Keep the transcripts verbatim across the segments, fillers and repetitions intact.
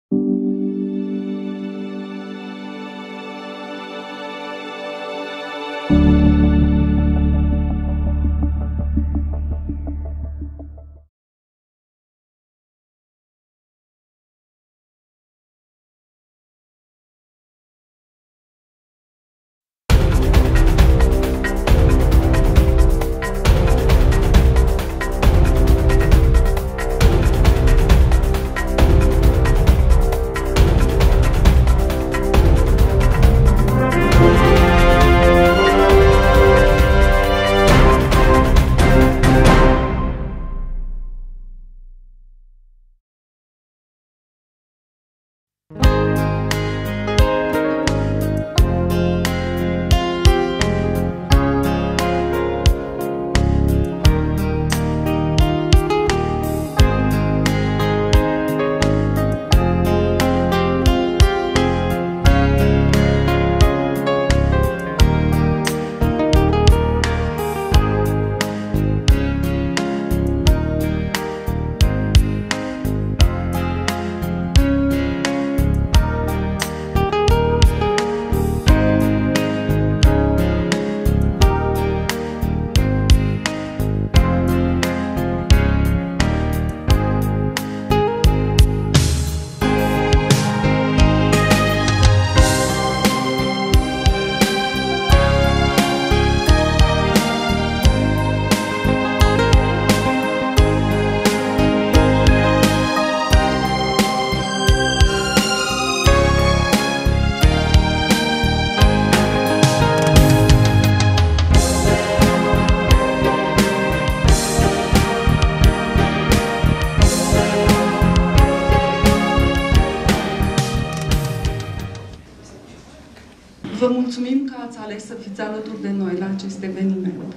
Vă mulțumim că ați ales să fiți alături de noi la acest eveniment.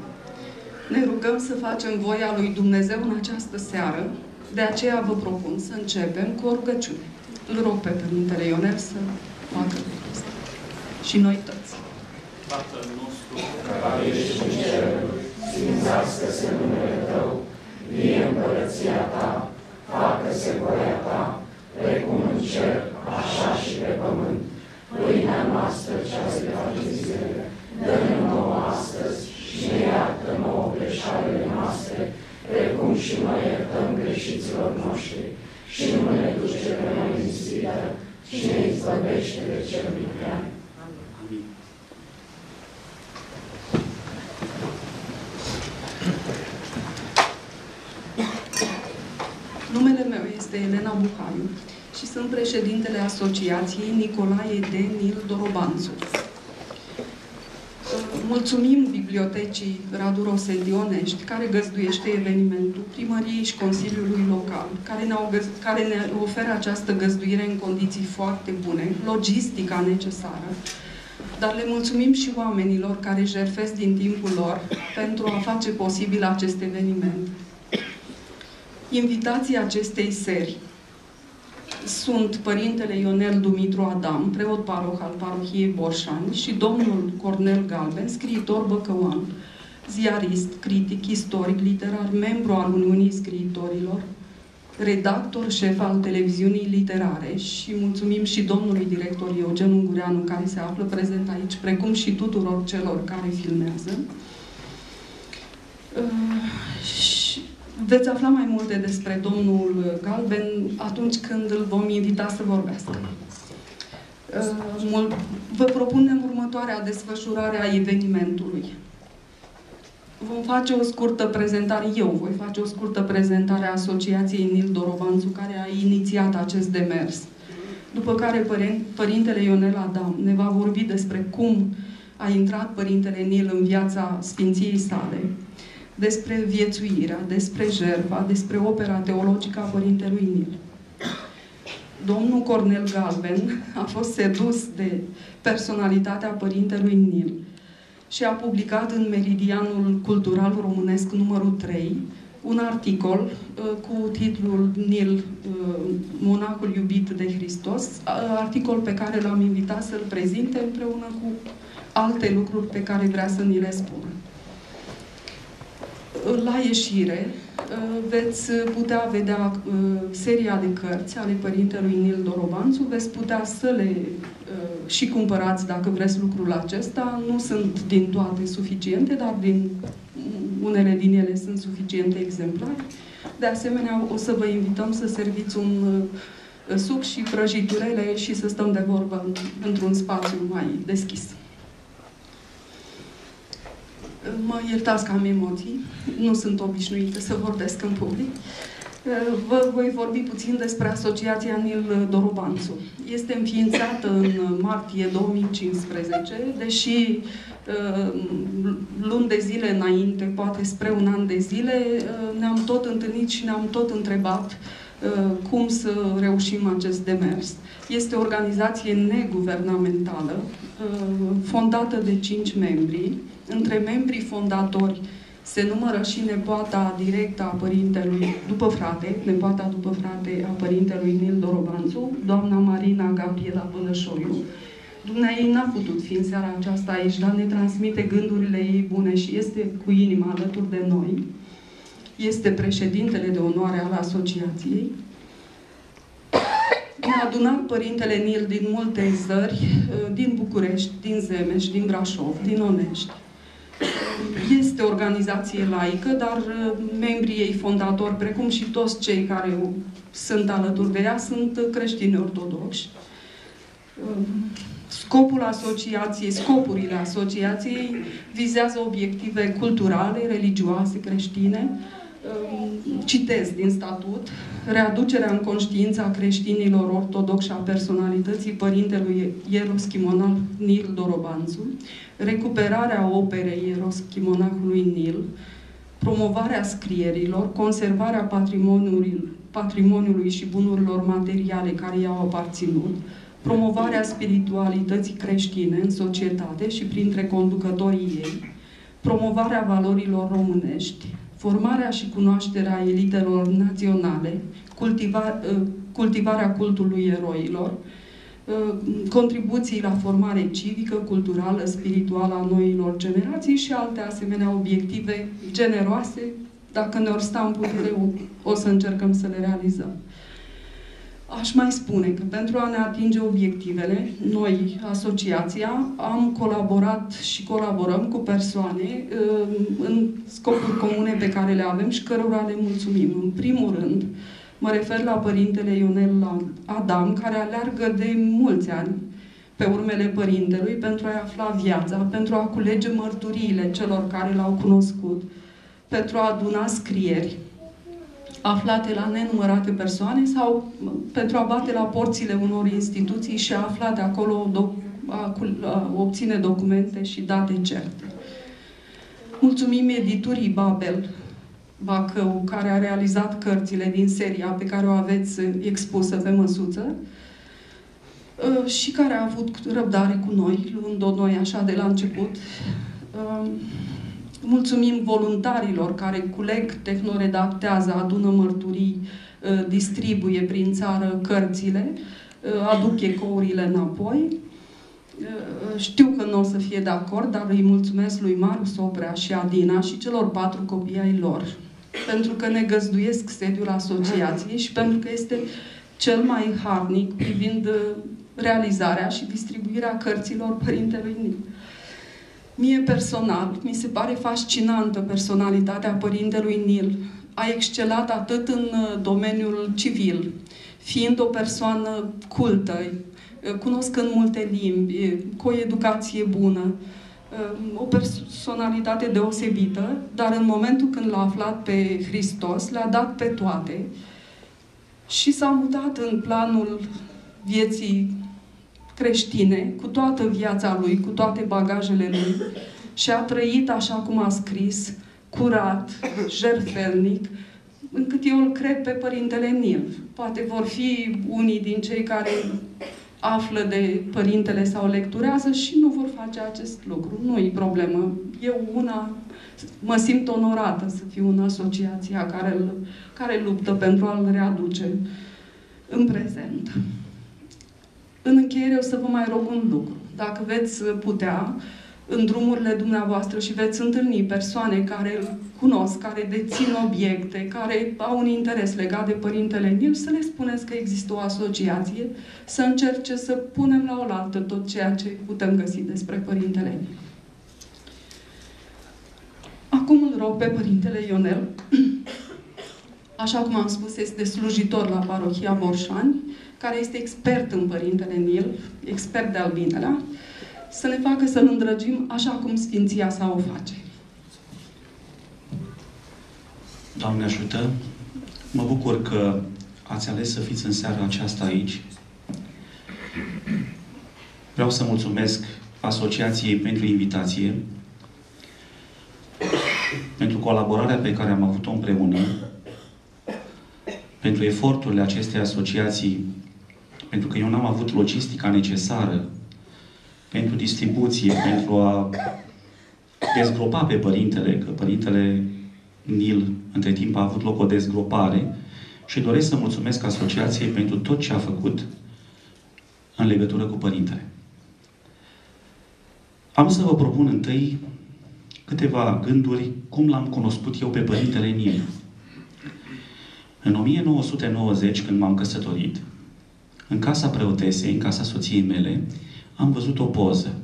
Ne rugăm să facem voia lui Dumnezeu în această seară, de aceea vă propun să începem cu o rugăciune. Îl rog pe Părintele Ionel să facă lucrul ăsta. Și noi toți. Tatăl nostru, care ești în ceruri, sfințească-se numele Tău, vie împărăția Ta, facă-se voia Ta, precum în cer, așa și pe pământ. Pâinea noastră cea de toate zilele, dă-ne nouă astăzi și ne iartă nouă greșalele noastre, precum și noi iertăm greșiților noștri. Și nu ne duce pe noi în ispită, și ne izbăvește de cel viclean. Amin. Numele meu este Elena Buhaiu și sunt președintele Asociației Nicolae de Nil Dorobanțu. Mulțumim Bibliotecii Radu Roseldionești, care găzduiește evenimentul, primăriei și Consiliului Local, care, ne-au care ne oferă această găzduire în condiții foarte bune, logistica necesară, dar le mulțumim și oamenilor care jertfesc din timpul lor pentru a face posibil acest eveniment. Invitații acestei seri sunt Părintele Ionel Dumitru Adam, preot paroh al parohiei Borșani, și domnul Cornel Galben, scriitor băcăuan, ziarist, critic, istoric, literar, membru al Uniunii Scriitorilor, redactor șef al televiziunii literare, și mulțumim și domnului director Eugen Ungureanu, care se află prezent aici, precum și tuturor celor care filmează. Uh, și veți afla mai multe despre domnul Galben atunci când îl vom invita să vorbească. Vă propunem următoarea desfășurare a evenimentului. Vom face o scurtă prezentare, eu voi face o scurtă prezentare a Asociației Nil Dorobanțu, care a inițiat acest demers. După care Părintele Ionel Adam ne va vorbi despre cum a intrat Părintele Nil în viața Sfinției sale, despre viețuirea, despre jertfa, despre opera teologică a Părintelui Nil. Domnul Cornel Galben a fost sedus de personalitatea Părintelui Nil și a publicat în Meridianul Cultural Românesc numărul trei un articol uh, cu titlul Nil, uh, monahul iubit de Hristos, uh, articol pe care l-am invitat să-l prezinte împreună cu alte lucruri pe care vrea să ni le spună. La ieșire veți putea vedea seria de cărți ale părintelui Nil Dorobanțu, veți putea să le și cumpărați dacă vreți lucrul acesta. Nu sunt din toate suficiente, dar din unele din ele sunt suficiente exemplare. De asemenea, o să vă invităm să serviți un suc și prăjiturele și să stăm de vorbă într-un spațiu mai deschis. Mă iertați că am emoții, nu sunt obișnuită să vorbesc în public. Vă voi vorbi puțin despre Asociația Nil Dorobanțu. Este înființată în martie două mii cincisprezece, deși luni de zile înainte, poate spre un an de zile, ne-am tot întâlnit și ne-am tot întrebat cum să reușim acest demers. Este o organizație neguvernamentală, fondată de cinci membri. Între membrii fondatori se numără și nepoata directă a părintelui, după frate, nepoata după frate a părintelui Nil Dorobanțu, doamna Marina Gabriela Bălășoiu. Dumnezeu n-a putut fi în seara aceasta aici, dar ne transmite gândurile ei bune și este cu inima alături de noi. Este președintele de onoare al asociației. Ne-a adunat părintele Nil din multe țări, din București, din Zemeș, din Brașov, din Onești. Este o organizație laică, dar membrii ei fondatori, precum și toți cei care sunt alături de ea, sunt creștini ortodoxi. Scopul asociației, scopurile asociației vizează obiective culturale, religioase, creștine. Citez din statut: readucerea în conștiință a creștinilor ortodoxi a personalității părintelui ieroschimonah Nil Dorobanțu, recuperarea operei ieroschimonahului Nil, promovarea scrierilor, conservarea patrimoniului, patrimoniului și bunurilor materiale care i-au aparținut, promovarea spiritualității creștine în societate și printre conducătorii ei, promovarea valorilor românești, formarea și cunoașterea elitelor naționale, cultiva, cultivarea cultului eroilor, contribuții la formare civică, culturală, spirituală a noilor generații și alte asemenea obiective generoase. Dacă ne-or sta în putere, o, o să încercăm să le realizăm. Aș mai spune că pentru a ne atinge obiectivele, noi, asociația, am colaborat și colaborăm cu persoane în scopuri comune pe care le avem și cărora le mulțumim. În primul rând, mă refer la părintele Ionel Adam, care aleargă de mulți ani pe urmele părintelui pentru a-i afla viața, pentru a culege mărturiile celor care l-au cunoscut, pentru a aduna scrieri aflate la nenumărate persoane sau pentru a bate la porțile unor instituții și a afla de acolo, a, a obține documente și date certe. Mulțumim editurii Babel Bacău, care a realizat cărțile din seria pe care o aveți expusă pe măsuță și care a avut răbdare cu noi, luând-o noi așa de la început. Mulțumim voluntarilor care culeg, tehnoredactează, adună mărturii, distribuie prin țară cărțile, aduc ecourile înapoi. Știu că nu o să fie de acord, dar îi mulțumesc lui Marius Oprea și Adina și celor patru copii ai lor, pentru că ne găzduiesc sediul asociației și pentru că este cel mai harnic privind realizarea și distribuirea cărților părintelui Nil. Mie personal, mi se pare fascinantă personalitatea părintelui Nil. A excelat atât în domeniul civil, fiind o persoană cultă, cunoscând multe limbi, cu o educație bună, o personalitate deosebită, dar în momentul când l-a aflat pe Hristos, le-a dat pe toate și s-a mutat în planul vieții creștine, cu toată viața lui, cu toate bagajele lui și a trăit așa cum a scris, curat, jertfelnic, încât eu îl cred pe Părintele Nil. Poate vor fi unii din cei care află de Părintele sau lecturează și nu vor face acest lucru. Nu-i problemă. Eu una mă simt onorată să fiu în asociația care, care luptă pentru a-l readuce în prezent. În încheiere o să vă mai rog un lucru. Dacă veți putea, în drumurile dumneavoastră și veți întâlni persoane care îl cunosc, care dețin obiecte, care au un interes legat de Părintele Nil, să le spuneți că există o asociație, să încerce să punem la oaltă tot ceea ce putem găsi despre Părintele Nil. Acum îl rog pe Părintele Ionel, așa cum am spus, este slujitor la parohia Borșani, care este expert în Părintele Nil, expert de albinelea, să ne facă să-l îndrăgim așa cum Sfinția sa o face. Doamne ajută! Mă bucur că ați ales să fiți în seara aceasta aici. Vreau să mulțumesc Asociației pentru invitație, pentru colaborarea pe care am avut-o împreună, pentru eforturile acestei asociații, pentru că eu n-am avut logistica necesară pentru distribuție, pentru a dezgropa pe Părintele, că Părintele Nil, între timp, a avut loc o dezgropare și doresc să mulțumesc Asociației pentru tot ce a făcut în legătură cu Părintele. Am să vă propun întâi câteva gânduri cum l-am cunoscut eu pe Părintele Nil. În o mie nouă sute nouăzeci, când m-am căsătorit, în casa preotesei, în casa soției mele, am văzut o poză.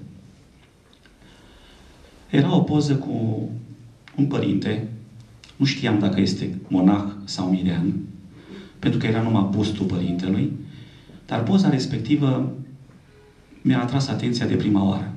Era o poză cu un părinte, nu știam dacă este monah sau mirean, pentru că era numai bustul părintelui, dar poza respectivă mi-a atras atenția de prima oară.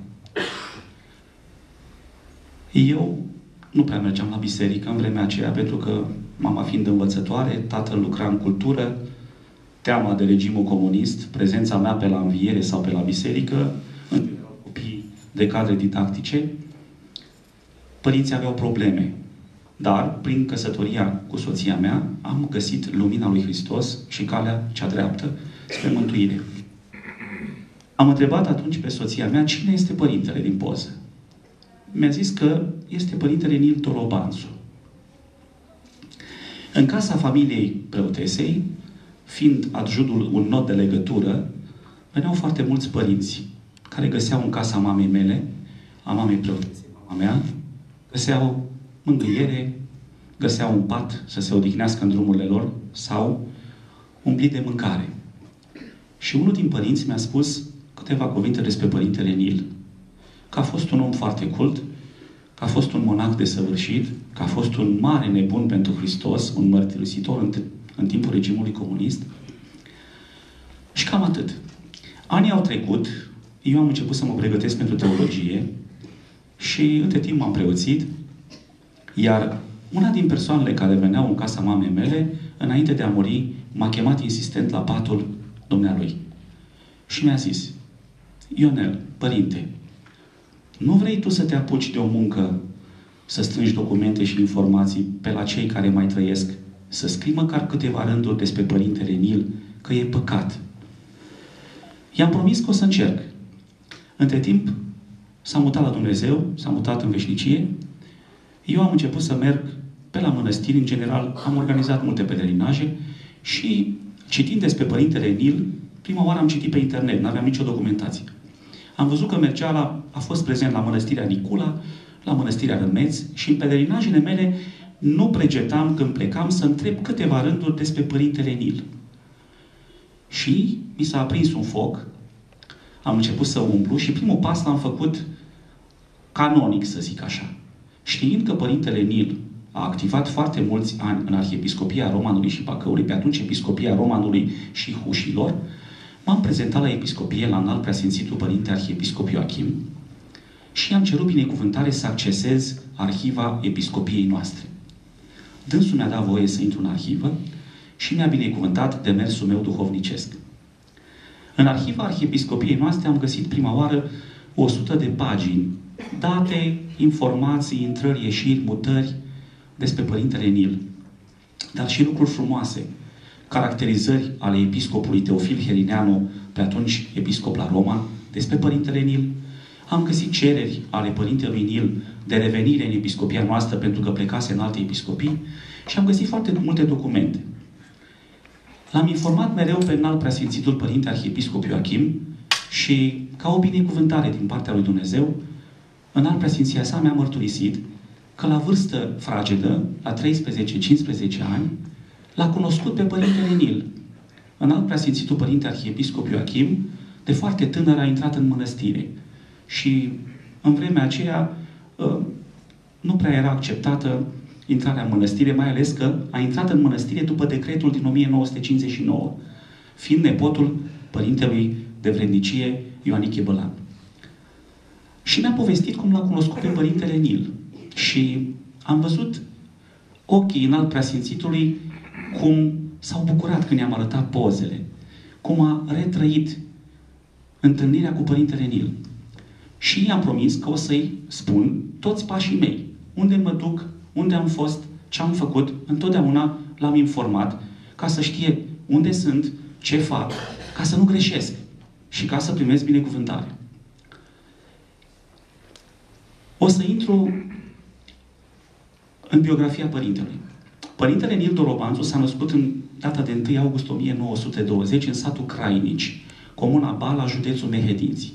Eu nu prea mergeam la biserică în vremea aceea, pentru că mama fiind învățătoare, tatăl lucra în cultură, teama de regimul comunist, prezența mea pe la înviere sau pe la biserică, în copii de cadre didactice, părinții aveau probleme. Dar, prin căsătoria cu soția mea, am găsit lumina lui Hristos și calea cea dreaptă spre mântuire. Am întrebat atunci pe soția mea cine este părintele din poză. Mi-a zis că este Părintele Nil Dorobanțu. În casa familiei preotesei, fiind adjudul un nod de legătură, veneau foarte mulți părinți care găseau în casa mamei mele, a mamei preotesei, mama mea, găseau mângâiere, găseau un pat să se odihnească în drumurile lor sau un plit de mâncare. Și unul din părinți mi-a spus câteva cuvinte despre Părintele Nil. Că a fost un om foarte cult, că a fost un monac desăvârșit, că a fost un mare nebun pentru Hristos, un mărturisitor în, în timpul regimului comunist. Și cam atât. Anii au trecut, eu am început să mă pregătesc pentru teologie și între timp m-am preoțit, iar una din persoanele care veneau în casa mamei mele, înainte de a muri, m-a chemat insistent la patul dumnealui. Și mi-a zis: Ionel, părinte, nu vrei tu să te apuci de o muncă, să strângi documente și informații pe la cei care mai trăiesc, să scrii măcar câteva rânduri despre Părintele Nil, că e păcat. I-am promis că o să încerc. Între timp, s-a mutat la Dumnezeu, s-a mutat în veșnicie. Eu am început să merg pe la mănăstiri, în general, am organizat multe pelerinaje și, citind despre Părintele Nil, prima oară am citit pe internet, nu aveam nicio documentație. Am văzut că mergea la, a fost prezent la Mănăstirea Nicula, la Mănăstirea Rămeț și în pelerinajele mele nu pregetam când plecam să întreb câteva rânduri despre Părintele Nil. Și mi s-a aprins un foc, am început să umblu și primul pas l-am făcut canonic, să zic așa. Știind că Părintele Nil a activat foarte mulți ani în Arhiepiscopia Romanului și Bacăului, pe atunci Episcopia Romanului și Hușilor, m-am prezentat la Episcopie, la Înalt Preasfințitul Părinte Arhiepiscop Ioachim și am cerut binecuvântare să accesez arhiva Episcopiei noastre. Dânsul mi-a dat voie să intru în arhivă și mi-a binecuvântat demersul meu duhovnicesc. În arhiva Arhiepiscopiei noastre am găsit prima oară o sută de pagini, date, informații, intrări, ieșiri, mutări despre Părintele Nil, dar și lucruri frumoase, caracterizări ale episcopului Teofil Herineanu, pe atunci episcop la Roma, despre Părintele Nil. Am găsit cereri ale Părintelui Nil de revenire în episcopia noastră pentru că plecase în alte episcopii și am găsit foarte multe documente. L-am informat mereu pe Înalt Preasfințitul Părinte Arhiepiscop Ioachim și, ca o binecuvântare din partea lui Dumnezeu, Înalt Preasfinția sa mi-a mărturisit că la vârstă fragedă, la treisprezece cincisprezece ani, l-a cunoscut pe Părintele Nil. Înalt Preasfințitul Părinte Arhiepiscop Ioachim, de foarte tânăr a intrat în mănăstire. Și în vremea aceea nu prea era acceptată intrarea în mănăstire, mai ales că a intrat în mănăstire după decretul din o mie nouă sute cincizeci și nouă, fiind nepotul Părintelui de Vrednicie Ioanichie Bălan. Și mi-a povestit cum l-a cunoscut pe Părintele Nil. Și am văzut ochii Înalt Preasfințitului cum s-au bucurat când i-am arătat pozele, cum a retrăit întâlnirea cu Părintele Nil. Și i-am promis că o să-i spun toți pașii mei. Unde mă duc, unde am fost, ce am făcut, întotdeauna l-am informat ca să știe unde sunt, ce fac, ca să nu greșesc și ca să primesc binecuvântare. O să intru în biografia Părintelui. Părintele Nil Dorobanțu s-a născut în data de întâi august o mie nouă sute douăzeci în satul Crainici, comuna Bala, județul Mehedinți.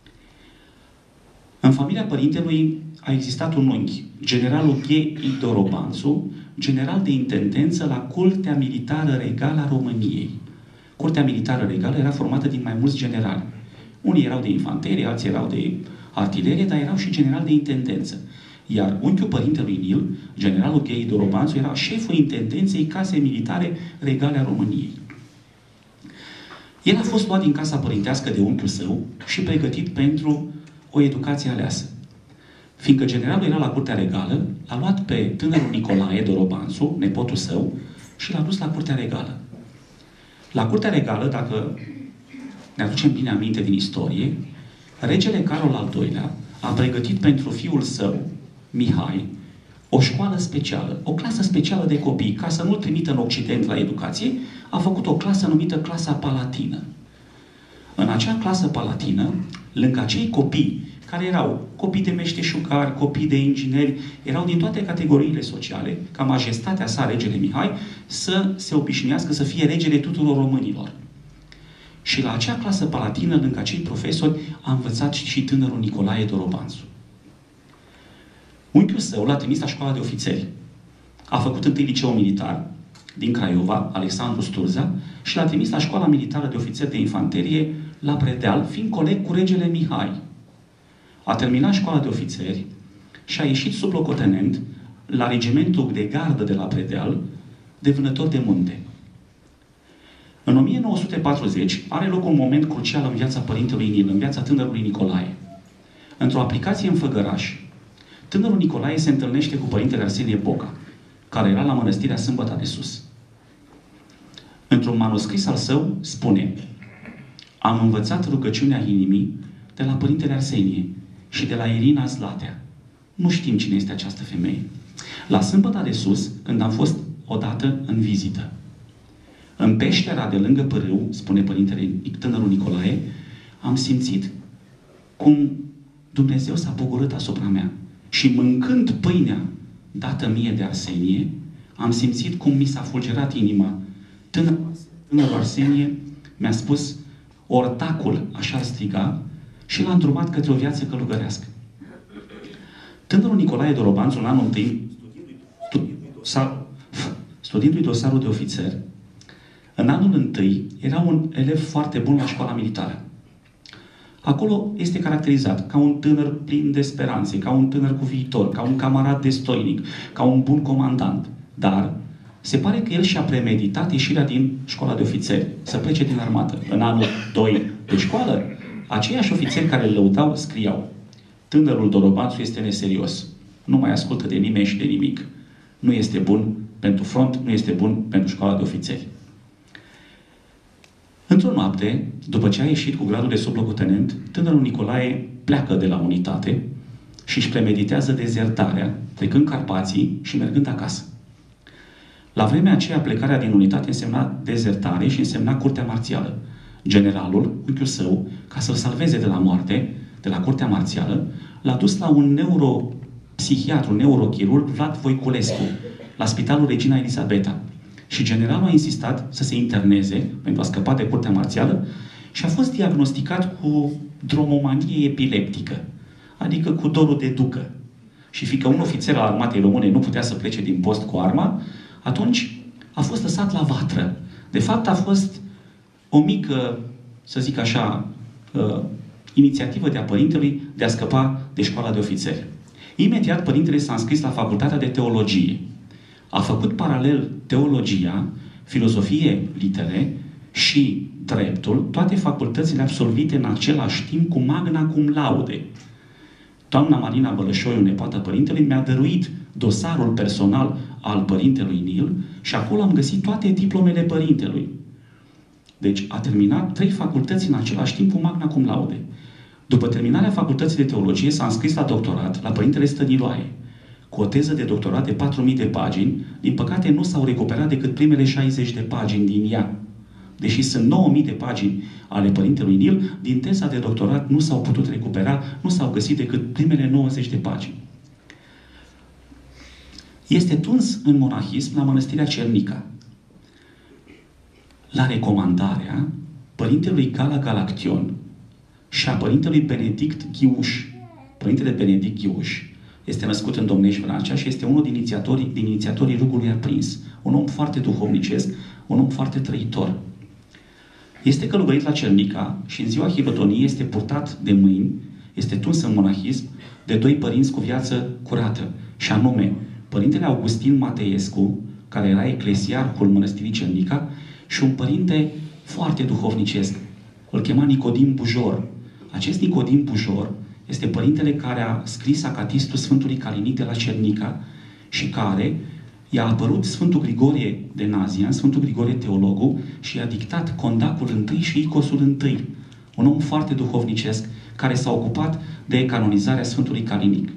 În familia Părintelui a existat un unchi, generalul G. I. Dorobanțu, general de intendență la Curtea Militară Regală a României. Curtea Militară Regală era formată din mai mulți generali. Unii erau de infanterie, alții erau de artilerie, dar erau și generali de intendență. Iar unchiul Părintelui Nil, generalul G. I. Dorobanțu, era șeful intendenței Casei Militare Regale a României. El a fost luat din casa părintească de unchiul său și pregătit pentru o educație aleasă. Fiindcă generalul era la Curtea Regală, l-a luat pe tânărul Nicolae Dorobanțu, nepotul său, și l-a dus la Curtea Regală. La Curtea Regală, dacă ne aducem bine aminte din istorie, regele Carol al doilea a pregătit pentru fiul său, Mihai, o școală specială, o clasă specială de copii, ca să nu-l trimită în Occident la educație, a făcut o clasă numită Clasa Palatină. În acea clasă palatină, lângă acei copii, care erau copii de meșteșugari, copii de ingineri, erau din toate categoriile sociale, ca majestatea sa, regele Mihai, să se obișnuiască să fie regele tuturor românilor. Și la acea clasă palatină, lângă acei profesori, a învățat și tânărul Nicolae Dorobanțu. Unchiul său l-a trimis la școala de ofițeri. A făcut întâi liceul militar din Craiova, Alexandru Sturza, și l-a trimis la școala militară de ofițeri de infanterie la Predeal, fiind coleg cu regele Mihai. A terminat școala de ofițeri și a ieșit sublocotenent la regimentul de gardă de la Predeal, de vânător de munte. În o mie nouă sute patruzeci are loc un moment crucial în viața Părintelui Nil, în viața tânărului Nicolae. Într-o aplicație în Făgăraș, tânărul Nicolae se întâlnește cu Părintele Arsenie Boca, care era la mănăstirea Sâmbăta de Sus. Într-un manuscris al său spune: am învățat rugăciunea inimii de la Părintele Arsenie și de la Irina Zlatea. Nu știm cine este această femeie. La Sâmbăta de Sus, când am fost odată în vizită, în peștera de lângă pârâu, spune Părintele tânărul Nicolae, am simțit cum Dumnezeu s-a bucurat asupra mea. Și mâncând pâinea dată mie de Arsenie, am simțit cum mi s-a fulgerat inima. Tânărul, tânărul Arsenie mi-a spus: ortacul, așa striga, și l-a îndrumat către o viață călugărească. Tânărul Nicolae Dorobanțu, în anul întâi, studiindu-i dosarul de ofițer, în anul întâi era un elev foarte bun la școala militară. Acolo este caracterizat ca un tânăr plin de speranțe, ca un tânăr cu viitor, ca un camarad destoinic, ca un bun comandant. Dar se pare că el și-a premeditat ieșirea din școala de ofițeri, să plece din armată. În anul doi de școală, aceiași ofițeri care îl lăudau scriau: tânărul Dorobanțu este neserios, nu mai ascultă de nimeni și de nimic. Nu este bun pentru front, nu este bun pentru școala de ofițeri. Într-o noapte, după ce a ieșit cu gradul de sublocotenent, tânărul Nicolae pleacă de la unitate și își premeditează dezertarea, trecând Carpații și mergând acasă. La vremea aceea, plecarea din unitate însemna dezertare și însemna curtea marțială. Generalul, unchiul său, ca să-l salveze de la moarte, de la curtea marțială, l-a dus la un neuropsihiatru, neurochirurg, Vlad Voiculescu, la Spitalul Regina Elisabeta. Și generalul a insistat să se interneze pentru a scăpa de curtea marțială și a fost diagnosticat cu dromomanie epileptică, adică cu dorul de ducă. și fiindcă un ofițer al armatei române nu putea să plece din post cu arma, atunci a fost lăsat la vatră. De fapt, a fost o mică, să zic așa, uh, inițiativă de a părintelui de a scăpa de școala de ofițeri. Imediat, părintele s-a înscris la facultatea de teologie. A făcut paralel teologia, filozofie, litere și dreptul, toate facultățile absolvite în același timp cu magna cum laude. Doamna Marina Bălășoiu, nepoata părintelui, mi-a dăruit dosarul personal al părintelui Nil și acolo am găsit toate diplomele părintelui. Deci a terminat trei facultăți în același timp cu magna cum laude. După terminarea facultății de teologie s-a înscris la doctorat la părintele Stăniloae, cu o teză de doctorat de patru mii de pagini. Din păcate nu s-au recuperat decât primele șaizeci de pagini din ea. Deși sunt nouă mii de pagini ale părintelui Nil, din teza de doctorat nu s-au putut recupera, nu s-au găsit decât primele nouăzeci de pagini. Este tuns în monahism la mănăstirea Cernica. La recomandarea părintelui Gala Galaction și a părintelui Benedict Ghiuș. Părintele Benedict Ghiuș este născut în Domnești, Vrancea și este unul din inițiatorii, din inițiatorii Rugului Aprins. Un om foarte duhovnicesc, un om foarte trăitor. Este călugărit la Cernica și în ziua hirotoniei este purtat de mâini, este tuns în monahism de doi părinți cu viață curată, și anume părintele Augustin Mateescu, care era eclesiarhul mănăstirii Cernica, și un părinte foarte duhovnicesc. Îl chema Nicodim Bujor. Acest Nicodim Bujor este părintele care a scris acatistul Sfântului Calinic de la Cernica și care i-a apărut Sfântul Grigorie de Nazian, Sfântul Grigorie teologul, și i-a dictat Condacul întâi și Icosul întâi. Un om foarte duhovnicesc care s-a ocupat de canonizarea Sfântului Calinic.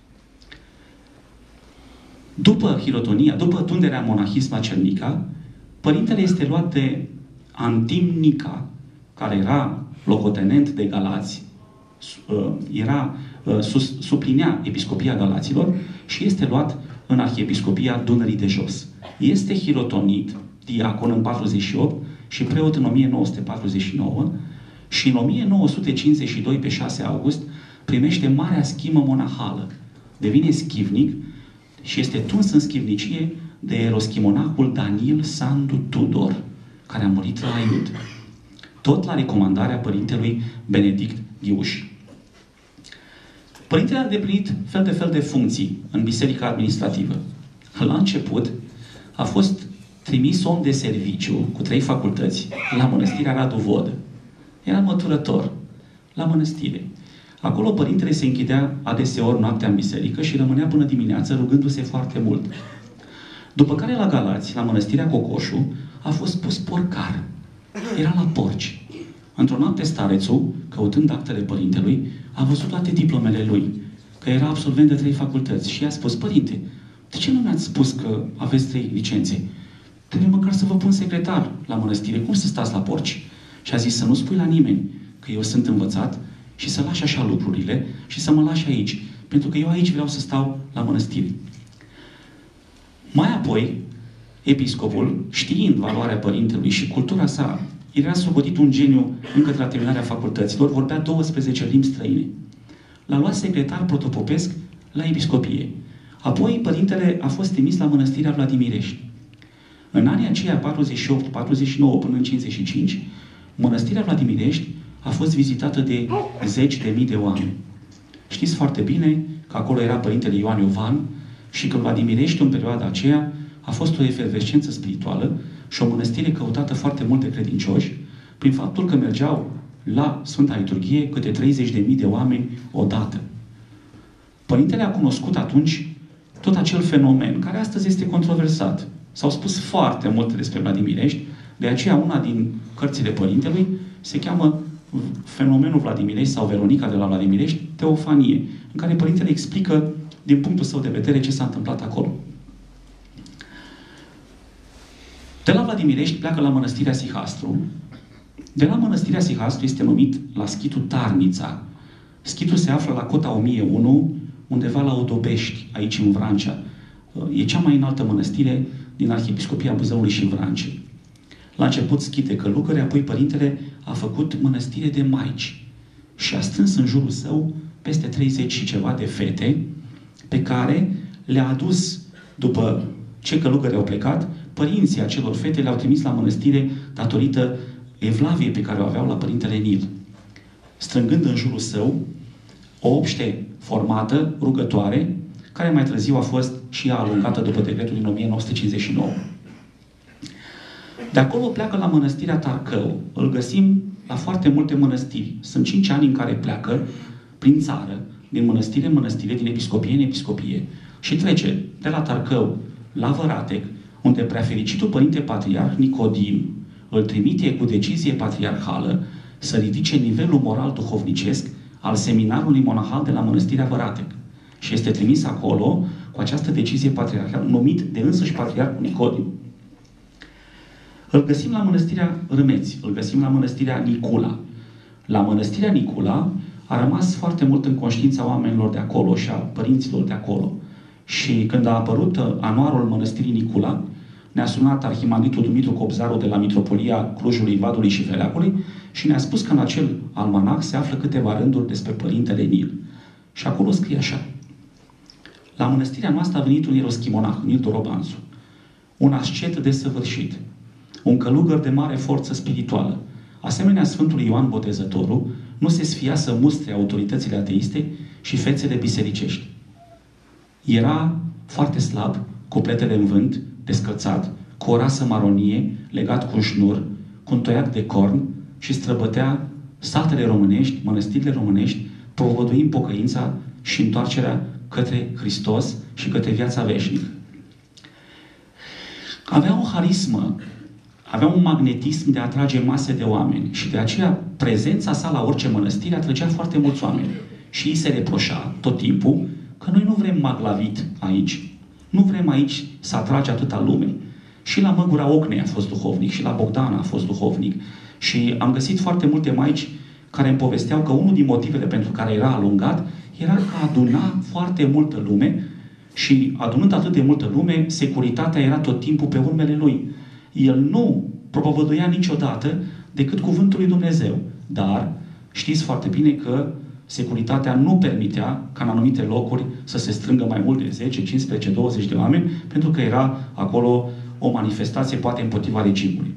După hirotonia, după tunderea în monahism la Cernica, părintele este luat de Antim Nica, care era locotenent de Galați, era, suplinea episcopia Galaților și este luat în arhiepiscopia Dunării de Jos. Este hirotonit, diacon în patruzeci și opt și preot în o mie nouă sute patruzeci și nouă și în o mie nouă sute cincizeci și doi, pe șase august, primește marea schimă monahală. Devine schivnic și este tuns în schivnicie de eroschimonahul Danil Sandu Tudor, care a murit la Aiud. Tot la recomandarea părintelui Benedict Ghiuș. Părintele a îndeplinit fel de fel de funcții în biserica administrativă. La început a fost trimis om de serviciu cu trei facultăți la mănăstirea Radu Vodă. Era măturător la mănăstire. Acolo părintele se închidea adeseori noaptea în biserică și rămânea până dimineață rugându-se foarte mult. După care la Galați, la mănăstirea Cocoșu, a fost pus porcar. Era la porci. Într-o noapte starețul, căutând actele părintelui, a văzut toate diplomele lui, că era absolvent de trei facultăți și i-a spus: părinte, de ce nu mi-ați spus că aveți trei licențe? Trebuie măcar să vă pun secretar la mănăstire. Cum să stați la porci? Și a zis: să nu spui la nimeni că eu sunt învățat și să lași așa lucrurile și să mă lași aici, pentru că eu aici vreau să stau la mănăstire. Mai apoi, episcopul, știind valoarea părintelui și cultura sa, era socotit un geniu încă de la terminarea facultăților, vorbea douăsprezece limbi străine. L-a luat secretar protopopesc la episcopie. Apoi, părintele a fost trimis la mănăstirea Vladimirești. În anii aceia, patruzeci și opt patruzeci și nouă până în cincizeci și cinci, mănăstirea Vladimirești a fost vizitată de zeci de mii de oameni. Știți foarte bine că acolo era părintele Ioan Iovan și că Vladimirești, în perioada aceea, a fost o efervescență spirituală și o mănăstire căutată foarte mult de credincioși, prin faptul că mergeau la Sfânta Liturghie câte treizeci de mii de oameni odată. Părintele a cunoscut atunci tot acel fenomen, care astăzi este controversat. S-au spus foarte multe despre Vladimirești, de aceea una din cărțile părintelui se cheamă Fenomenul Vladimirești sau Veronica de la Vladimirești, Teofanie, în care părintele explică din punctul său de vedere ce s-a întâmplat acolo. De la Vladimirești pleacă la mănăstirea Sihastru. De la mănăstirea Sihastru este numit la schitul Tarnița. Schitul se află la cota o mie unu, undeva la Odobești, aici în Vrancea. E cea mai înaltă mănăstire din Arhiepiscopia Buzăului și Vrancei. La început schite călugări, apoi părintele a făcut mănăstire de maici și a strâns în jurul său peste treizeci și ceva de fete pe care le-a adus, după ce călugări au plecat, părinții acelor fete le-au trimis la mănăstire datorită evlaviei pe care o aveau la Părintele Nil, strângând în jurul său o obște formată, rugătoare, care mai târziu a fost și ea alungată după decretul din o mie nouă sute cincizeci și nouă. De acolo pleacă la mănăstirea Tarcău. Îl găsim la foarte multe mănăstiri. Sunt cinci ani în care pleacă prin țară, din mănăstire în mănăstire, din episcopie în episcopie, și trece de la Tarcău la Văratec, unde preafericitul Părinte Patriarh Nicodim îl trimite cu decizie patriarhală să ridice nivelul moral duhovnicesc al seminarului monahal de la mănăstirea Văratec. Și este trimis acolo cu această decizie patriarhală, numit de însăși Patriarhul Nicodim. Îl găsim la mănăstirea Râmeți, îl găsim la mănăstirea Nicula. La mănăstirea Nicula a rămas foarte mult în conștiința oamenilor de acolo și a părinților de acolo. Și când a apărut anuarul mănăstirii Nicula, ne-a sunat arhimandritul Dumitru Cobzaru de la Mitropolia Clujului, Vadului și Feleacului și ne-a spus că în acel almanac se află câteva rânduri despre Părintele Nil. Și acolo scrie așa: la mănăstirea noastră a venit un ieroschimonah, Nil Dorobanțu, un ascet desăvârșit, un călugăr de mare forță spirituală. Asemenea Sfântului Ioan Botezătorul, nu se sfia să mustre autoritățile ateiste și fețele bisericești. Era foarte slab, cu pletele în vânt, descălțat, cu o rasă maronie, legat cu un șnur, cu un toiac de corn și străbătea satele românești, mănăstirile românești, propovăduind pocăința și întoarcerea către Hristos și către viața veșnică. Avea o harismă, avea un magnetism de a atrage mase de oameni și de aceea prezența sa la orice mănăstire atrăgea foarte mulți oameni. Și îi se reproșa tot timpul că noi nu vrem maglavit aici. Nu vrem aici să atrage atâta lume. Și la Măgura Ocnei a fost duhovnic, și la Bogdana a fost duhovnic. Și am găsit foarte multe maici care îmi povesteau că unul din motivele pentru care era alungat era că aduna foarte multă lume și adunând atât de multă lume, securitatea era tot timpul pe urmele lui. El nu propovăduia niciodată decât cuvântul lui Dumnezeu. Dar știți foarte bine că securitatea nu permitea ca în anumite locuri să se strângă mai mult de zece, cincisprezece, douăzeci de oameni, pentru că era acolo o manifestație poate împotriva regimului.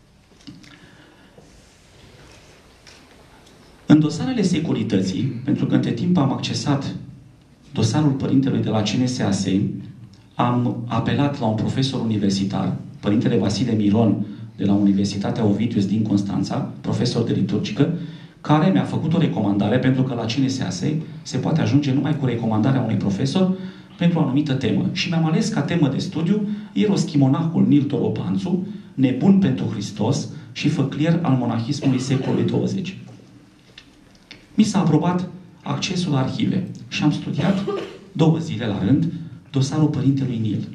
În dosarele securității, pentru că între timp am accesat dosarul părintelui de la C N S A S, am apelat la un profesor universitar, Părintele Vasile Miron, de la Universitatea Ovidius din Constanța, profesor de liturgică, care mi-a făcut o recomandare, pentru că la C N S A S se poate ajunge numai cu recomandarea unui profesor pentru o anumită temă. Și mi-am ales ca temă de studiu ieroschimonahul Nil Dorobanțu, nebun pentru Hristos și făclier al monahismului secolului douăzeci. Mi s-a aprobat accesul la arhive și am studiat două zile la rând dosarul Părintelui Nil.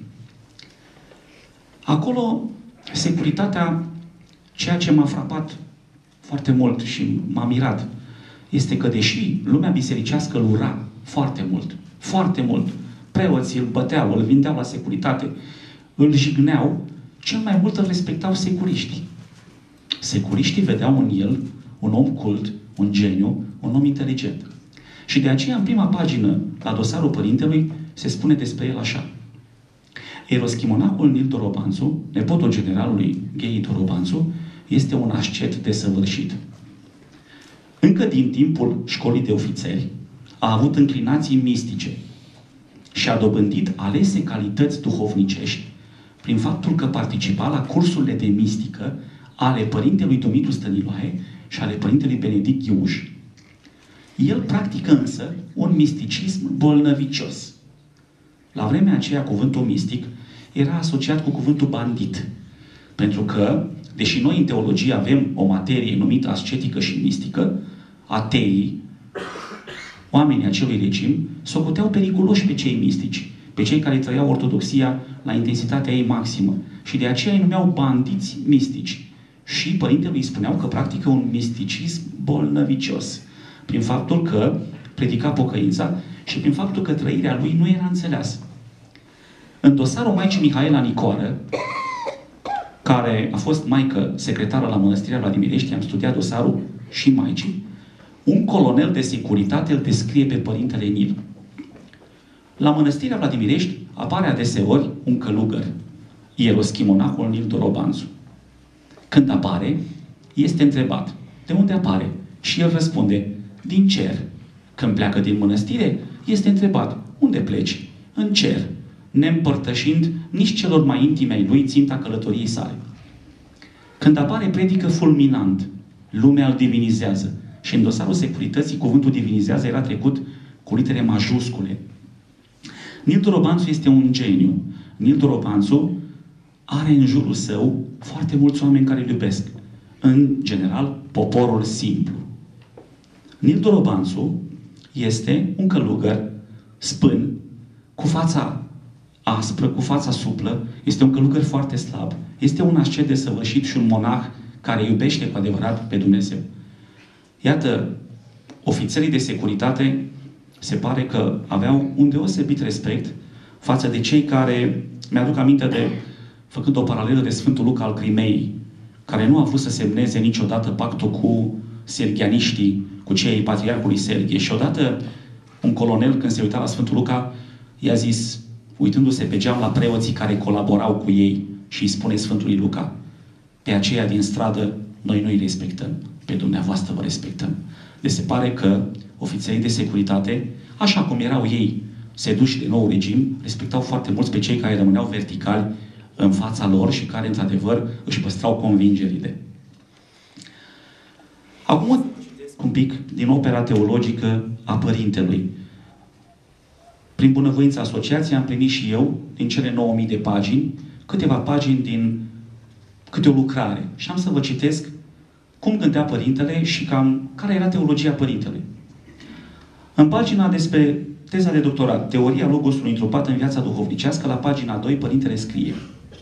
Acolo, securitatea, ceea ce m-a frapat foarte mult și m-a mirat, este că deși lumea bisericească îl ura foarte mult, foarte mult, preoții îl băteau, îl vindeau la securitate, îl jigneau, cel mai mult îl respectau securiștii. Securiștii vedeau în el un om cult, un geniu, un om inteligent. Și de aceea, în prima pagină, la dosarul Părintelui, se spune despre el așa: ieroschimonahul Nil Dorobanțu, nepotul generalului Ghei Dorobanțu, este un ascet desăvârșit. Încă din timpul școlii de ofițeri a avut înclinații mistice și a dobândit alese calități duhovnicești prin faptul că participa la cursurile de mistică ale Părintelui Dumitru Stăniloae și ale Părintelui Benedict Ghiuș. El practică însă un misticism bolnăvicios. La vremea aceea, cuvântul mistic era asociat cu cuvântul bandit. Pentru că, deși noi în teologie avem o materie numită ascetică și mistică, ateii, oamenii acelui regim, socoteau periculoși pe cei mistici, pe cei care trăiau ortodoxia la intensitatea ei maximă. Și de aceea îi numeau bandiți mistici. Și părintele îi spuneau că practică un misticism bolnăvicios, prin faptul că predica pocăința și prin faptul că trăirea lui nu era înțeleasă. În dosarul Maicii Mihaela Nicoară, care a fost maică secretară la Mănăstirea Vladimirești, am studiat dosarul și Maicii, un colonel de securitate îl descrie pe Părintele Nil. La Mănăstirea Vladimirești apare adeseori un călugăr, ieroschimonahul Nil Dorobanțu. Când apare, este întrebat, de unde apare? Și el răspunde, din cer. Când pleacă din mănăstire, este întrebat, unde pleci? În cer, neîmpărtășind nici celor mai intime ai lui ținta călătoriei sale. Când apare, predică fulminant, lumea îl divinizează. Și în dosarul securității, cuvântul divinizează era trecut cu litere majuscule. Nil Dorobanțu este un geniu. Nil Dorobanțu are în jurul său foarte mulți oameni care îl iubesc. În general, poporul simplu. Nil Dorobanțu este un călugăr spân, cu fața aspră, cu fața suplă, este un călugăr foarte slab, este un ascet desăvârșit și un monah care iubește cu adevărat pe Dumnezeu. Iată, ofițerii de securitate se pare că aveau un deosebit respect față de cei care, mi-aduc aminte de, făcând o paralelă de Sfântul Luca al Crimeii, care nu a vrut să semneze niciodată pactul cu sergianiștii, cu cei patriarhului Serghie. Și odată un colonel, când se uita la Sfântul Luca, i-a zis, uitându-se pe geam la preoții care colaborau cu ei, și îi spune Sfântului Luca, pe aceia din stradă noi nu îi respectăm, pe dumneavoastră vă respectăm. Deci se pare că ofițerii de securitate, așa cum erau ei seduși de nou regim, respectau foarte mulți pe cei care rămâneau verticali în fața lor și care, într-adevăr, își păstrau convingerile. Acum un pic din opera teologică a Părintelui. Prin bunăvoința asociației am primit și eu, din cele nouă mii de pagini, câteva pagini din câte o lucrare. Și am să vă citesc cum gândea Părintele și cam care era teologia Părintelui. În pagina despre teza de doctorat, Teoria Logosului întrupat în viața duhovnicească, la pagina doi, Părintele scrie: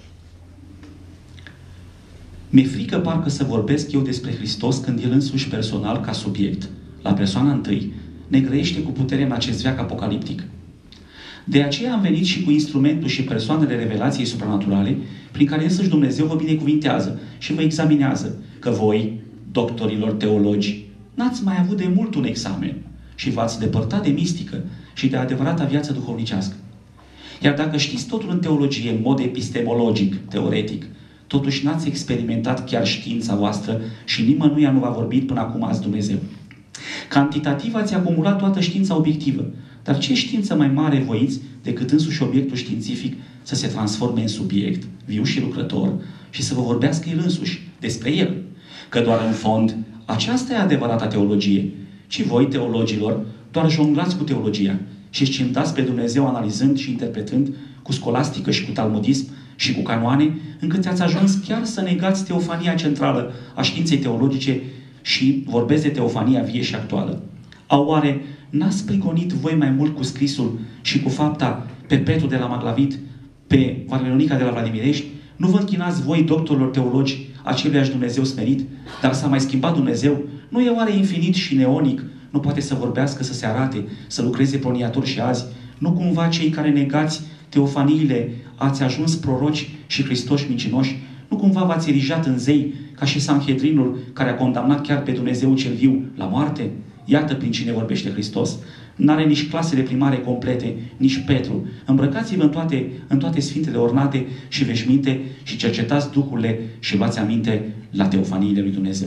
Mi-e frică parcă să vorbesc eu despre Hristos când El însuși personal, ca subiect, la persoana întâi, ne grăiește cu putere în acest veac apocaliptic. De aceea am venit și cu instrumentul și persoanele revelației supranaturale, prin care însăși Dumnezeu vă binecuvintează și vă examinează, că voi, doctorilor teologi, n-ați mai avut de mult un examen și v-ați depărtat de mistică și de adevărata viață duhovnicească. Iar dacă știți totul în teologie, în mod epistemologic, teoretic, totuși n-ați experimentat chiar știința voastră și nimănuia nu v-a vorbit până acum azi Dumnezeu. Cantitativ ați acumulat toată știința obiectivă, dar ce știință mai mare voiți decât însuși obiectul științific să se transforme în subiect, viu și lucrător, și să vă vorbească El însuși despre El? Că doar în fond aceasta e adevărata teologie, ci voi, teologilor, doar jonglați cu teologia și scindați pe Dumnezeu analizând și interpretând cu scolastică și cu talmudism și cu canoane, încât ați ajuns chiar să negați teofania centrală a științei teologice și vorbesc de teofania vie și actuală. A oare n-ați prigonit voi mai mult cu scrisul și cu fapta pe Petru de la Maglavit, pe Varmelonica de la Vladimirești? Nu vă închinați voi, doctorilor teologi, aceluiași Dumnezeu smerit, dar s-a mai schimbat Dumnezeu? Nu e oare infinit și neonic? Nu poate să vorbească, să se arate, să lucreze proniator și azi? Nu cumva cei care negați teofaniile ați ajuns proroci și Hristoși mincinoși? Nu cumva v-ați erijat în zei, ca și Sanhedrinul, care a condamnat chiar pe Dumnezeu cel viu la moarte? Iată prin cine vorbește Hristos. N-are nici clasele primare complete, nici Petru. Îmbrăcați-vă în toate, în toate sfintele ornate și veșminte și cercetați duhurile și luați aminte la teofaniile lui Dumnezeu.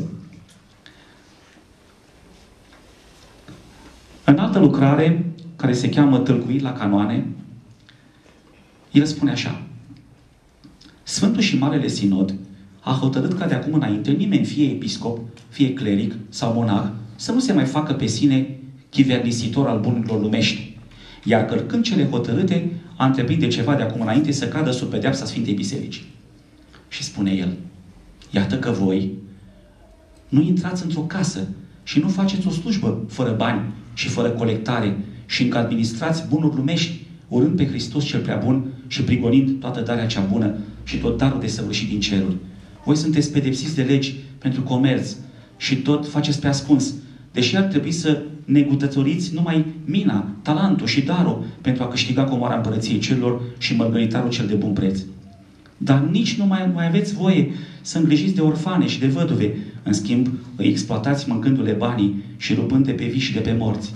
În altă lucrare, care se cheamă Tâlcuiri la canoane, el spune așa: Sfântul și Marele Sinod a hotărât ca de acum înainte nimeni, fie episcop, fie cleric sau monah, să nu se mai facă pe sine chivernisitor al bunurilor lumești, iar cărcând cele hotărâte, a întreprinde ceva de acum înainte să cadă sub pedeapsa Sfintei Biserici. Și spune el: iată că voi nu intrați într-o casă și nu faceți o slujbă fără bani și fără colectare și încă administrați bunuri lumești, urând pe Hristos cel prea bun și prigonind toată darea cea bună și tot darul desăvârșit din ceruri. Voi sunteți pedepsiți de legi pentru comerț și tot faceți pe ascuns, deși ar trebui să negutătoriți numai mina, talentul și darul pentru a câștiga comoara împărăției celor și mărgăritarul cel de bun preț. Dar nici nu mai, mai aveți voie să îngrijiți de orfane și de văduve. În schimb, îi exploatați mâncându-le banii și rupând de pe vii și de pe morți.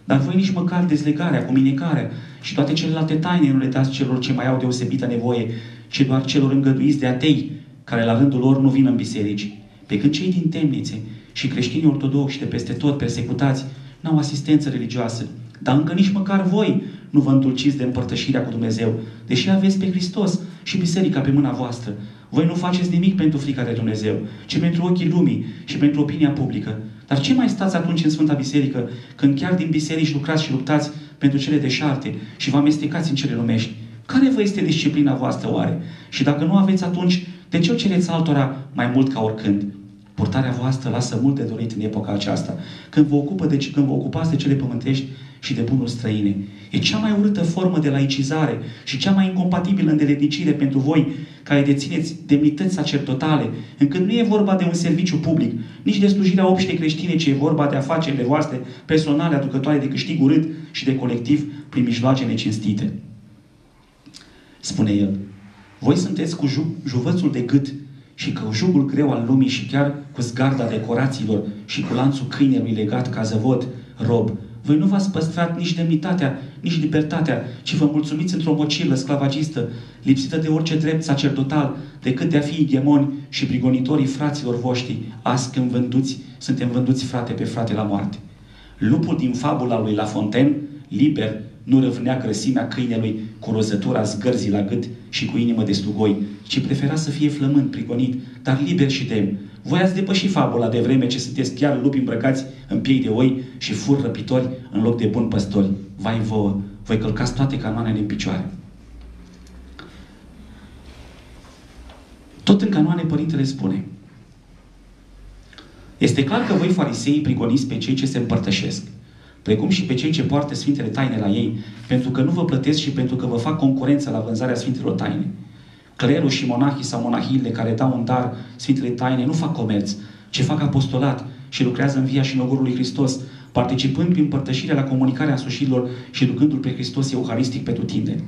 Dar voi nici măcar dezlegarea, comunicarea și toate celelalte taine nu le dați celor ce mai au deosebită nevoie, ci doar celor îngăduiți de atei, care la rândul lor nu vin în biserici. Pe când cei din temnițe și creștinii ortodoxi de peste tot persecutați n-au asistență religioasă, dar încă nici măcar voi nu vă îndulciți de împărtășirea cu Dumnezeu, deși aveți pe Hristos și biserica pe mâna voastră. Voi nu faceți nimic pentru frica de Dumnezeu, ci pentru ochii lumii și pentru opinia publică. Dar ce mai stați atunci în Sfânta Biserică, când chiar din biserici lucrați și luptați pentru cele deșarte și vă amestecați în cele lumești? Care vă este disciplina voastră oare? Și dacă nu aveți atunci, de ce o cereți altora mai mult ca oricând? Purtarea voastră lasă mult de dorit în epoca aceasta, când vă, ocupă de, când vă ocupați de cele pământești și de bunuri străine. E cea mai urâtă formă de laicizare și cea mai incompatibilă îndeletnicire pentru voi, care dețineți demnități sacerdotale, încât nu e vorba de un serviciu public, nici de slujirea obștei creștine, ci e vorba de afacerile voastre personale aducătoare de câștig urât și de colectiv prin mijloace necinstite. Spune el, voi sunteți cu ju juvățul de gât și cu jugul greu al lumii și chiar cu zgarda decorațiilor și cu lanțul câinelui legat ca zăvod, rob. Voi nu v-ați păstrat nici demnitatea, nici libertatea, ci vă mulțumiți într-o mocilă sclavagistă, lipsită de orice drept sacerdotal, decât de a fi igemoni și prigonitorii fraților voștri, azi când vânduți, suntem vânduți frate pe frate la moarte. Lupul din fabula lui La Fontaine, liber, nu răvnea grăsimea câinelui cu rozătura zgârzii la gât și cu inimă de slugoi, ci prefera să fie flămând, prigonit, dar liber și demn. Voi ați depășit fabula de vreme ce sunteți chiar lupi îmbrăcați în piei de oi și fur răpitori în loc de buni păstori. Vai vouă, voi călcați toate canoanele în picioare. Tot în canoane Părintele spune: este clar că voi, fariseii, prigoniți pe cei ce se împărtășesc, precum și pe cei ce poartă Sfintele Taine la ei, pentru că nu vă plătesc și pentru că vă fac concurență la vânzarea Sfintelor Taine. Clerul și monahii sau monahiile care dau un dar Sfintele Taine nu fac comerț, ci fac apostolat și lucrează în via și în ogorul lui Hristos, participând prin împărtășirea la comunicarea asușilor și ducându-L pe Hristos euharistic pe tutindeni.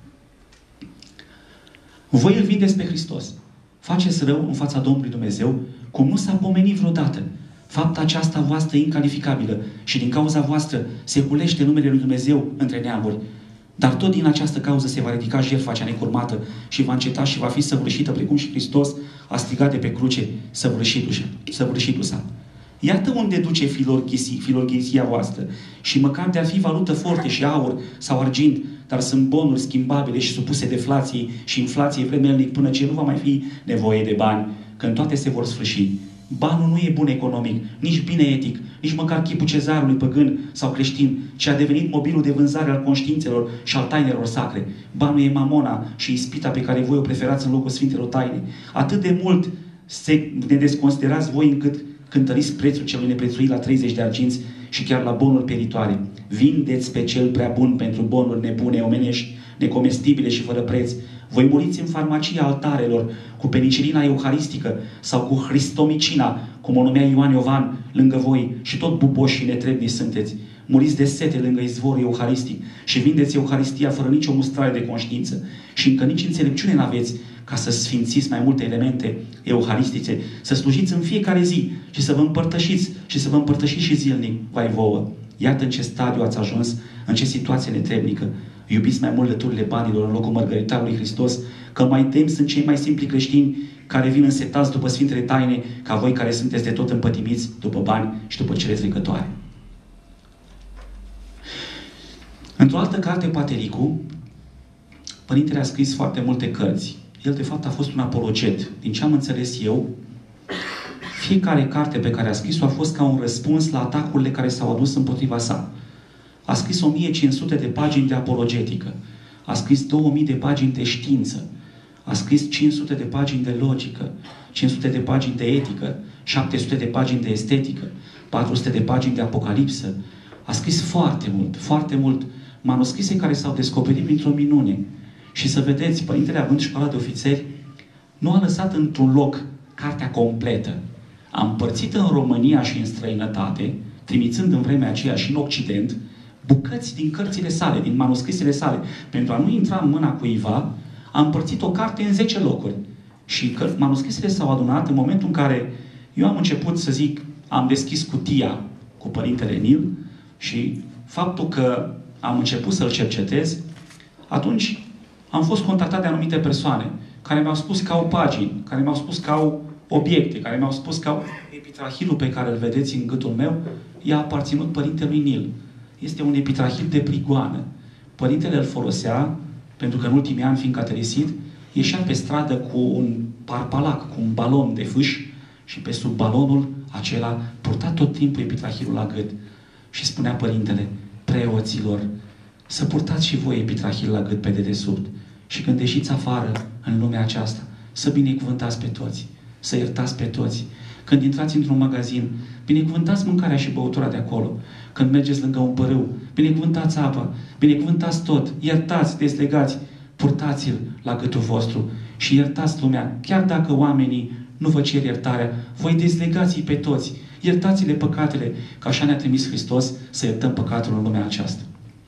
Voi îl vindeți pe Hristos. Faceți rău în fața Domnului Dumnezeu, cum nu s-a pomenit vreodată. Fapta aceasta voastră incalificabilă și din cauza voastră se hulește numele lui Dumnezeu între neamuri. Dar tot din această cauză se va ridica jertfa cea necurmată și va înceta și va fi săvârșită, precum și Hristos a strigat de pe cruce săvârșitul sa. Iată unde duce filorghisia voastră. Și măcar de a fi valută forte și aur sau argint, dar sunt bonuri schimbabile și supuse deflației și inflației vremelnic până ce nu va mai fi nevoie de bani, când toate se vor sfârși. Banul nu e bun economic, nici bine etic, nici măcar chipul cezarului păgân sau creștin, ci a devenit mobilul de vânzare al conștiințelor și al tainelor sacre. Banul e mamona și ispita pe care voi o preferați în locul Sfintelor Taine. Atât de mult se ne desconsiderați voi încât cântăriți prețul celui neprețuit la treizeci de arginți și chiar la bonuri peritoare. Vindeți pe cel prea bun pentru bonuri nebune, omenești, necomestibile și fără preț. Voi muriți în farmacia altarelor cu penicilina euharistică sau cu hristomicina, cum o numea Ioan Iovan, lângă voi, și tot buboși și netrebnici sunteți. Muriți de sete lângă izvorul euharistic și vindeți Euharistia fără nicio mustrare de conștiință. Și încă nici înțelepciune n-aveți ca să sfințiți mai multe elemente euharistice, să slujiți în fiecare zi și să vă împărtășiți și să vă împărtășiți și zilnic, vai vouă. Iată în ce stadiu ați ajuns, în ce situație netrebnică. Iubiți mai mult lăturile banilor în locul mărgăritarului Hristos, că mai demn sunt cei mai simpli creștini care vin însetați după Sfintele Taine, ca voi care sunteți de tot împătimiți după bani și după cele trecătoare. Într-o altă carte, Patericu, Părintele a scris foarte multe cărți. El, de fapt, a fost un apologet. Din ce am înțeles eu, fiecare carte pe care a scris-o a fost ca un răspuns la atacurile care s-au adus împotriva sa. A scris o mie cinci sute de pagini de apologetică. A scris două mii de pagini de știință. A scris cinci sute de pagini de logică, cinci sute de pagini de etică, șapte sute de pagini de estetică, patru sute de pagini de apocalipsă. A scris foarte mult, foarte mult manuscrise care s-au descoperit printr-o minune. Și să vedeți, Părintele, având școala de ofițeri, nu a lăsat într-un loc cartea completă. A împărțit în România și în străinătate, trimițând în vremea aceea și în Occident, bucăți din cărțile sale, din manuscrisele sale. Pentru a nu intra în mâna cuiva, a împărțit o carte în zece locuri. Și că manuscrisele s-au adunat în momentul în care eu am început să zic, am deschis cutia cu Părintele Nil și faptul că am început să-l cercetez, atunci am fost contactat de anumite persoane care mi-au spus că au pagini, care mi-au spus că au obiecte, care mi-au spus că au epitrahilul pe care îl vedeți în gâtul meu, i-a aparținut părintelui Nil. Este un epitrahil de prigoană. Părintele îl folosea, pentru că în ultimii ani, fiind caterisit, ieșea pe stradă cu un parpalac, cu un balon de fâș și pe sub balonul acela purta tot timpul epitrahilul la gât. Și spunea părintele, preoților, să purtați și voi epitrahil la gât pe dedesubt. Și când ieșiți afară în lumea aceasta, să binecuvântați pe toți, să iertați pe toți. Când intrați într-un magazin, binecuvântați mâncarea și băutura de acolo. Când mergeți lângă un părâu, binecuvântați apa, binecuvântați tot, iertați, dezlegați, purtați-l la gâtul vostru și iertați lumea. Chiar dacă oamenii nu vă cer iertarea, voi dezlegați-i pe toți, iertați-le păcatele, că așa ne-a trimis Hristos să iertăm păcatul în lumea aceasta.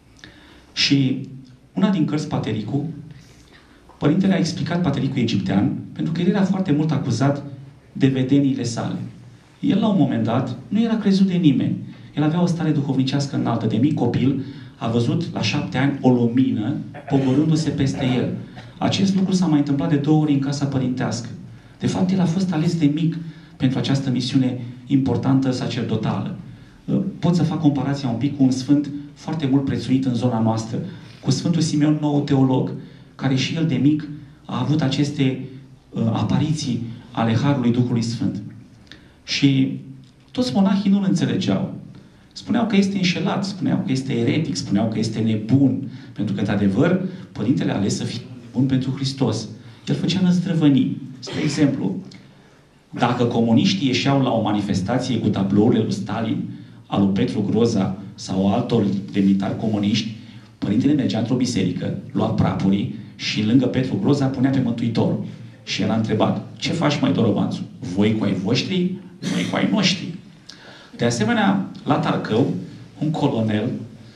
Și una din cărți, Patericu, părintele a explicat Patericul egiptean, pentru că el era foarte mult acuzat de vedeniile sale. El, la un moment dat, nu era crezut de nimeni. El avea o stare duhovnicească înaltă. De mic copil, a văzut la șapte ani o lumină pogorându-se peste el. Acest lucru s-a mai întâmplat de două ori în casa părintească. De fapt, el a fost ales de mic pentru această misiune importantă sacerdotală. Pot să fac comparația un pic cu un sfânt foarte mult prețuit în zona noastră, cu Sfântul Simeon, nou teolog, care și el de mic a avut aceste uh, apariții ale Harului Duhului Sfânt. Și toți monahii nu-l înțelegeau. Spuneau că este înșelat, spuneau că este eretic, spuneau că este nebun, pentru că, într-adevăr, părintele a ales să fie bun pentru Hristos. El făcea năzdrăvănii. Spre exemplu, dacă comuniștii ieșeau la o manifestație cu tablourile lui Stalin, al lui Petru Groza sau altor demnitari comuniști, părintele mergea într-o biserică, lua prapurii și lângă Petru Groza punea pe Mântuitorul. Și el a întrebat, ce faci, mai Dorobanțu? Voi cu ai voștri, noi cu ai noștri. De asemenea, la Tarcău, un colonel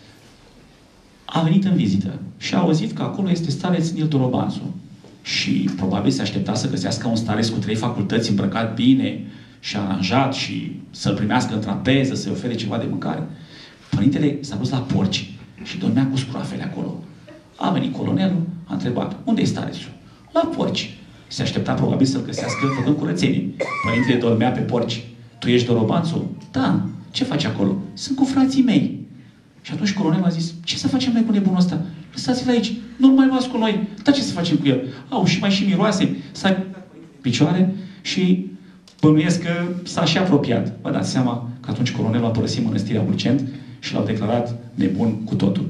a venit în vizită și a auzit că acolo este stareț Nil Dorobanțu. Și probabil se aștepta să găsească un stareț cu trei facultăți, îmbrăcat bine și aranjat și să-l primească în trapeză, să-i ofere ceva de mâncare. Părintele s-a dus la porci și dormea cu scroafele acolo. A venit colonelul, a întrebat, unde e starețul? La porci. Se aștepta probabil să-l găsească făcând curățenii. Părintele dormea pe porci. Tu ești Dorobanțu? Da. Ce faci acolo? Sunt cu frații mei. Și atunci colonelul a zis, ce să facem noi cu nebunul ăsta? Lăsați-l aici, nu-l mai luați cu noi. Dar ce să facem cu el? Au, și mai și miroase. S-a picioare și bănuiesc că s-a și apropiat. Vă dați seama că atunci colonelul a părăsit mănăstirea Urgent și l-au declarat nebun cu totul.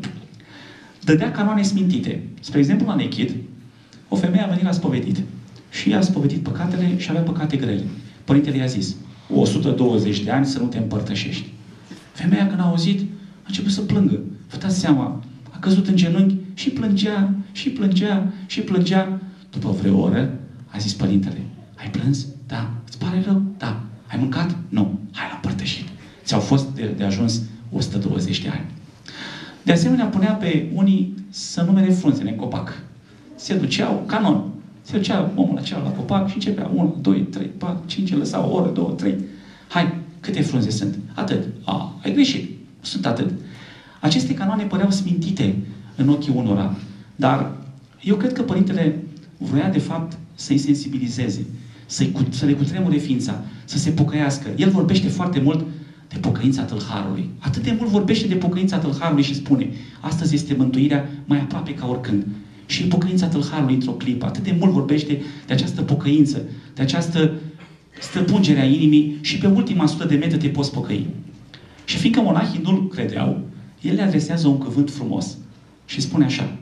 Dădea canoane smintite. Spre exemplu, la Nechid, o femeie a venit la spovedit. Și ea a spovedit păcatele și avea păcate grele. Părintele i-a zis, o sută douăzeci de ani să nu te împărtășești. Femeia, când a auzit, a început să plângă. Vă dați seama, a căzut în genunchi și plângea, și plângea, și plângea. După vreo oră, a zis părintele, ai plâns? Da. Îți pare rău? Da. Ai mâncat? Nu. Hai la împărtășit. Ți-au fost de, de ajuns o sută douăzeci de ani. De asemenea, punea pe unii să numere frunzele în copac. Se duceau, canon, se ducea omul acela la copac și începea unu, doi, trei, patru, cinci, lăsa o oră, două, trei. Hai, câte frunze sunt? Atât. A, ai greșit. Sunt atât. Aceste canoane păreau smintite în ochii unora, dar eu cred că părintele vroia de fapt să-i sensibilizeze, să-i, să le cutremure ființa, să se pocăiască. El vorbește foarte mult de pocăința tâlharului. Atât de mult vorbește de pocăința tâlharului și spune, astăzi este mântuirea mai aproape ca oricând. Și pocăința tâlharului într-o clipă. Atât de mult vorbește de această pocăință, de această străpungere a inimii și pe ultima sută de metri te poți pocăi. Și fiindcă monahii nu-l credeau, el le adresează un cuvânt frumos și spune așa,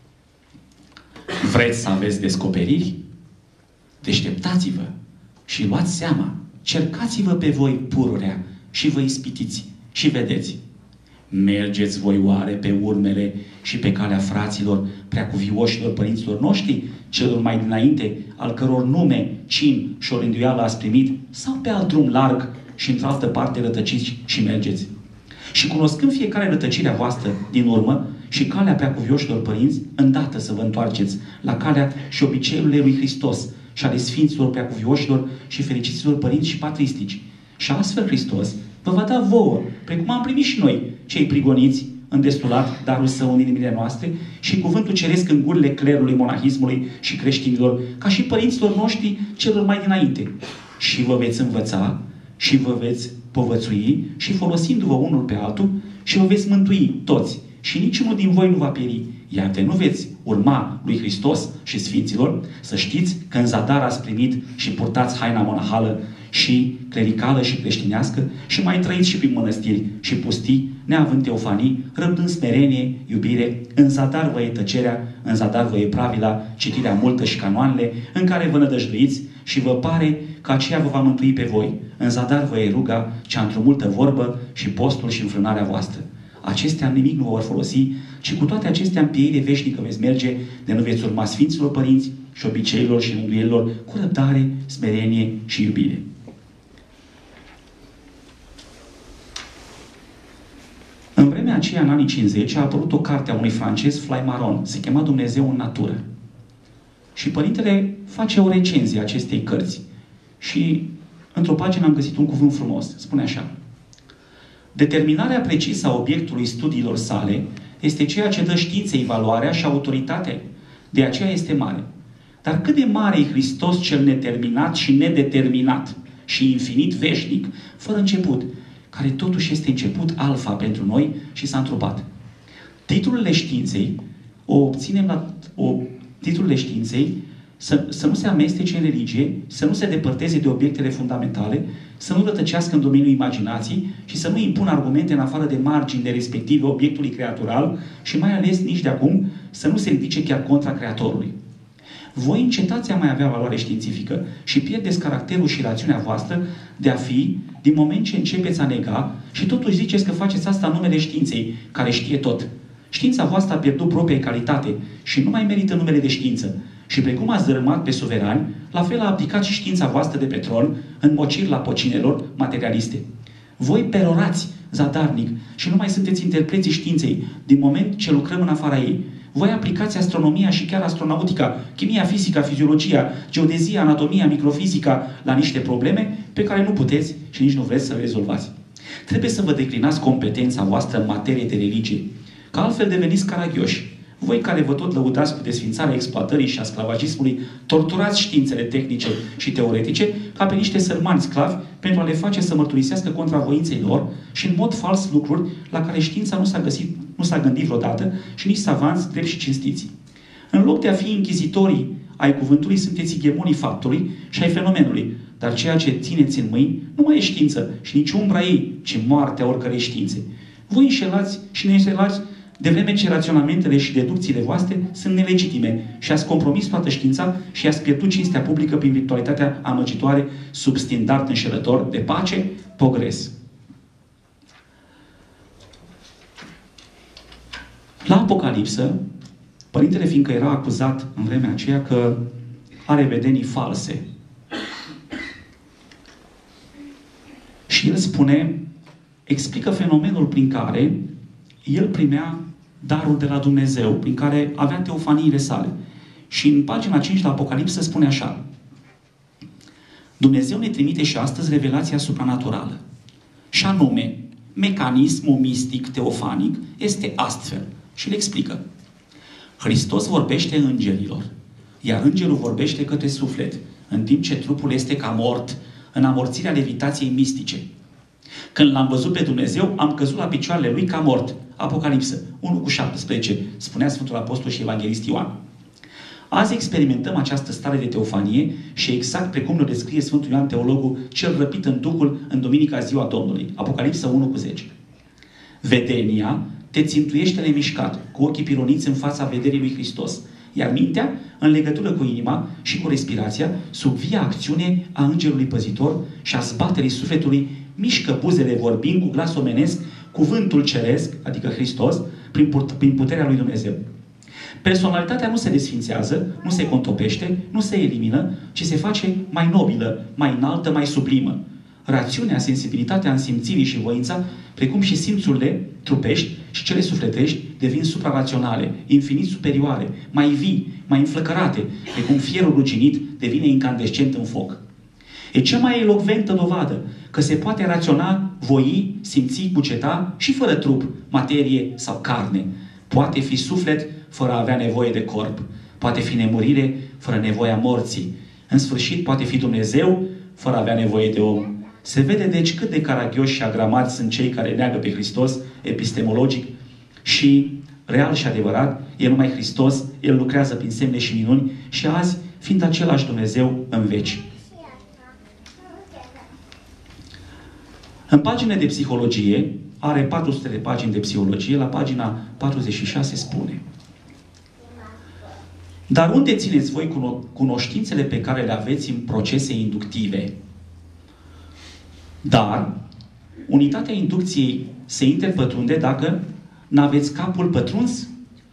vreți să aveți descoperiri? Deșteptați-vă și luați seama, cercați-vă pe voi pururea și vă ispitiți și vedeți. Mergeți voi oare pe urmele și pe calea fraților preacuvioșilor părinților noștri, celor mai dinainte, al căror nume, cin și o rânduială ați primit, sau pe alt drum larg și într-altă parte rătăciți și mergeți? Și cunoscând fiecare rătăcirea voastră din urmă și calea preacuvioșilor părinți, îndată să vă întoarceți la calea și obiceiurile lui Hristos și ale Sfinților preacuvioșilor și fericiților părinți și patristici. Și astfel Hristos vă va da vouă, precum am primit și noi, cei prigoniți, îndestulat darul său în inimile noastre și cuvântul ceresc în gurile clerului, monahismului și creștinilor, ca și părinților noștri celor mai dinainte. Și vă veți învăța și vă veți povățui și folosindu-vă unul pe altul și vă veți mântui toți. Și niciunul din voi nu va pieri. Iar de nu veți urma lui Hristos și Sfinților, să știți că în zadar ați primit și purtați haina monahală și clericală și creștinească și mai trăiți și prin mănăstiri și pustii, neavând teofanii, răbdând smerenie, iubire, în zadar vă e tăcerea, în zadar vă e pravila, citirea multă și canoanele, în care vă nădăjduiți și vă pare că aceea vă va mântui pe voi. În zadar vă e ruga, cea într-o multă vorbă și postul și înfrânarea voastră. Acestea nimic nu vă vor folosi, ci cu toate acestea în pieire veșnică veți merge, de nu veți urma Sfinților Părinți și obiceiilor și rânduielilor cu răbdare, smerenie și iubire. În vremea aceea, în anii cincizeci, a apărut o carte a unui francez, Flammarion, se chema Dumnezeu în natură. Și părintele face o recenzie a acestei cărți. Și într-o pagină am găsit un cuvânt frumos. Spune așa: determinarea precisă a obiectului studiilor sale este ceea ce dă științei valoarea și autoritatea. De aceea este mare. Dar cât de mare e Hristos cel neterminat și nedeterminat și infinit veșnic, fără început, care totuși este început alfa pentru noi și s-a întrupat. Titlurile științei o obținem la o, titlurile științei să, să nu se amestece în religie, să nu se depărteze de obiectele fundamentale, să nu rătăcească în domeniul imaginației și să nu impună argumente în afară de marginile respective obiectului creatural și mai ales nici de acum să nu se ridice chiar contra creatorului. Voi încetați a mai avea valoare științifică și pierdeți caracterul și rațiunea voastră de a fi, din moment ce începeți a nega și totuși ziceți că faceți asta în numele științei, care știe tot. Știința voastră a pierdut propria calitate și nu mai merită numele de știință. Și precum ați dărâmat pe suverani, la fel a aplicat și știința voastră de pe tron în mociri la pocinelor materialiste. Voi perorați zadarnic și nu mai sunteți interpreții științei, din moment ce lucrăm în afara ei. Voi aplicați astronomia și chiar astronautica, chimia, fizica, fiziologia, geodezia, anatomia, microfizica la niște probleme pe care nu puteți și nici nu vreți să le rezolvați. Trebuie să vă declinați competența voastră în materie de religie, că altfel deveniți caragioși. Voi care vă tot lăudați cu desfințarea exploatării și a sclavagismului, torturați științele tehnice și teoretice ca pe niște sărmani sclavi pentru a le face să mărturisească contra voinței lor și în mod fals lucruri la care știința nu s-a găsit, nu s-a gândit vreodată și nici savanți drept și cinstiți. În loc de a fi închizitorii ai cuvântului, sunteți igemonii faptului și ai fenomenului, dar ceea ce țineți în mâini nu mai e știință și nici umbra ei, ci moartea oricărei științe. Voi înșelați și ne înșelați de vreme ce raționamentele și deducțiile voastre sunt nelegitime și ați compromis toată știința și ați pierdut cinstea publică prin virtualitatea amăgitoare sub standard înșelător de pace, progres. La Apocalipsă, părintele, fiindcă era acuzat în vremea aceea că are vedenii false, și el spune, explică fenomenul prin care el primea darul de la Dumnezeu, prin care avea teofaniile sale. Și în pagina cinci la Apocalipsă spune așa: Dumnezeu ne trimite și astăzi revelația supranaturală. Și anume, mecanismul mistic teofanic este astfel. Și le explică. Hristos vorbește îngerilor, iar îngerul vorbește către suflet, în timp ce trupul este ca mort în amorțirea levitației mistice. Când l-am văzut pe Dumnezeu, am căzut la picioarele lui ca mort. Apocalipsă unu cu șaptesprezece, spunea Sfântul Apostol și Evanghelist Ioan. Azi experimentăm această stare de teofanie și exact precum ne descrie Sfântul Ioan Teologul, cel răpit în Duhul în Duminica Ziua Domnului. Apocalipsă unu cu zece. Vedenia te țintuiește nemișcat, cu ochii pironiți în fața vederii lui Hristos, iar mintea, în legătură cu inima și cu respirația, sub via acțiune a îngerului păzitor și a zbaterii sufletului, mișcă buzele vorbind cu glas omenesc cuvântul ceresc, adică Hristos, prin puterea lui Dumnezeu. Personalitatea nu se desfințează, nu se contopește, nu se elimină, ci se face mai nobilă, mai înaltă, mai sublimă. Rațiunea, sensibilitatea însimțirii și voința, precum și simțurile trupești și cele sufletești, devin supraraționale, infinit superioare, mai vii, mai înflăcărate, precum fierul ruginit devine incandescent în foc. E cea mai elocventă dovadă că se poate raționa voi, simți, cuceta și fără trup, materie sau carne. Poate fi suflet fără a avea nevoie de corp. Poate fi nemurire fără nevoia morții. În sfârșit, poate fi Dumnezeu fără a avea nevoie de om. Se vede deci cât de caragioși și agramați sunt cei care neagă pe Hristos epistemologic și real și adevărat, e numai Hristos, El lucrează prin semne și minuni și azi, fiind același Dumnezeu în veci. În pagine de psihologie, are patru sute de pagini de psihologie, la pagina patruzeci și șase spune: dar unde țineți voi cuno- cunoștințele pe care le aveți în procese inductive? Dar unitatea inducției se interpătrunde dacă n-aveți capul pătruns?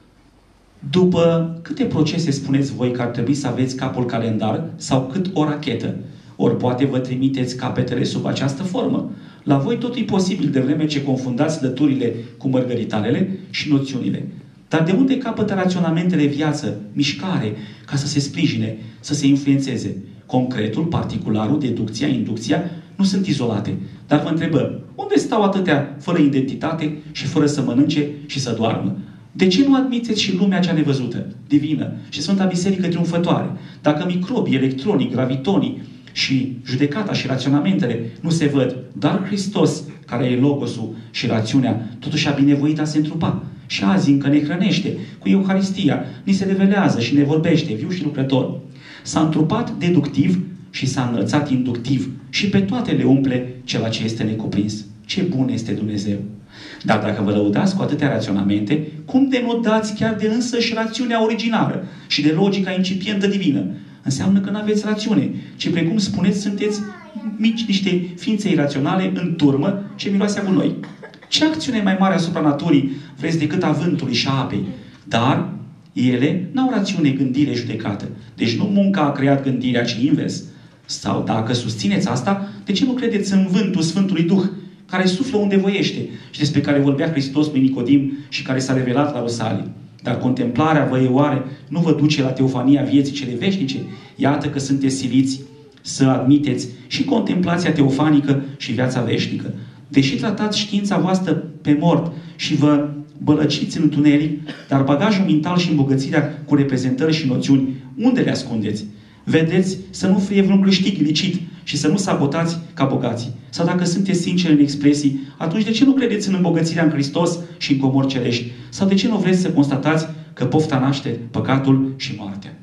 După câte procese spuneți voi că ar trebui să aveți capul calendar sau cât o rachetă? Ori poate vă trimiteți capetele sub această formă. La voi tot e posibil, de vreme ce confundați lăturile cu mărgăritanele și noțiunile. Dar de unde capătă raționamentele viață, mișcare, ca să se sprijine, să se influențeze? Concretul, particularul, deducția, inducția nu sunt izolate. Dar vă întrebăm, unde stau atâtea fără identitate și fără să mănânce și să doarmă? De ce nu admiteți și lumea cea nevăzută, divină și Sfânta Biserică triumfătoare? Dacă microbii, electronii, gravitonii și judecata și raționamentele nu se văd, dar Hristos, care e logosul și rațiunea, totuși a binevoit a se întrupa. Și azi încă ne hrănește cu Euharistia, ni se revelează și ne vorbește, viu și lucrător. S-a întrupat deductiv și s-a înălțat inductiv și pe toate le umple ceva ce este necuprins. Ce bun este Dumnezeu! Dar dacă vă lăudați cu atâtea raționamente, cum denodați chiar de însăși rațiunea originară și de logica incipientă divină? Înseamnă că nu aveți rațiune, ci precum spuneți, sunteți mici niște ființe iraționale în turmă ce miroase cu noi. Ce acțiune mai mare asupra naturii vreți decât a vântului și a apei? Dar ele n-au rațiune, gândire, judecată. Deci nu munca a creat gândirea, ci invers. Sau dacă susțineți asta, de ce nu credeți în vântul Sfântului Duh, care suflă unde voiește și despre care vorbea Hristos lui Nicodim și care s-a revelat la Rusalii? Dar contemplarea vă oare nu vă duce la teofania vieții cele veșnice? Iată că sunteți siliți să admiteți și contemplația teofanică și viața veșnică. Deși tratați știința voastră pe mort și vă bălăciți în întuneric, dar bagajul mental și îmbogățirea cu reprezentări și noțiuni, unde le ascundeți? Vedeți să nu fie vreun câștig ilicit și să nu sabotați ca bogații. Sau dacă sunteți sinceri în expresii, atunci de ce nu credeți în îmbogățirea în Hristos și în comori cerești? Sau de ce nu vreți să constatați că pofta naște păcatul și moartea?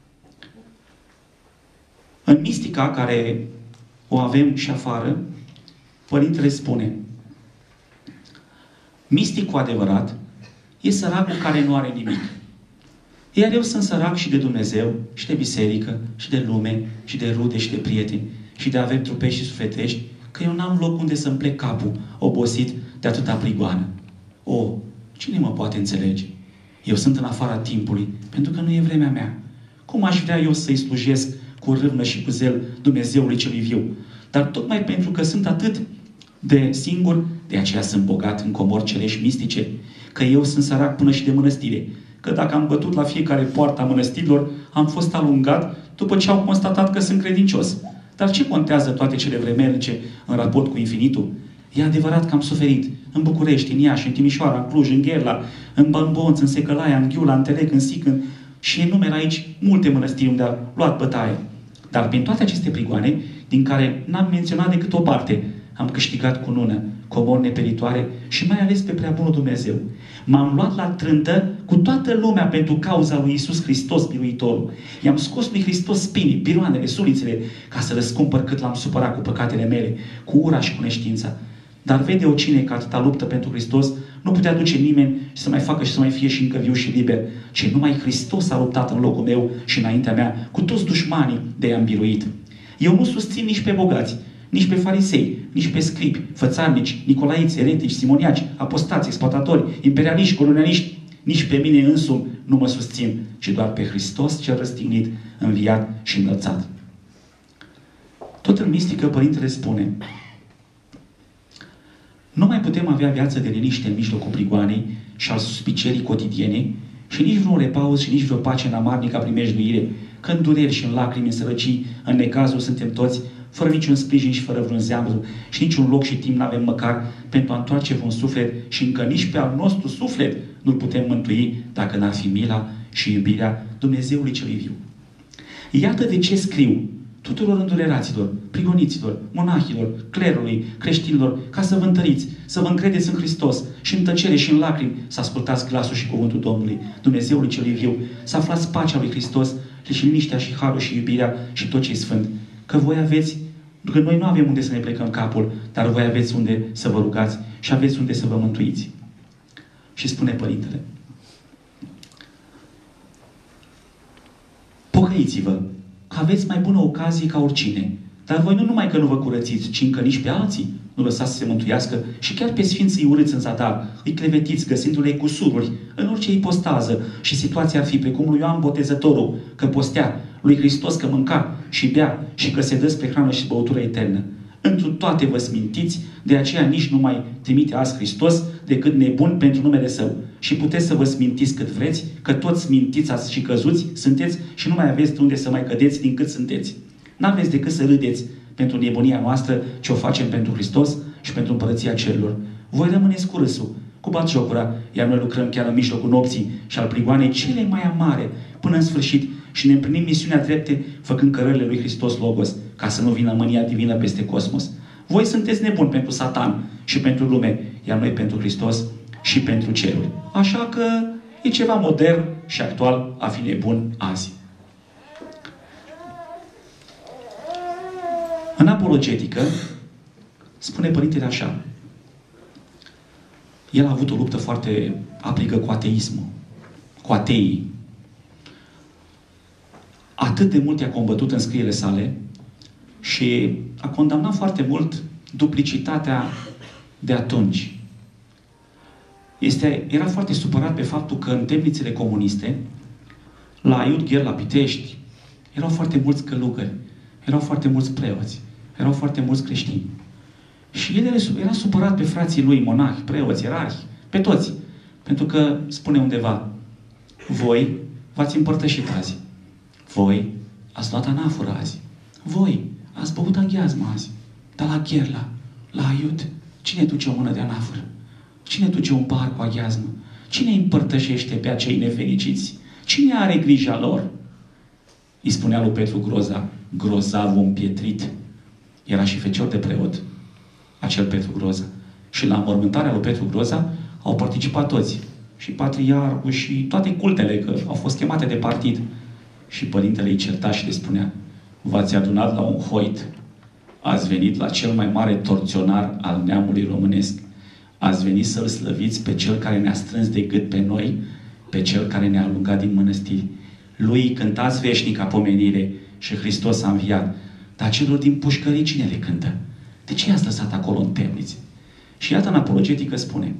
În mistica care o avem și afară, Părintele spune: misticul adevărat e săracul care nu are nimic. Iar eu sunt sărac și de Dumnezeu, și de biserică, și de lume, și de rude, și de prieteni, și de averi trupești și sufletești, că eu n-am loc unde să-mi plec capul, obosit de atâta prigoană. O, cine mă poate înțelege? Eu sunt în afara timpului, pentru că nu e vremea mea. Cum aș vrea eu să-i slujesc cu râvnă și cu zel Dumnezeului celui viu? Dar tocmai pentru că sunt atât de singur, de aceea sunt bogat în comori cerești mistice, că eu sunt sărac până și de mănăstire. Că dacă am bătut la fiecare poartă a mănăstirilor, am fost alungat după ce au constatat că sunt credincios. Dar ce contează toate cele vremelnice în raport cu infinitul? E adevărat că am suferit în București, în Iași, în Timișoara, în Cluj, în Gherla, în Bănbonț, în Secălaia, în Ghiula, în Telec, în Sic, în... și enumer aici multe mănăstiri unde a luat bătaie. Dar prin toate aceste prigoane, din care n-am menționat decât o parte, am câștigat cunună, comori neperitoare și mai ales pe prea bunul Dumnezeu. M-am luat la trântă cu toată lumea pentru cauza lui Iisus Hristos, Biruitorul. I-am scos lui Hristos spinii, piroanele, sulițele, ca să răscumpăr cât l-am supărat cu păcatele mele, cu ura și cu neștiința. Dar vede-o cine că atâta luptă pentru Hristos nu putea duce nimeni și să mai facă și să mai fie și încă viu și liber, ci numai Hristos a luptat în locul meu și înaintea mea cu toți dușmanii de i-am biruit. Eu nu susțin nici pe bogați, nici pe farisei, nici pe scribi, fățarnici, nicolaiți, eretici, simoniaci, apostați, exploatatori, imperialiști, colonialiști, nici pe mine însumi nu mă susțin, ci doar pe Hristos cel răstignit, înviat și înălțat. Tot în mistică, Părintele spune: nu mai putem avea viață de liniște în mijlocul prigoanei și al suspicierii cotidiene Și nici vreun repaus și nici vreo pace în amarnica primejduire, că în dureri și în lacrimi, în sărăcii, în necazuri suntem toți, fără niciun sprijin și fără vreun zeamă și niciun loc și timp n-avem măcar pentru a întoarce vreun suflet și încă nici pe al nostru suflet nu-l putem mântui dacă n-ar fi mila și iubirea Dumnezeului celui viu. Iată de ce scriu tuturor îndureraților, prigoniților, monahilor, clerului, creștinilor, ca să vă întăriți, să vă încredeți în Hristos și în tăcere și în lacrimi să ascultați glasul și cuvântul Domnului, Dumnezeului celui viu, să aflați pacea lui Hristos și liniștea și harul și iubirea și tot ce e sfânt. Că voi aveți, că noi nu avem unde să ne plecăm capul, dar voi aveți unde să vă rugați și aveți unde să vă mântuiți. Și spune Părintele: pocăiți-vă, că aveți mai bună ocazie ca oricine. Dar voi nu numai că nu vă curățiți, ci încă nici pe alții nu lăsați să se mântuiască și chiar pe sfinții urâți în zadar, îi clevetiți găsindu-le cusururi în orice ipostază și situația ar fi precum lui Ioan Botezătorul, că postea, lui Hristos că mânca și bea și că se dă spre hrană și băutură eternă. Întru toate vă smintiți, de aceea nici nu mai trimite azi Hristos decât nebun pentru numele Său. Și puteți să vă smintiți cât vreți, că toți smintiți și căzuți sunteți și nu mai aveți unde să mai cădeți din cât sunteți. N-aveți decât să râdeți pentru nebunia noastră ce o facem pentru Hristos și pentru împărăția cerurilor. Voi rămâneți cu râsul, cu batjocura, iar noi lucrăm chiar în mijlocul nopții și al prigoanei cele mai amare până în sfârșit și ne împlinim misiunea drepte făcând cărările lui Hristos Logos, ca să nu vină mânia divină peste cosmos. Voi sunteți nebuni pentru Satan și pentru lume, iar noi pentru Hristos și pentru ceruri. Așa că e ceva modern și actual a fi nebun azi. În apologetică spune Părintele așa: el a avut o luptă foarte aprigă cu ateismul, cu ateii. Atât de mult i-a combătut în scrierile sale și a condamnat foarte mult duplicitatea de atunci. Este, era foarte supărat pe faptul că în temnițele comuniste, la Iudgher, la Pitești, erau foarte mulți călugări, erau foarte mulți preoți, erau foarte mulți creștini. Și el era supărat pe frații lui, monahi, preoți, ierarhi, pe toți. Pentru că, spune undeva, voi v-ați împărtășit azi. Voi ați luat anafură azi. Voi ați băut aghiazmă azi. Dar la Gherla, la Aiud, cine duce o mână de anafură? Cine duce un pahar cu aghiazmă? Cine îi împărtășește pe acei nefericiți? Cine are grija lor? Îi spunea lui Petru Groza, grozavul împietrit. Era și fecior de preot, acel Petru Groza. Și la înmormântarea lui Petru Groza au participat toți. Și patriarhul și toate cultele, că au fost chemate de partid. Și părintele îi certa și le spunea: v-ați adunat la un hoit. Ați venit la cel mai mare torționar al neamului românesc. Ați venit să-L slăviți pe Cel care ne-a strâns de gât pe noi, pe Cel care ne-a alungat din mănăstiri. Lui cântați veșnica pomenire și Hristos a înviat. Dar celor din pușcării cine le cântă? De ce i-ați lăsat acolo în temnițe? Și iată în apologetică spune: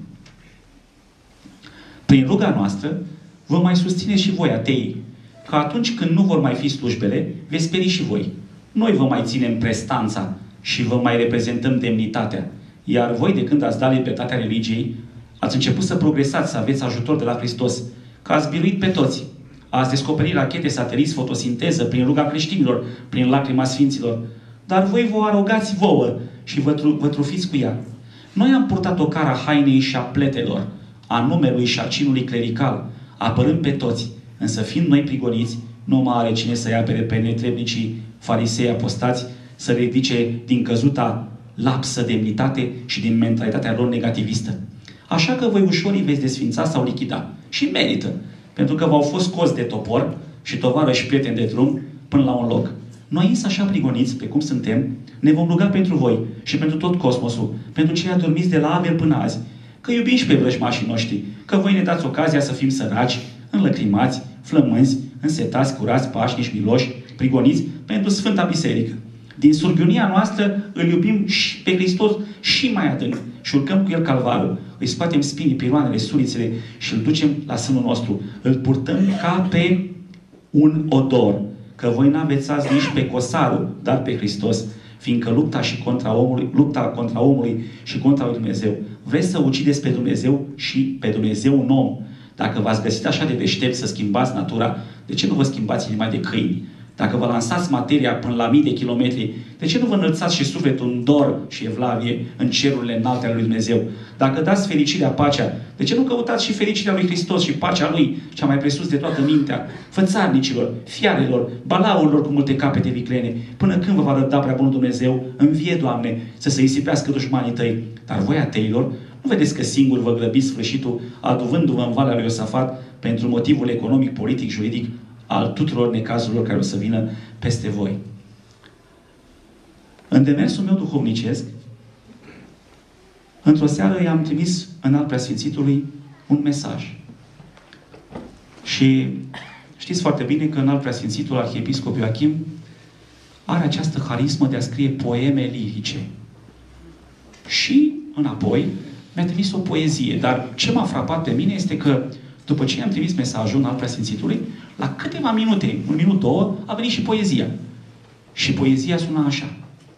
prin ruga noastră vă mai susțineți și voi, ateii, că atunci când nu vor mai fi slujbele, veți speri și voi. Noi vă mai ținem prestanța și vă mai reprezentăm demnitatea. Iar voi, de când ați dat libertatea religiei, ați început să progresați, să aveți ajutor de la Hristos, că ați biruit pe toți. Ați descoperit rachete, sateliți, fotosinteză, prin ruga creștinilor, prin lacrima sfinților. Dar voi vă arogați vouă și vă, tru vă trufiți cu ea. Noi am purtat o cara hainei și a pletelor, a numelui și a cinului clerical, apărând pe toți, însă fiind noi prigoniți, nu mai are cine să-i apere pe netrebnicii farisei apostați, să ridice din căzuta lapsă demnitate și din mentalitatea lor negativistă. Așa că voi ușor îi veți desfința sau lichida. Și merită, pentru că v-au fost scoți de topor și tovarăși prieteni de drum până la un loc. Noi însă așa prigoniți, pe cum suntem, ne vom ruga pentru voi și pentru tot cosmosul, pentru cei adormiți de la Abel până azi, că iubim și pe vrăjmașii noștri, că voi ne dați ocazia să fim săraci, înlăcrimați, flămânzi, însetați, curați, pașnici, miloși, prigoniți pentru Sfânta Biserică. Din surghiunia noastră îl iubim și pe Hristos și mai adânc și urcăm cu El calvarul. Îi scoatem spinii, piroanele, surițele și îl ducem la sânul nostru. Îl purtăm ca pe un odor. Că voi n-aveți azi nici pe cosarul, dar pe Hristos. Fiindcă lupta, și contra omului, lupta contra omului și contra lui Dumnezeu. Vreți să ucideți pe Dumnezeu și pe Dumnezeu un om. Dacă v-ați găsit așa de deștept să schimbați natura, de ce nu vă schimbați inima de câini? Dacă vă lansați materia până la mii de kilometri, de ce nu vă înălțați și sufletul în dor și evlavie în cerurile înalte ale lui Dumnezeu? Dacă dați fericirea, pacea, de ce nu căutați și fericirea lui Hristos și pacea lui, cea mai presus de toată mintea, fățarnicilor, fiarelor, balaurilor cu multe capete viclene, până când vă va răbda prea bunul Dumnezeu? Învie, Doamne, să se isipească dușmanii tăi. Dar voi, ateilor, nu vedeți că singur vă grăbiți sfârșitul, aduvându-vă în valea lui Iosafat pentru motivul economic, politic, juridic al tuturor necazurilor care o să vină peste voi. În demersul meu duhovnicesc, într-o seară i-am trimis Înalt Preasfințitului un mesaj. Și știți foarte bine că Înalt Preasfințitul Arhiepiscop Ioachim are această harismă de a scrie poeme lirice. Și înapoi mi-a trimis o poezie. Dar ce m-a frapat pe mine este că după ce i-am trimis mesajul Înalt Preasfințitului, la câteva minute, un minut, două, a venit și poezia. Și poezia suna așa.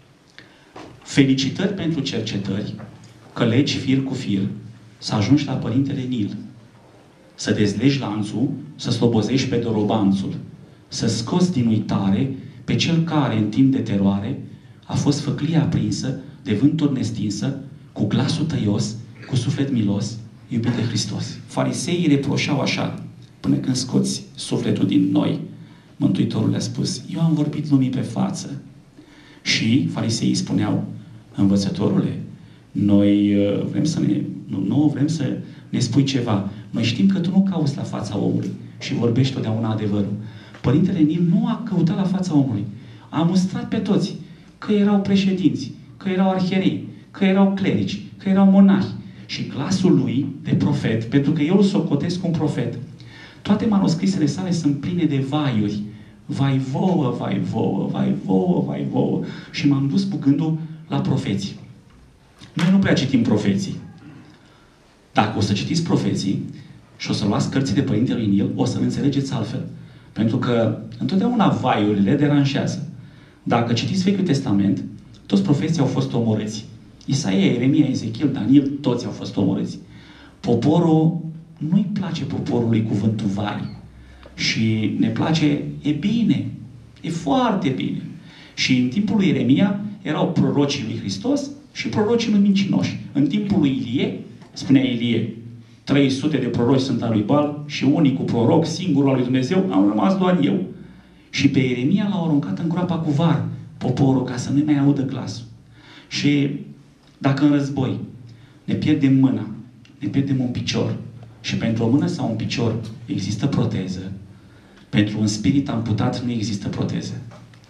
Felicitări pentru cercetări, că legi fir cu fir, să ajungi la Părintele Nil. Să dezlegi lanțul, să slobozești pe dorobanțul, să scoți din uitare pe cel care, în timp de teroare, a fost făclia aprinsă, de vânturi nestinsă, cu glasul tăios, cu suflet milos, iubit de Hristos. Fariseii reproșau așa, până când scoți sufletul din noi. Mântuitorul le-a spus, eu am vorbit lumii pe față. Și fariseii spuneau, învățătorule, noi vrem să ne, nu, nu vrem să ne spui ceva. Noi știm că tu nu cauți la fața omului și vorbești totdeauna adevărul. Părintele Nil nu a căutat la fața omului. A mustrat pe toți că erau președinți, că erau arhierei, că erau clerici, că erau monahi. Și glasul lui de profet, pentru că eu îl socotesc un profet, toate manuscrisele sale sunt pline de vaiuri. Vai vouă, vai vouă, vai vouă, vai vouă. Și m-am dus cu gândul la profeții. Noi nu prea citim profeții. Dacă o să citiți profeții și o să luați cărții de Părintele Nil, o să înțelegeți altfel. Pentru că întotdeauna vaiurile deranjează. Dacă citiți Vechiul Testament, toți profeții au fost omorâți. Isaia, Ieremia, Ezechiel, Daniel, toți au fost omorâți. Poporul, nu-i place poporului cuvântul vai. Și ne place, e bine, e foarte bine. Și în timpul lui Ieremia erau prorocii lui Hristos și prorocii lui mincinoși. În timpul lui Ilie, spunea Ilie, trei sute de proroci sunt al lui Baal și unicul proroc, singurul al lui Dumnezeu, am rămas doar eu. Și pe Ieremia l-au aruncat în groapa cu var poporul ca să nu mai audă glasul. Și dacă în război ne pierdem mâna, ne pierdem un picior și pentru o mână sau un picior există proteză, pentru un spirit amputat nu există proteză.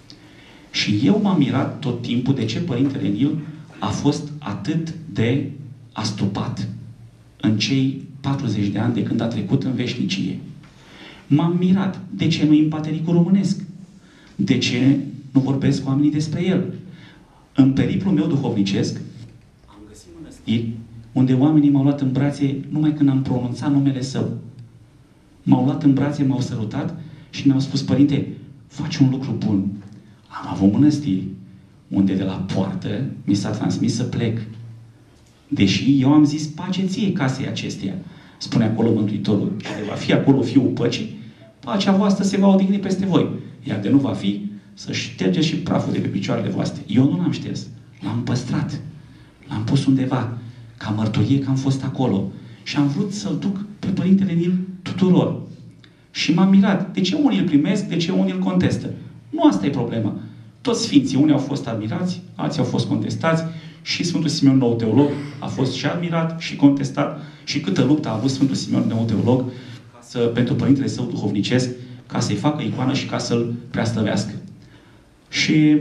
Și eu m-am mirat tot timpul de ce Părintele Nil a fost atât de astupat în cei patruzeci de ani de când a trecut în veșnicie. M-am mirat de ce nu-i în patericul românesc, de ce nu vorbesc cu oamenii despre el. În periplul meu duhovnicesc am găsit mănăstiri unde oamenii m-au luat în brațe numai când am pronunțat numele său. M-au luat în brațe, m-au sărutat și mi-au spus, Părinte, faci un lucru bun. Am avut mănăstiri unde de la poartă mi s-a transmis să plec. Deși eu am zis pace ție casei acesteia. Spune acolo Mântuitorul, și de va fi acolo Fiul Păcii, pacea voastră se va odihni peste voi. Iar de nu va fi, să ștergeți și praful de pe picioarele voastre. Eu nu l-am șters. L-am păstrat. L-am pus undeva, ca mărturie că am fost acolo. Și am vrut să-l duc pe Părintele Nil tuturor. Și m-am mirat. De ce unii îl primesc, de ce unii îl contestă? Nu asta e problema. Toți sfinții, unii au fost admirați, alții au fost contestați, și Sfântul Simeon Nou Teolog a fost și admirat și contestat, și câtă luptă a avut Sfântul Simeon Nou Teolog ca să, pentru Părintele său duhovnicesc, ca să-i facă icoană și ca să-l preaslăvească. Și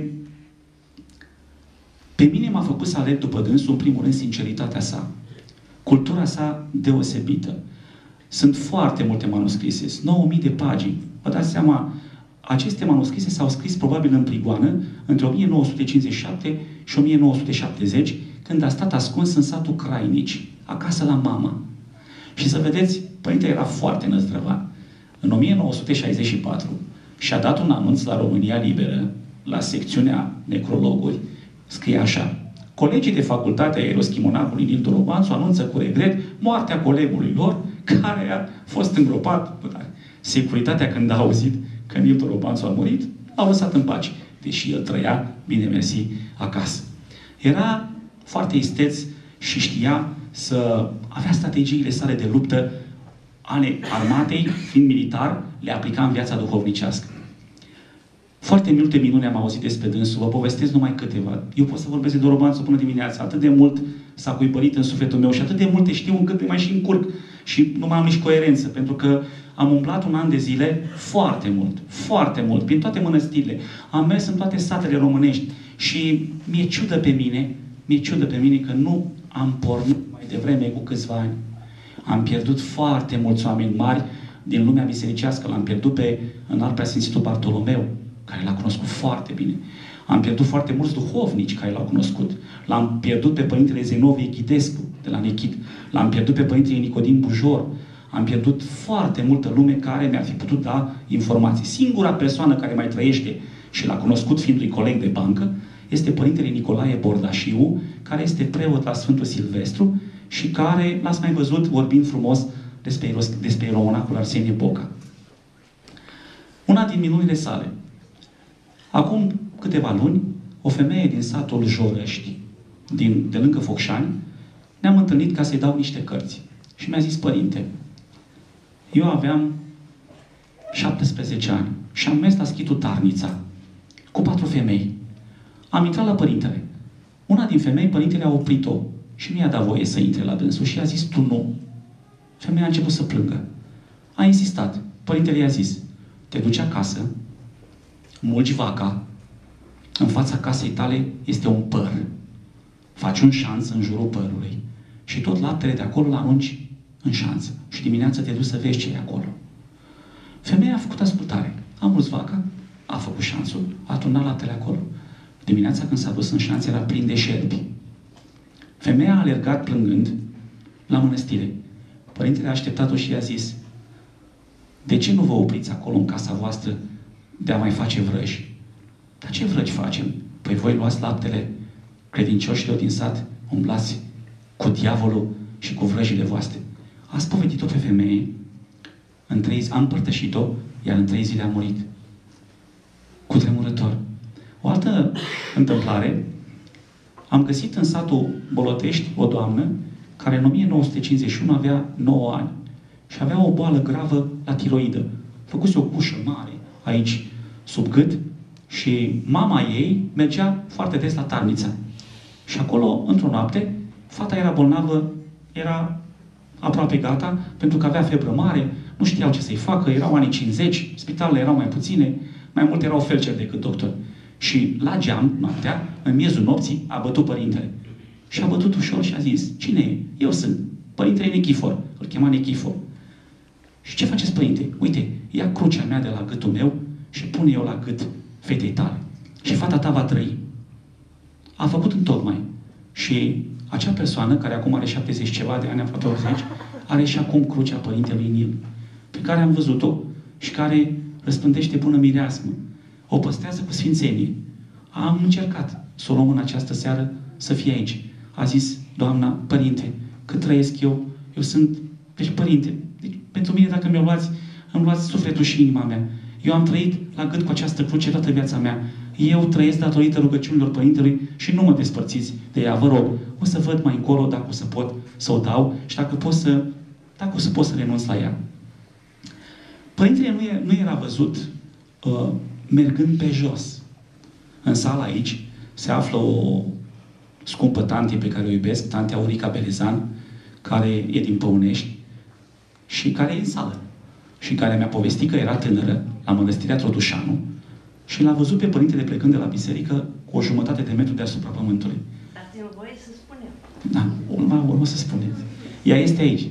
pe mine m-a făcut să aleg după dânsul, în primul rând, sinceritatea sa. Cultura sa deosebită. Sunt foarte multe manuscrise, sunt nouă mii de pagini. Vă dați seama, aceste manuscrise s-au scris probabil în prigoană între o mie nouă sute cincizeci și șapte și o mie nouă sute șaptezeci, când a stat ascuns în satul Crainici, acasă la mama. Și să vedeți, Părintele era foarte năzdrăvan. În o mie nouă sute șaizeci și patru și-a dat un anunț la România Liberă, la secțiunea necrologuri, scrie așa: Colegii de facultate a Ieroschimonacului Nil Dorobanțu anunță cu regret moartea colegului lor care a fost îngropat. Securitatea, când a auzit că Nil Dorobanțu a murit, a lăsat în pace, deși el trăia, bine mersi, acasă. Era foarte isteț și știa să avea strategiile sale de luptă ale armatei, fiind militar, le aplica în viața duhovnicească. Foarte multe minuni am auzit despre dânsul, vă povestesc numai câteva. Eu pot să vorbesc de Dorobanțu până dimineața. Atât de mult s-a cuibărit în sufletul meu și atât de multe știu încât le mai și încurc. Și nu mai am nici coerență, pentru că am umblat un an de zile foarte mult, foarte mult, prin toate mănăstirile. Am mers în toate satele românești și mi-e ciudă pe mine, mi-e ciudă pe mine că nu am pornit mai devreme cu câțiva ani. Am pierdut foarte mulți oameni mari din lumea bisericească. L-am pierdut pe înalt preasfințitul Bartolomeu, care l-a cunoscut foarte bine. Am pierdut foarte mulți duhovnici care l-au cunoscut. L-am pierdut pe Părintele Zenovie Ghidescu, de la Nechid. L-am pierdut pe Părintele Nicodim Bujor. Am pierdut foarte multă lume care mi-ar fi putut da informații. Singura persoană care mai trăiește și l-a cunoscut fiind lui coleg de bancă este Părintele Nicolae Bordașiu, care este preot la Sfântul Silvestru și care l-ați mai văzut vorbind frumos despre, despre ieromonacul Arsenie Boca. Una din minunile sale. Acum câteva luni, o femeie din satul Jorăști, din, de lângă Focșani, ne-am întâlnit ca să-i dau niște cărți. Și mi-a zis: părinte, eu aveam șaptesprezece ani și am mers la schitul Tarnița cu patru femei. Am intrat la părintele. Una din femei, părintele a oprit-o și nu i-a dat voie să intre la dânsul și i-a zis: tu nu. Femeia a început să plângă. A insistat. Părintele i-a zis: te duci acasă, mulgi vaca, în fața casei tale este un păr. Faci un șanț în jurul părului și tot laptele de acolo l-arunci în șanță. Și dimineața te duci să vezi ce e acolo. Femeia a făcut ascultare. A mulț vaca, a făcut șanțul, a turnat laptele acolo. Dimineața când s-a dus în șanț era plin de șerpi. Femeia a alergat plângând la mănăstire. Părintele a așteptat-o și i-a zis: de ce nu vă opriți acolo în casa voastră de a mai face vrăji? Dar ce vrăji facem? Păi voi luați laptele credincioșilor din sat, umblați cu diavolul și cu vrăjile voastre. A spovedit-o pe femeie, în trei zi, a împărtășit-o, iar în trei zile a murit. Cutremurător. O altă întâmplare, am găsit în satul Bolotești o doamnă care în o mie nouă sute cincizeci și unu avea nouă ani și avea o boală gravă la tiroidă. Făcuse o cușă mare aici, sub gât, și mama ei mergea foarte des la Tarnița. Și acolo, într-o noapte, fata era bolnavă, era aproape gata, pentru că avea febră mare, nu știau ce să-i facă, erau anii cincizeci, spitalele erau mai puține, mai mult erau felceri decât doctori. Și la geam, noaptea, în miezul nopții, a bătut părintele. Și a bătut ușor și a zis: cine e? Eu sunt. Părintele Nechifor. Îl chema Nechifor. Și ce faceți, părinte? Uite, ia crucea mea de la gâtul meu și pune eu la gât fetei tale. Și fata ta va trăi. A făcut întocmai. Și acea persoană, care acum are șaptezeci ceva de ani, aproape optzeci, are și acum crucea Părintelui Nil, pe care am văzut-o și care răspândește bună mireasmă. O păstrează cu sfințenie. Am încercat să o luăm în această seară să fie aici. A zis doamna: părinte, cât trăiesc eu, eu sunt... Deci, părinte, deci, pentru mine, dacă mi-o luați, îmi luați sufletul și inima mea. Eu am trăit la gât cu această cruce toată viața mea. Eu trăiesc datorită rugăciunilor Părintelui și nu mă despărțiți de ea, vă rog. O să văd mai încolo dacă o să pot să o dau și dacă pot să, dacă o să pot să renunț la ea. Părintele nu, e, nu era văzut uh, mergând pe jos. În sala aici se află o scumpă tante pe care o iubesc, tantea Aurica Belezan, care e din Păunești și care e în sală. Și care mi-a povestit că era tânără la mănăstirea Trotușanu și l-a văzut pe părintele plecând de la biserică cu o jumătate de metru deasupra pământului. Dar țin voie să spunem. Da, urma, urmă să spuneți. Ea este aici.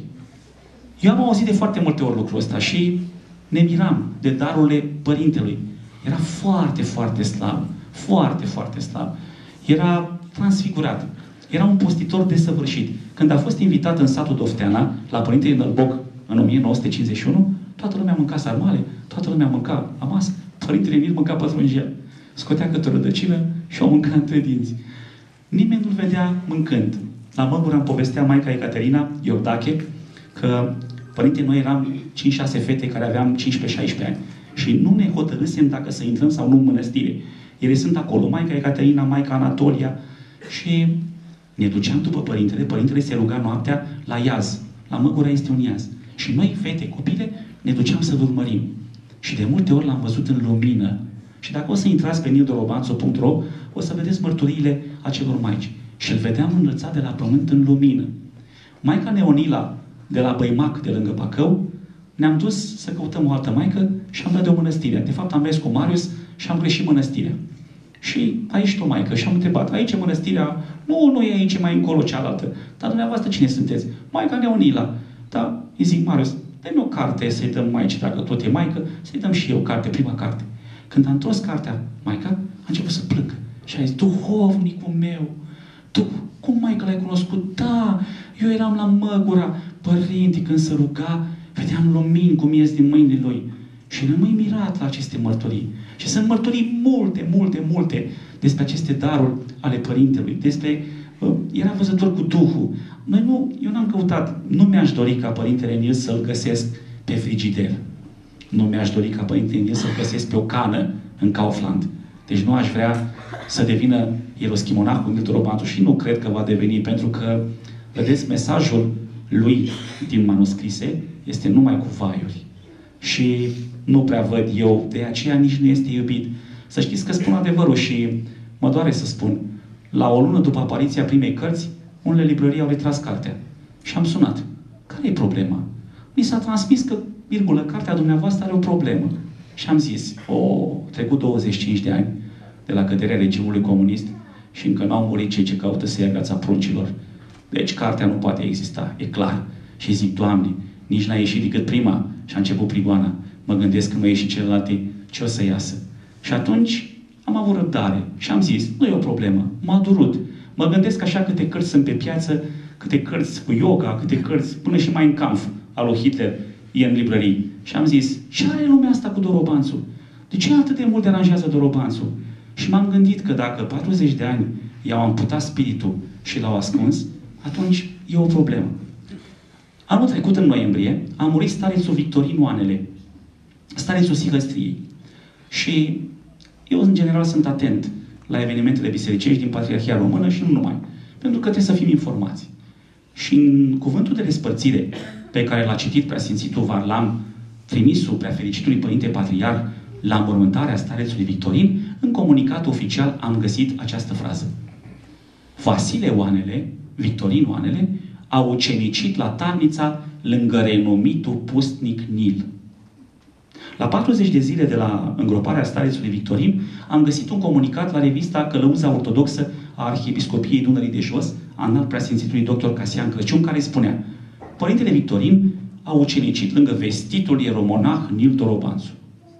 Eu am auzit de foarte multe ori lucrul ăsta și ne miram de darurile părintelui. Era foarte, foarte slab. Foarte, foarte slab. Era transfigurat. Era un postitor desăvârșit. Când a fost invitat în satul Dofteana, la părintele Nălboc, în o mie nouă sute cincizeci și unu, toată lumea mânca sarmale, toată lumea mânca amas, părintele Nil mânca pătrunjel. Scotea câte o rădăcină și o mânca între dinți. Nimeni nu-l vedea mâncând. La Măgura îmi povestea maica Ecaterina Iordache că, părinte, noi eram cinci șase fete care aveam cincisprezece șaisprezece ani și nu ne hotărâsem dacă să intrăm sau nu în mănăstire. Ele sunt acolo, maica Ecaterina, maica Anatolia, și ne duceam după părintele. Părintele se ruga noaptea la iaz. La Măgura este un iaz. Și noi, fete, copile, ne duceam să-l urmărim. Și de multe ori l-am văzut în lumină. Și dacă o să intrați pe nildorobanțo punct ro, o să vedeți mărturiile acelor maici. Și îl vedeam înălțat de la pământ în lumină. Maica Neonila, de la Băimac, de lângă Bacău, ne-am dus să căutăm o altă maică și am dat de o mănăstire. De fapt, am mers cu Marius și am greșit mănăstirea. Și aici o maică și am întrebat, aici e mănăstirea? Nu, nu e aici, mai încolo cealaltă. Dar dumneavoastră cine sunteți? Maica Neonila. Da, îi zic, Marius, dă-mi o carte să-i dăm maici, dacă tot e maică, să-i dăm și eu carte, prima carte. Când a întors cartea maica, a început să plângă. Și a zis, duhovnicul meu, tu, cum maică l-ai cunoscut? Da, eu eram la Măgura, părinte, când se ruga, vedeam lumini cum ies din mâinile lui. Și rămâi mirat la aceste mărturii. Și sunt mărturii multe, multe, multe despre aceste daruri ale părintelui, despre uh, era văzător cu Duhul. Noi nu, eu n-am căutat, nu mi-aș dori ca părintele Nil să-l găsesc pe frigider. Nu mi-aș dori ca părintele Nil să-l găsesc pe o cană în Kaufland. Deci nu aș vrea să devină ieroschimonahul Nil Dorobanțo și nu cred că va deveni, pentru că, vedeți, mesajul lui din manuscrise este numai cu vaiuri. Și nu prea văd eu, de aceea nici nu este iubit. Să știți că spun adevărul și mă doare să spun. La o lună după apariția primei cărți, unele librării au retras cartea. Și am sunat. Care e problema? Mi s-a transmis că, virgulă, cartea dumneavoastră are o problemă. Și am zis, o, trecut douăzeci și cinci de ani de la căderea regimului comunist și încă n-au murit cei ce caută să ia viața pruncilor. Deci cartea nu poate exista, e clar. Și zic, Doamne, nici n-a ieșit decât prima și a început prigoana. Mă gândesc că mai ieși celelalte, ce o să iasă. Și atunci am avut răbdare și am zis, nu e o problemă, m-a durut. Mă gândesc așa câte cărți sunt pe piață, câte cărți cu yoga, câte cărți, până și Mein Kampf al lui Hitler e în librării. Și am zis, ce are lumea asta cu Dorobanțo? De ce atât de mult deranjează Dorobanțo? Și m-am gândit că dacă patruzeci de ani i-au amputat spiritul și l-au ascuns, atunci e o problemă. Anul trecut, în noiembrie, a murit starețul Victorin Oanele, starețul Sihăstriei. Și eu, în general, sunt atent la evenimentele bisericești din Patriarhia Română și nu numai. Pentru că trebuie să fim informați. Și în cuvântul de despărțire pe care l-a citit preasfințitul Varlam, trimisul preafericitului Părinte Patriarh la înmormântarea starețului Victorin, în comunicatul oficial am găsit această frază. Vasile Oanele, Victorin Oanele, a ucenicit la Tarnița lângă renumitul pustnic Nil. La patruzeci de zile de la îngroparea starețului Victorin, am găsit un comunicat la revista Călăuza Ortodoxă a Arhiepiscopiei Dunării de Jos, a înalt preasfințitului doctor Casian Crăciun, care spunea: Părintele Victorin a ucenicit lângă vestitul ieromonah Nil Dorobanțo.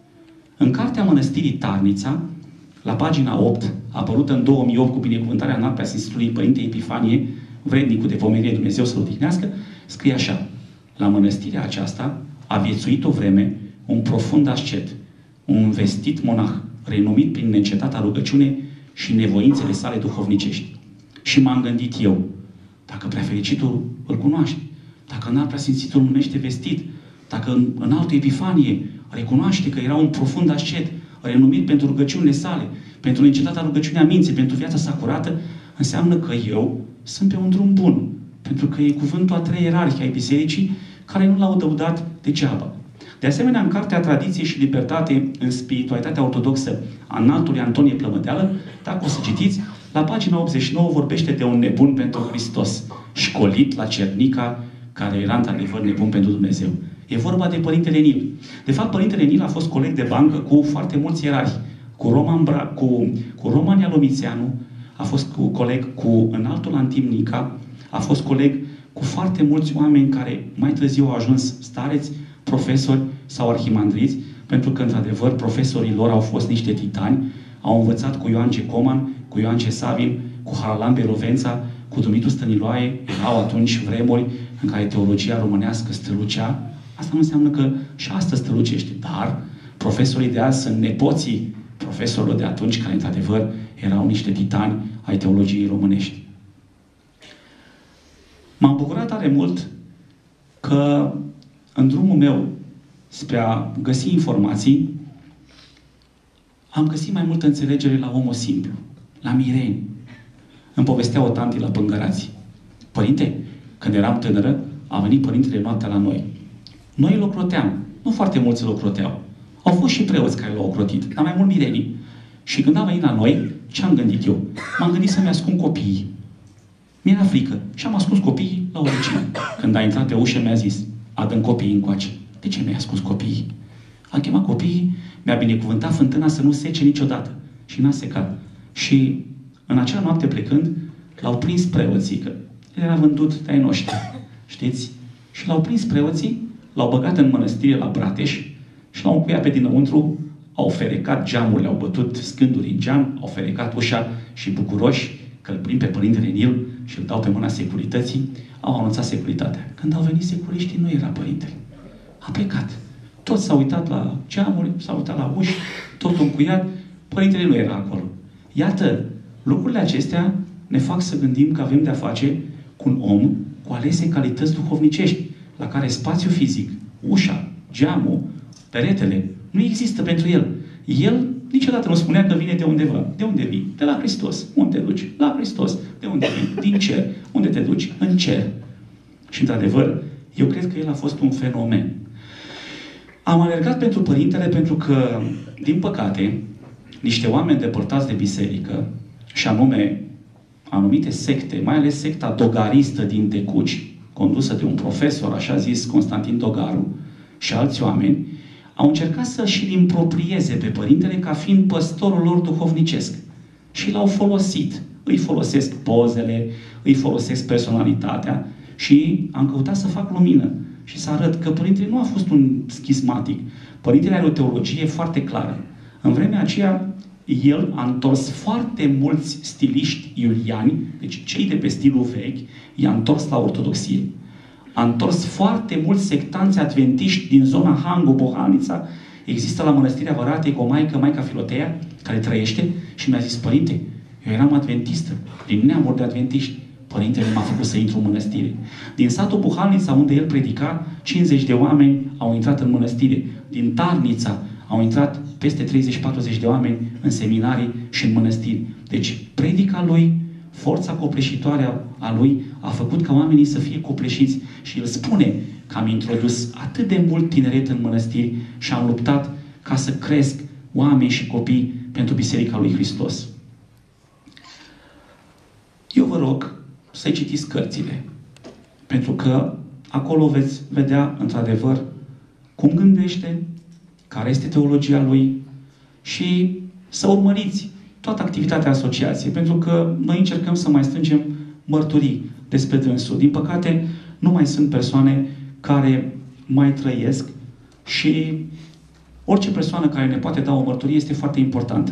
În cartea Mănăstirii Tarnița, la pagina opt, apărută în două mii opt cu binecuvântarea înalt preasfințitului Părinte Epifanie, vrednicul de pomenire, Dumnezeu să-l odihnească, scrie așa: la mănăstirea aceasta a viețuit o vreme un profund ascet, un vestit monah, renumit prin neîncetata rugăciune și nevoințele sale duhovnicești. Și m-am gândit eu, dacă preafericitul îl cunoaște, dacă înalt preasfințitul îl numește vestit, dacă în altul Epifanie recunoaște că era un profund ascet, renumit pentru rugăciunile sale, pentru neîncetata rugăciunea minții, pentru viața sa curată, înseamnă că eu sunt pe un drum bun. Pentru că e cuvântul a trei ierarhi ai bisericii care nu l-au dăudat degeaba. De asemenea, în Cartea Tradiție și Libertate în Spiritualitatea Ortodoxă a înaltului Antonie Plămădeală, dacă o să citiți, la pagina optzeci și nouă vorbește de un nebun pentru Hristos, școlit la Cernica, care era într-adevăr nebun pentru Dumnezeu. E vorba de Părintele Nil. De fapt, Părintele Nil a fost coleg de bancă cu foarte mulți ierarhi. Cu Roman, Bra cu, cu Roman Ialomițeanu, a fost cu, coleg cu înaltul Antimnica, a fost coleg cu foarte mulți oameni care mai târziu au ajuns stareți, profesori sau arhimandriți, pentru că, într-adevăr, profesorii lor au fost niște titani, au învățat cu Ioan Cecoman, cu Ioan Cesavin, cu Haralam Berovența, cu Dumitru Stăniloae. Erau atunci vremuri în care teologia românească strălucea. Asta nu înseamnă că și astăzi strălucește, dar profesorii de azi sunt nepoții profesorilor de atunci, care într-adevăr erau niște titani ai teologiei românești. M-am bucurat tare mult că în drumul meu spre a găsi informații, am găsit mai multă înțelegere la omul simplu, la mireni. Îmi povestea o tanti la Pângărați. Părinte, când eram tânără, a venit părintele noaptea la noi. Noi îl ocroteam. Nu foarte mulți îl ocroteau. Au fost și preoți care l-au ocrotit, dar mai mult mirenii. Și când a venit la noi, ce am gândit eu? M-am gândit să-mi ascund copiii. Mi-era frică. Și am ascuns copiii la o vecină. Când a intrat pe ușă, mi-a zis, adă-mi copiii încoace. De ce mi-ai ascuns copiii? A chemat copiii, mi-a binecuvântat fântâna să nu sece niciodată. Și n-a secat. Și în acea noapte plecând, l-au prins preoții, că el era vândut de ai noștri. Știți? Și l-au prins preoții, l-au băgat în mănăstire la Brateș și l-au încuiat pe dinăuntru, au ferecat geamurile, au bătut scânduri în geam, au ferecat ușa și bucuroși că îl prind pe părintele Nil și îl dau pe mâna securității, au anunțat securitatea. Când au venit securiștii, nu era părintele. A plecat. Toți s-au uitat la geamuri, s-au uitat la uși, totul încuiat, părintele nu era acolo. Iată, lucrurile acestea ne fac să gândim că avem de-a face cu un om cu alese calități duhovnicești, la care spațiul fizic, ușa, geamul, peretele, nu există pentru el. El niciodată nu spunea că vine de undeva. De unde vii? De la Hristos. Unde te duci? La Hristos. De unde vii? Din cer. Unde te duci? În cer. Și într-adevăr, eu cred că el a fost un fenomen. Am alergat pentru părintele pentru că, din păcate, niște oameni depărtați de biserică, și anume anumite secte, mai ales secta dogaristă din Tecuci, condusă de un profesor, așa zis, Constantin Dogaru, și alți oameni, au încercat să și-l improprieze pe părintele ca fiind păstorul lor duhovnicesc. Și l-au folosit. Îi folosesc pozele, îi folosesc personalitatea și am căutat să fac lumină și să arăt că părintele nu a fost un schismatic. Părintele are o teologie foarte clară. În vremea aceea, el a întors foarte mulți stiliști iuliani, deci cei de pe stilul vechi, i-a întors la ortodoxie. A întors foarte mulți sectanți adventiști din zona Hangu, Bohanița. Există la Mănăstirea Văratei o maică, Maica Filotea, care trăiește și mi-a zis, părinte, eu eram adventistă, din neamuri de adventiști. Părintele m-a făcut să intru în mănăstire. Din satul Buhalnița, unde el predica, cincizeci de oameni au intrat în mănăstire. Din Tarnița au intrat peste treizeci patruzeci de oameni în seminarii și în mănăstiri. Deci, predica lui, forța copleșitoare a lui, a făcut ca oamenii să fie copleșiți. Și el spune că am introdus atât de mult tineret în mănăstiri și am luptat ca să cresc oameni și copii pentru Biserica lui Hristos. Eu vă rog să-i citiți cărțile, pentru că acolo veți vedea, într-adevăr, cum gândește, care este teologia lui și să urmăriți toată activitatea asociației, pentru că noi încercăm să mai strângem mărturii despre dânsul. Din păcate, nu mai sunt persoane care mai trăiesc și orice persoană care ne poate da o mărturie este foarte importantă.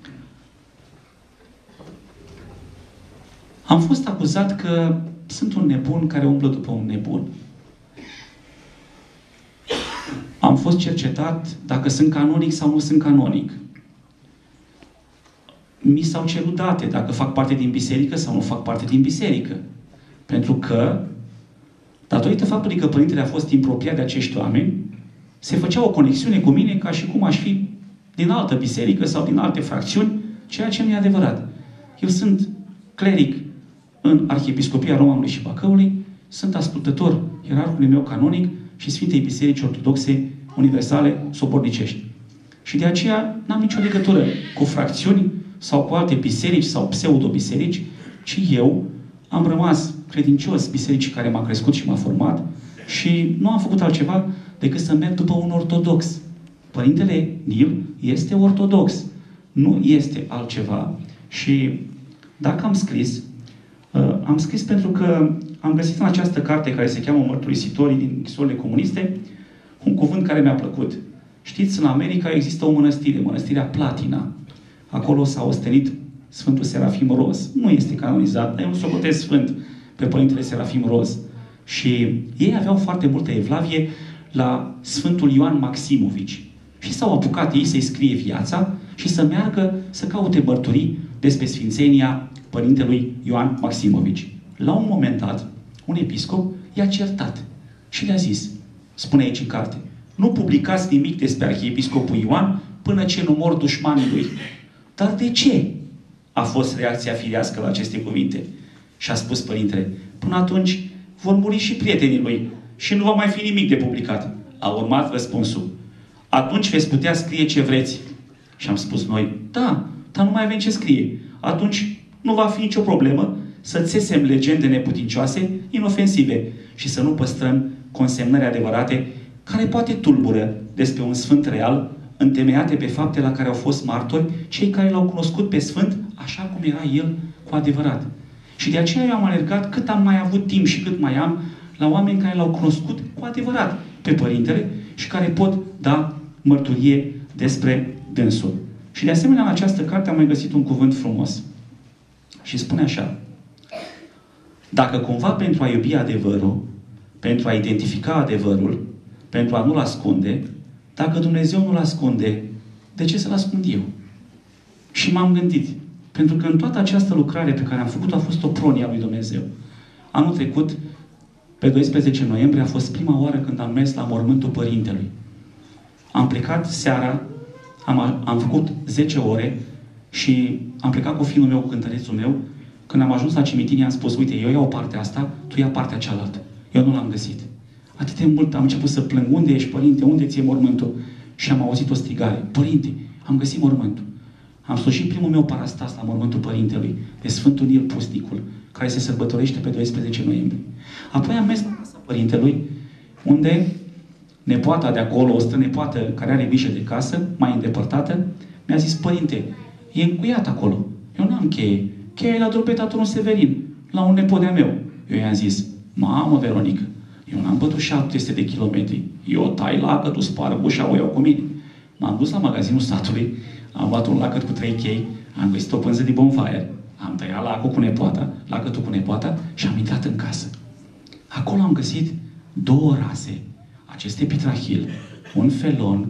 Am fost acuzat că sunt un nebun care umblă după un nebun. Am fost cercetat dacă sunt canonic sau nu sunt canonic. Mi s-au cerut date dacă fac parte din biserică sau nu fac parte din biserică. Pentru că, datorită faptului că părintele a fost impropriat de acești oameni, se făcea o conexiune cu mine ca și cum aș fi din altă biserică sau din alte fracțiuni, ceea ce nu e adevărat. Eu sunt cleric în Arhiepiscopia Romanului și Bacăului, sunt ascultător ierarhului meu canonic și Sfintei Biserici Ortodoxe Universale Sobornicești. Și de aceea n-am nicio legătură cu fracțiuni sau cu alte biserici sau pseudo-biserici, ci eu am rămas credincios bisericii care m-a crescut și m-a format și nu am făcut altceva decât să merg după un ortodox. Părintele Nil este ortodox, nu este altceva. Și dacă am scris, am scris pentru că am găsit în această carte care se cheamă Mărturisitorii din închisorile comuniste un cuvânt care mi-a plăcut. Știți, în America există o mănăstire, mănăstirea Platina. Acolo s-a ostenit Sfântul Serafim Roz. Nu este canonizat, dar eu nu socotesc sfânt pe Părintele Serafim Roz. Și ei aveau foarte multă evlavie la Sfântul Ioan Maximovici. Și s-au apucat ei să-i scrie viața și să meargă să caute mărturii despre sfințenia părintelui Ioan Maximovici. La un moment dat, un episcop i-a certat și le-a zis, spune aici în carte, nu publicați nimic despre arhiepiscopul Ioan până ce nu mor dușmanii lui. Dar de ce a fost reacția firească la aceste cuvinte? Și a spus părintele, până atunci vor muri și prietenii lui și nu va mai fi nimic de publicat. A urmat răspunsul, atunci veți putea scrie ce vreți. Și am spus noi, da, dar nu mai avem ce scrie. Atunci nu va fi nicio problemă să țesem legende neputincioase, inofensive și să nu păstrăm consemnări adevărate care poate tulbură despre un sfânt real, întemeiate pe fapte la care au fost martori cei care l-au cunoscut pe sfânt așa cum era el cu adevărat. Și de aceea eu am alergat cât am mai avut timp și cât mai am la oameni care l-au cunoscut cu adevărat pe părintele și care pot da mărturie despre dânsul. Și de asemenea, în această carte am mai găsit un cuvânt frumos. Și spune așa, dacă cumva pentru a iubi adevărul, pentru a identifica adevărul, pentru a nu-l ascunde, dacă Dumnezeu nu-l ascunde, de ce să-l ascund eu? Și m-am gândit, pentru că în toată această lucrare pe care am făcut-o a fost o pronie a lui Dumnezeu. Anul trecut, pe doisprezece noiembrie, a fost prima oară când am mers la mormântul părintelui. Am plecat seara, am, am făcut zece ore și am plecat cu fiul meu, cu cântărețul meu. Când am ajuns la cimitir, i-am spus, uite, eu iau partea asta, tu ia partea cealaltă. Eu nu l-am găsit. Atât de mult am început să plâng. Unde ești, părinte? Unde ți-e mormântul? Și am auzit o strigare. Părinte, am găsit mormântul. Am slujit primul meu parastas la mormântul părintelui, de Sfântul Nil Pusticul, care se sărbătorește pe doisprezece noiembrie. Apoi am mers la casa părintelui, unde nepoata de acolo, o strănepoată care are grijă de casă, mai îndepărtată, mi-a zis, părinte, e încuiat acolo. Eu n-am cheie. Cheia e la drobetatul Severin, la un nepot de-a meu. Eu i-am zis, mamă, Veronică, eu n-am bătut șapte sute de kilometri. Eu tai lacăt, tu sparg ușa, o iau cu mine. M-am dus la magazinul satului, am luat un lacăt cu trei chei, am găsit o pânză de bonfire, am tăiat lacul cu nepoata, lacătul cu nepoata și am intrat în casă. Acolo am găsit două rase, aceste pitrahil, un felon,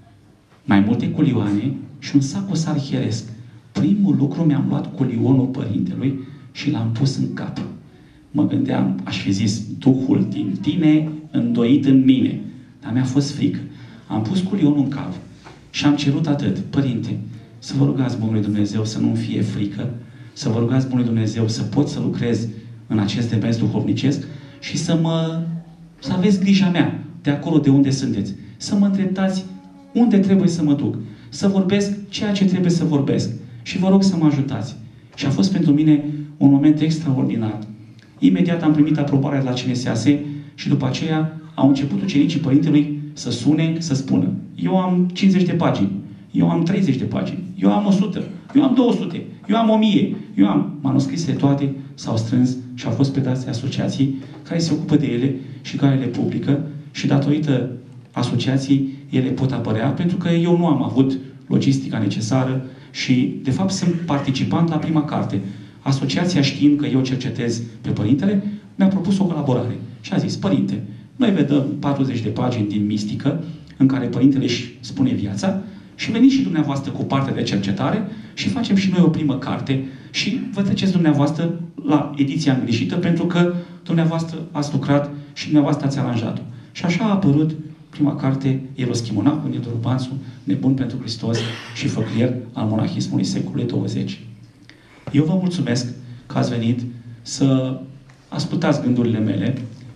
mai multe culioane și un sacos arhieresc. Primul lucru, mi-am luat culionul părintelui și l-am pus în cap. Mă gândeam, aș fi zis, Duhul din tine îndoit în mine. Dar mi-a fost frică. Am pus culionul în cap și am cerut atât. Părinte, să vă rugați Bunului Dumnezeu să nu-mi fie frică, să vă rugați Bunului Dumnezeu să pot să lucrez în acest demers duhovnicesc și să mă, să aveți grija mea de acolo de unde sunteți. Să mă îndreptați unde trebuie să mă duc. Să vorbesc ceea ce trebuie să vorbesc. Și vă rog să mă ajutați. Și a fost pentru mine un moment extraordinar. Imediat am primit aprobarea de la C N S A S și după aceea au început ucenicii părintelui să sune, să spună, eu am cincizeci de pagini, eu am treizeci de pagini, eu am o sută, eu am două sute, eu am o mie, eu am manuscrisele toate, s-au strâns și au fost predați asociații care se ocupă de ele și care le publică și datorită asociației ele pot apărea, pentru că eu nu am avut logistica necesară și, de fapt, sunt participant la prima carte. Asociația, știind că eu cercetez pe părintele, mi-a propus o colaborare. Și a zis, părinte, noi vedem patruzeci de pagini din mistică, în care părintele își spune viața, și veniți și dumneavoastră cu partea de cercetare și facem și noi o primă carte și vă treceți dumneavoastră la ediția îngrijită, pentru că dumneavoastră ați lucrat și dumneavoastră ați aranjat-o. Și așa a apărut prima carte, Ieroschimonacul Nil Dorobanțu, Nebun pentru Hristos și făclier al monahismului secolului douăzeci. Eu vă mulțumesc că ați venit să ascultați gândurile mele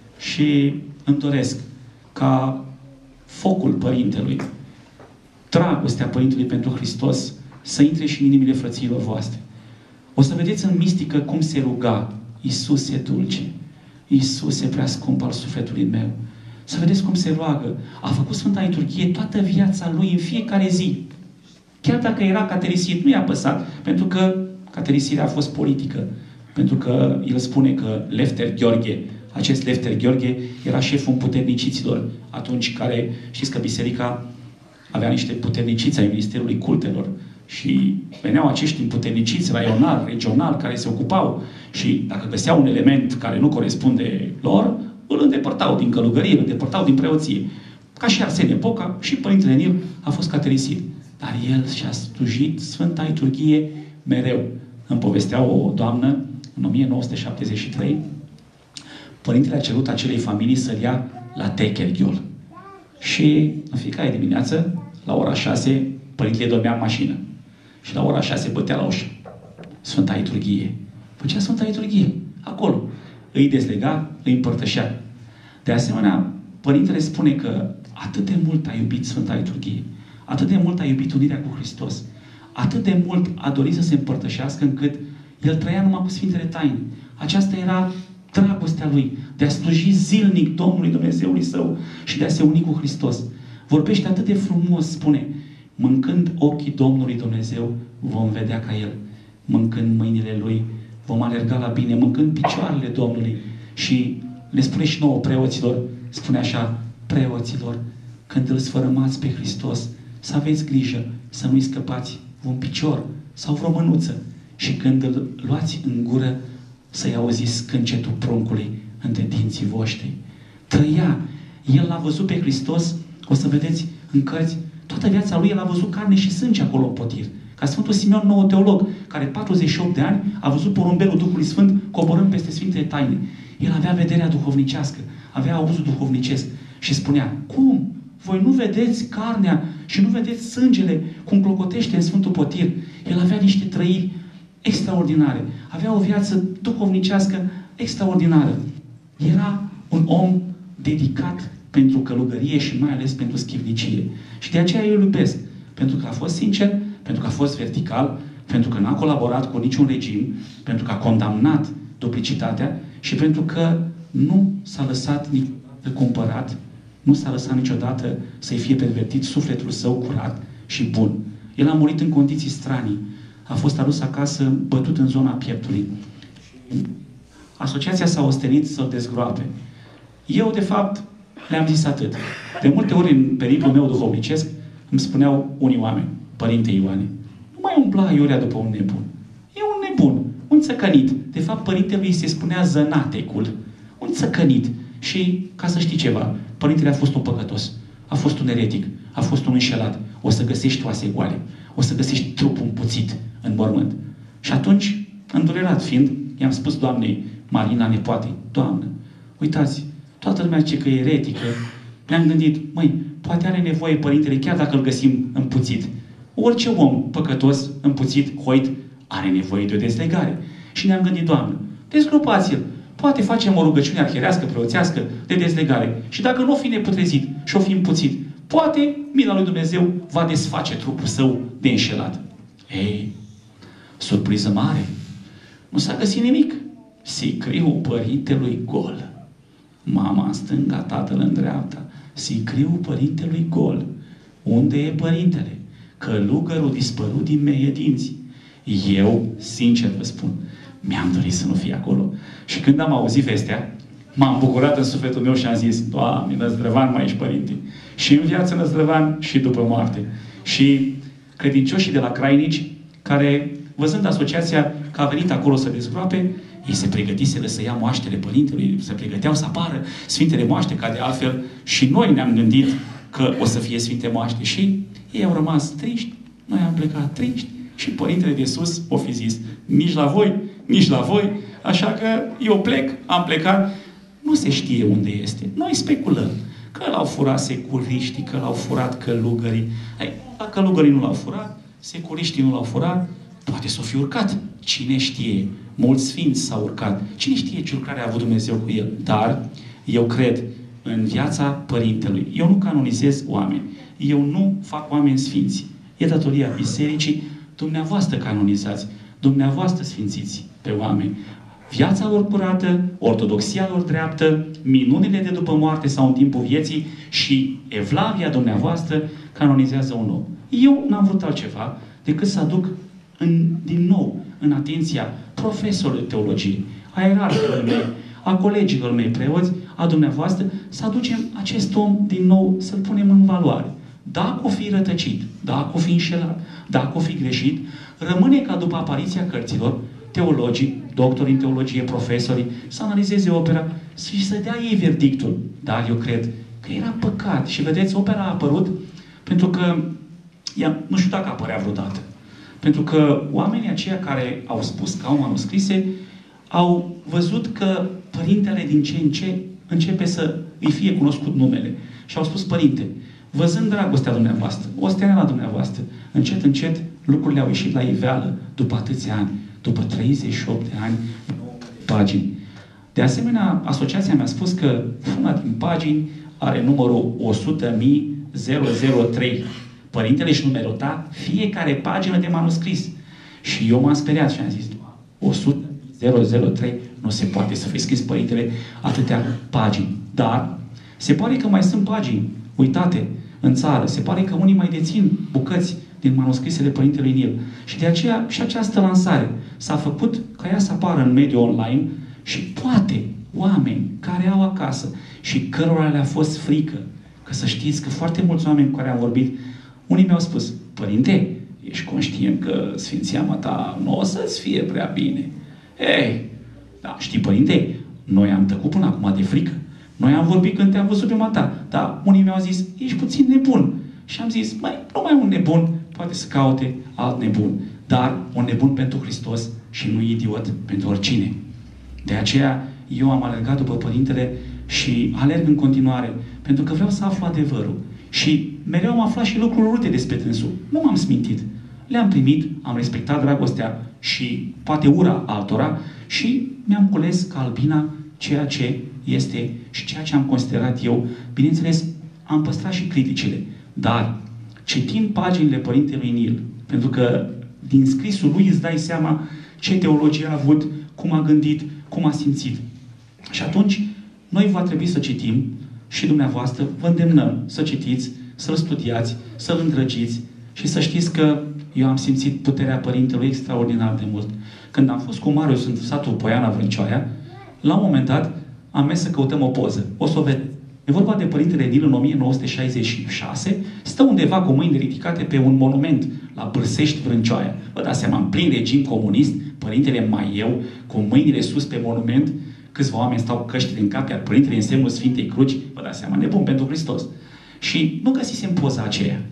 și îmi doresc ca focul Părintelui, dragostea Părintelui pentru Hristos să intre și în inimile frăților voastre. O să vedeți în mistică cum se ruga Iisuse dulce, Iisuse prea scump al sufletului meu. Să vedeți cum se roagă. A făcut Sfânta Liturghie toată viața lui, în fiecare zi. Chiar dacă era caterisit, nu i-a păsat, pentru că caterisirea a fost politică. Pentru că el spune că Lefter Gheorghe, acest Lefter Gheorghe era șeful împuterniciților, atunci care, știți că biserica avea niște puterniciți ai Ministerului Cultelor și veneau acești împuterniciți raional, regional, care se ocupau și dacă găseau un element care nu corespunde lor, îl îndepărtau din călugărie, îl îndepărtau din preoție. Ca și Arsenie Poca, și Părintele Nil a fost caterisit. dar el și-a slujit Sfânta Liturghie mereu. Îmi povestea o doamnă, în o mie nouă sute șaptezeci și trei, părintele a cerut acelei familii să-l ia la Techerghiol. Și în fiecare dimineață, la ora șase, părintele dormea în mașină. Și la ora șase bătea la ușă. Sfânta Liturghie. Făcea Sfânta Liturghie. Acolo. Îi dezlega, îi împărtășea. De asemenea, părintele spune că atât de mult a iubit Sfânta Liturghie, atât de mult a iubit unirea cu Hristos, atât de mult a dorit să se împărtășească, încât el trăia numai cu Sfintele Taine. Aceasta era dragostea lui, de a sluji zilnic Domnului Dumnezeului său și de a se uni cu Hristos. Vorbește atât de frumos, spune, mâncând ochii Domnului Dumnezeu, vom vedea ca El. Mâncând mâinile Lui, vom alerga la bine. Mâncând picioarele Domnului. Și le spune și nouă preoților, spune așa, preoților, când îl sfărâmați pe Hristos, să aveți grijă, să nu-i scăpați un picior sau vreo mânuță. Și când îl luați în gură, să-i auziți scâncetul pruncului între dinții voștri. Trăia. El l-a văzut pe Hristos, o să vedeți în cărți, toată viața lui el a văzut carne și sânge acolo în potir. Ca Sfântul Simeon, nou teolog, care patruzeci și opt de ani a văzut porumbelul Duhului Sfânt coborând peste Sfintele Taine. El avea vederea duhovnicească, avea auzul duhovnicesc și spunea, cum? Voi nu vedeți carnea și nu vedeți sângele cum clocotește în Sfântul Potir? El avea niște trăiri extraordinare. Avea o viață duhovnicească extraordinară. Era un om dedicat pentru călugărie și mai ales pentru schivnicie. Și de aceea eu îl iubesc. Pentru că a fost sincer, pentru că a fost vertical, pentru că n-a colaborat cu niciun regim, pentru că a condamnat duplicitatea și pentru că nu s-a lăsat niciodată cumpărat, nu s-a lăsat niciodată să-i fie pervertit sufletul său curat și bun. El a murit în condiții stranii. A fost adus acasă, bătut în zona pieptului. Asociația s-a ostenit să-l dezgroape. Eu, de fapt, le-am zis atât. De multe ori, în periplul meu duhovnicesc, îmi spuneau unii oameni, Părinte Ioane, nu mai umbla aiurea după un nebun. E un nebun, un țăcănit. De fapt, părintele îi se spunea Zănatecul. Un țăcănit. Și, ca să știi ceva, părintele a fost un păcătos. A fost un eretic. A fost un înșelat. O să găsești oase goale. O să găsești trupul împuțit în mormânt. Și atunci, îndurerat fiind, i-am spus doamnei Marina, nepoatei, Doamnă, uitați, toată lumea zice că e eretică. Ne-am gândit, măi, poate are nevoie părintele, chiar dacă îl găsim împuțit. Orice om păcătos, împuțit, hoit, are nevoie de o dezlegare. Și ne-am gândit, Doamnă, dezgropați-l. Poate facem o rugăciune arhierească, preoțească, de dezlegare. Și dacă nu o fi neputrezit și o fi împuțit, poate mila lui Dumnezeu va desface trupul său de înșelat. Ei, surpriză mare. Nu s-a găsit nimic. Sicriul părintelui gol. Mama în stânga, tatăl în dreapta. Sicriul părintelui gol. Unde e părintele? Călugărul dispărut din meie dinți. Eu, sincer vă spun, mi-am dorit să nu fie acolo. Și când am auzit vestea, m-am bucurat în sufletul meu și am zis, Doamne, Năzdrăvan mai ești, Părinte. Și în viață Năzdrăvan și după moarte. Și credincioșii de la Crainici, care, văzând asociația că a venit acolo să dezgroape, ei se pregătiseră să ia moaștele Părintelui, se pregăteau să apară Sfintele Moaște, ca de altfel și noi ne-am gândit că o să fie Sfinte Moaște. Și ei au rămas triști, noi am plecat triști și Părintele de sus o fi zis, nici la voi, nici la voi, așa că eu plec, am plecat. Nu se știe unde este. Noi speculăm că l-au furat securiștii, că l-au furat călugării. Hai, dacă călugării nu l-au furat, securiștii nu l-au furat, poate s-o fi urcat. Cine știe? Mulți sfinți s-au urcat. Cine știe ce lucrare a avut Dumnezeu cu el? Dar eu cred în viața Părintelui. Eu nu canonizez oameni. Eu nu fac oameni sfinți. E datoria bisericii. Dumneavoastră canonizați. Dumneavoastră sfințiți pe oameni. Viața lor curată, ortodoxia lor dreaptă, minunile de după moarte sau în timpul vieții și evlavia dumneavoastră canonizează un om. Eu n-am vrut altceva decât să aduc în, din nou în atenția profesorului teologiei, a ierarhilor mei, a colegilor mei preoți, a dumneavoastră, să aducem acest om din nou, să-l punem în valoare. Dacă o fi rătăcit, dacă o fi înșelat, dacă o fi greșit, rămâne ca după apariția cărților, teologii, doctori în teologie, profesorii, să analizeze opera și să dea ei verdictul. Dar eu cred că era păcat. Și vedeți, opera a apărut pentru că ea, nu știu dacă apărea vreodată. Pentru că oamenii aceia care au spus că au manuscrise, au văzut că părintele din ce în ce începe să îi fie cunoscut numele. Și au spus, părinte, văzând dragostea dumneavoastră, osteneala la dumneavoastră, încet, încet, lucrurile au ieșit la iveală după atâția ani, după treizeci și opt de ani, pagini. De asemenea, asociația mi-a spus că una din pagini are numărul o sută mii zero zero trei. Părintele își numerota fiecare pagină de manuscris. Și eu m-am speriat și am zis, o sută mii zero zero trei, nu se poate să fi scris părintele atâtea pagini. Dar se pare că mai sunt pagini uitate în țară. Se pare că unii mai dețin bucăți din manuscrisele Părintelui Nil. Și de aceea și această lansare s-a făcut ca ea să apară în mediul online și poate oameni care au acasă și cărora le-a fost frică, că să știți că foarte mulți oameni cu care am vorbit, unii mi-au spus, părinte, ești conștient că sfințeama ta nu o să-ți fie prea bine. Ei, da, știi, părinte, noi am tăcut până acum de frică. Noi am vorbit când te-am văzut pe mata, dar unii mi-au zis, ești puțin nebun. Și am zis, mai, numai un nebun poate să caute alt nebun, dar un nebun pentru Hristos și nu idiot pentru oricine. De aceea eu am alergat după părintele și alerg în continuare, pentru că vreau să aflu adevărul. Și mereu am aflat și lucruri urâte despre dânsul. Nu m-am smintit. Le-am primit, am respectat dragostea și poate ura altora și mi-am cules ca albina ceea ce este și ceea ce am considerat eu. Bineînțeles, am păstrat și criticile. Dar, citind paginile Părintelui Nil, pentru că din scrisul lui îți dai seama ce teologie a avut, cum a gândit, cum a simțit. Și atunci, noi va trebui să citim și dumneavoastră vă îndemnăm să citiți, să-l studiați, să-l îndrăgiți și să știți că eu am simțit puterea Părintelui extraordinar de mult. Când am fost cu Marius în satul Poiana Vrâncioaia, la un moment dat am mers să căutăm o poză. O să o vedeți. E vorba de Părintele Nil în o mie nouă sute șaizeci și șase, stă undeva cu mâinile ridicate pe un monument la Bârsești, Vrâncioaia. Vă dați seama, în plin regim comunist, Părintele Maieu, cu mâinile sus pe monument, câțiva oameni stau căștile în cap, iar Părintele în semnul Sfintei Cruci, vă dați seama, nebun pentru Hristos. Și nu găsisem poza aceea.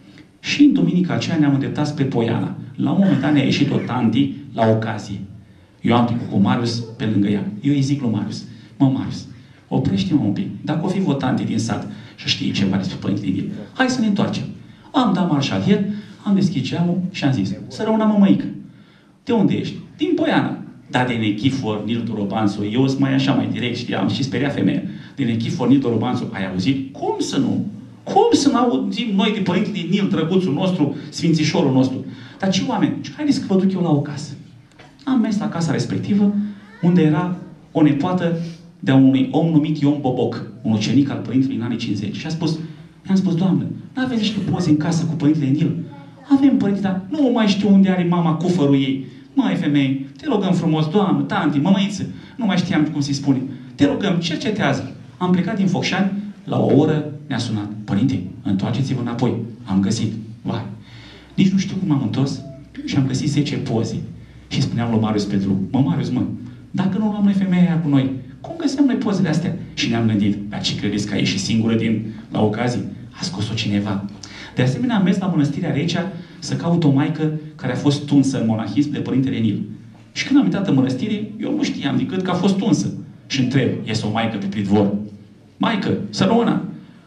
Și în duminica aceea ne-am îndreptat spre Poiana. La un moment dat ne-a ieșit o tanti la ocazie. Eu am trecut cu Marius pe lângă ea. Eu îi zic lui Marius, mă, Marius, oprește-mă un pic. Dacă o fi votanti din sat și știi ceva despre Părintele Nil, hai să ne întoarcem. Am dat marșalier, am deschis geamul și am zis, să rămână mămăică. De unde ești? Din Poiana. Da, din Echifor, Nil Dorobanțu. Eu sunt mai așa, mai direct, știi, am și speria femeia. Din Echifor, Nil Dorobanțu. Ai auzit? Cum să nu? Cum să nu auzim noi de Părintele Nil, drăguțul nostru, sfințișorul nostru? Dar ce oameni? Haideți că vă duc eu la o casă. Am mers la casa respectivă, unde era o nepoată de-a unui om numit Ion Boboc, un ucenic al Părintelui în anii cincizeci. Și a spus, mi-am spus, Doamnă, n-aveți niște poze în casă cu Părintele Nil? Avem, Părinte, dar nu mai știu unde are mama cufărul ei. Măi, femei, te rugăm frumos, Doamnă, tanti, mămăiță, nu mai știam cum să-i spune. Te rugăm, cercetează. Am plecat din Focșani, la o oră ne-a sunat. Părinte, întoarceți-vă înapoi. Am găsit. Vai. Nici nu știu cum am întors și am găsit zece poze. Și spuneam lui Marius pe drum, mă, Marius, mă, dacă nu luăm noi femeia aia cu noi, cum găseam noi pozele astea? Și ne-am gândit, dar ce credeți că a ieșit singură din, la ocazie? A scos-o cineva. De asemenea, am mers la Mănăstirea Recea să caut o maică care a fost tunsă în monahism de Părintele Nil. Și când am intrat în mănăstire, eu nu știam decât că a fost tunsă. Și întreb, iese o maică pe pridvor. Maică, să rămână.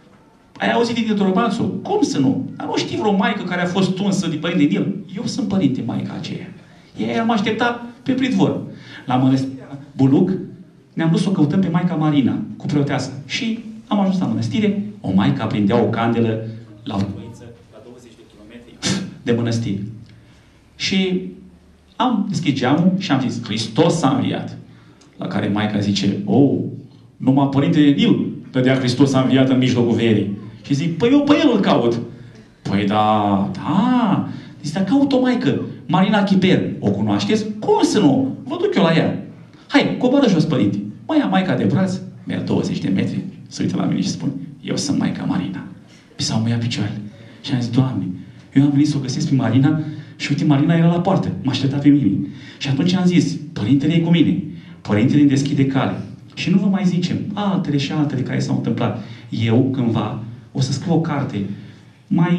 Ai auzit din Dorobanțu? Cum să nu? Dar nu știi vreo maică care a fost tunsă de Părintele Nil? Eu sunt părinte maica aceea. Ea m-a așteptat pe pridvor. La Mănăstirea Buluc ne-am dus să o căutăm pe maica Marina, cu preoteasă. Și am ajuns la mănăstire, o maică aprindea o candelă la o băiță la douăzeci de kilometri de mănăstire. Și am deschis geamul și am zis, Hristos s-a înviat. La care maica zice, oh, numai Părintele Nil dădea Hristos s-a înviat în mijlocul verii. Și zic, păi eu pe el îl caut. Păi da, da. Zic, dar caut o maică, Marina Chiper. O cunoașteți? Cum să nu? Vă duc eu la ea. Hai, coboară jos, părinte. Mă ia maica de braț, merg douăzeci de metri, se uită la mine și spune, eu sunt maica Marina. Și s-au mă ia picioarele. Și am zis, Doamne, eu am venit să o găsesc pe Marina și uite, Marina era la poartă, m-a așteptat pe mine. Și atunci am zis, Părintele e cu mine, Părintele îmi deschide cale. Și nu vă mai zicem altele și altele care s-au întâmplat. Eu, cândva, o să scriu o carte mai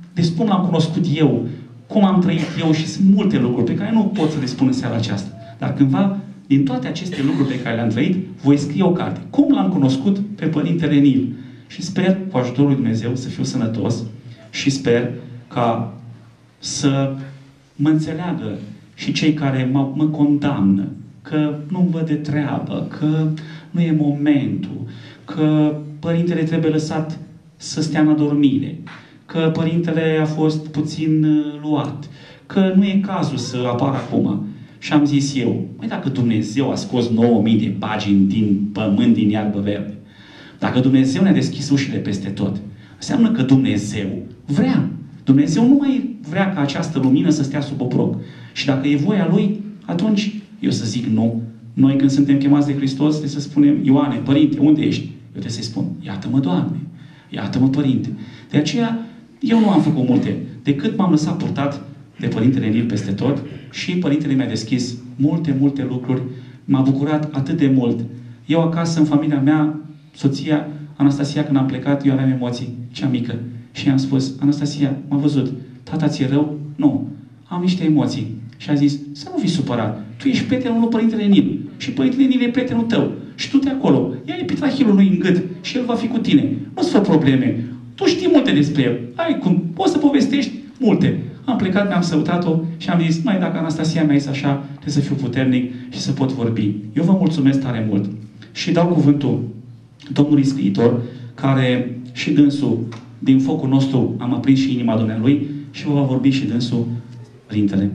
despre cum l-am cunoscut eu, cum am trăit eu și sunt multe lucruri pe care nu pot să le spun în seara aceasta. Dar cândva, din toate aceste lucruri pe care le-am trăit, voi scrie o carte. Cum l-am cunoscut pe Părintele Nil? Și sper, cu ajutorul lui Dumnezeu, să fiu sănătos și sper ca să mă înțeleagă și cei care mă, mă condamnă, că nu-mi văd de treabă, că nu e momentul, că Părintele trebuie lăsat să stea în adormire, că Părintele a fost puțin luat, că nu e cazul să apară acum. Și am zis eu, măi, dacă Dumnezeu a scos nouă mii de pagini din pământ, din iarbă verde, dacă Dumnezeu ne-a deschis ușile peste tot, înseamnă că Dumnezeu vrea. Dumnezeu nu mai vrea ca această lumină să stea sub oprob. Și dacă e voia Lui, atunci eu să zic nu. Noi când suntem chemați de Hristos, trebuie să spunem, Ioane, Părinte, unde ești? Eu trebuie să-i spun, iată-mă, Doamne, iată-mă, Părinte. De aceea, eu nu am făcut multe, decât m-am lăsat purtat de Părintele Nil peste tot și Părintele mi-a deschis multe, multe lucruri. M-a bucurat atât de mult. Eu acasă, în familia mea, soția, Anastasia, când am plecat, eu aveam emoții, cea mică. Și i-am spus, Anastasia, m-a văzut, tata ți-e rău? Nu. Am niște emoții. Și a zis, să nu fii supărat. Tu ești prietenul lui Părintele Nil. Și Părintele Nil e prietenul tău. Și tu te acolo. Ia-i pitrahilul lui în gât și el va fi cu tine. Nu-ți fă probleme. Tu știi multe despre el. Ai cum, poți să povestești multe. Am plecat, mi-am sărutat-o și am zis, mai dacă Anastasia mi-a zis așa, trebuie să fiu puternic și să pot vorbi. Eu vă mulțumesc tare mult. Și dau cuvântul Domnului Scriitor, care și dânsul, din focul nostru, am aprins și inima Dumnealui și vă va vorbi și dânsul Părintele.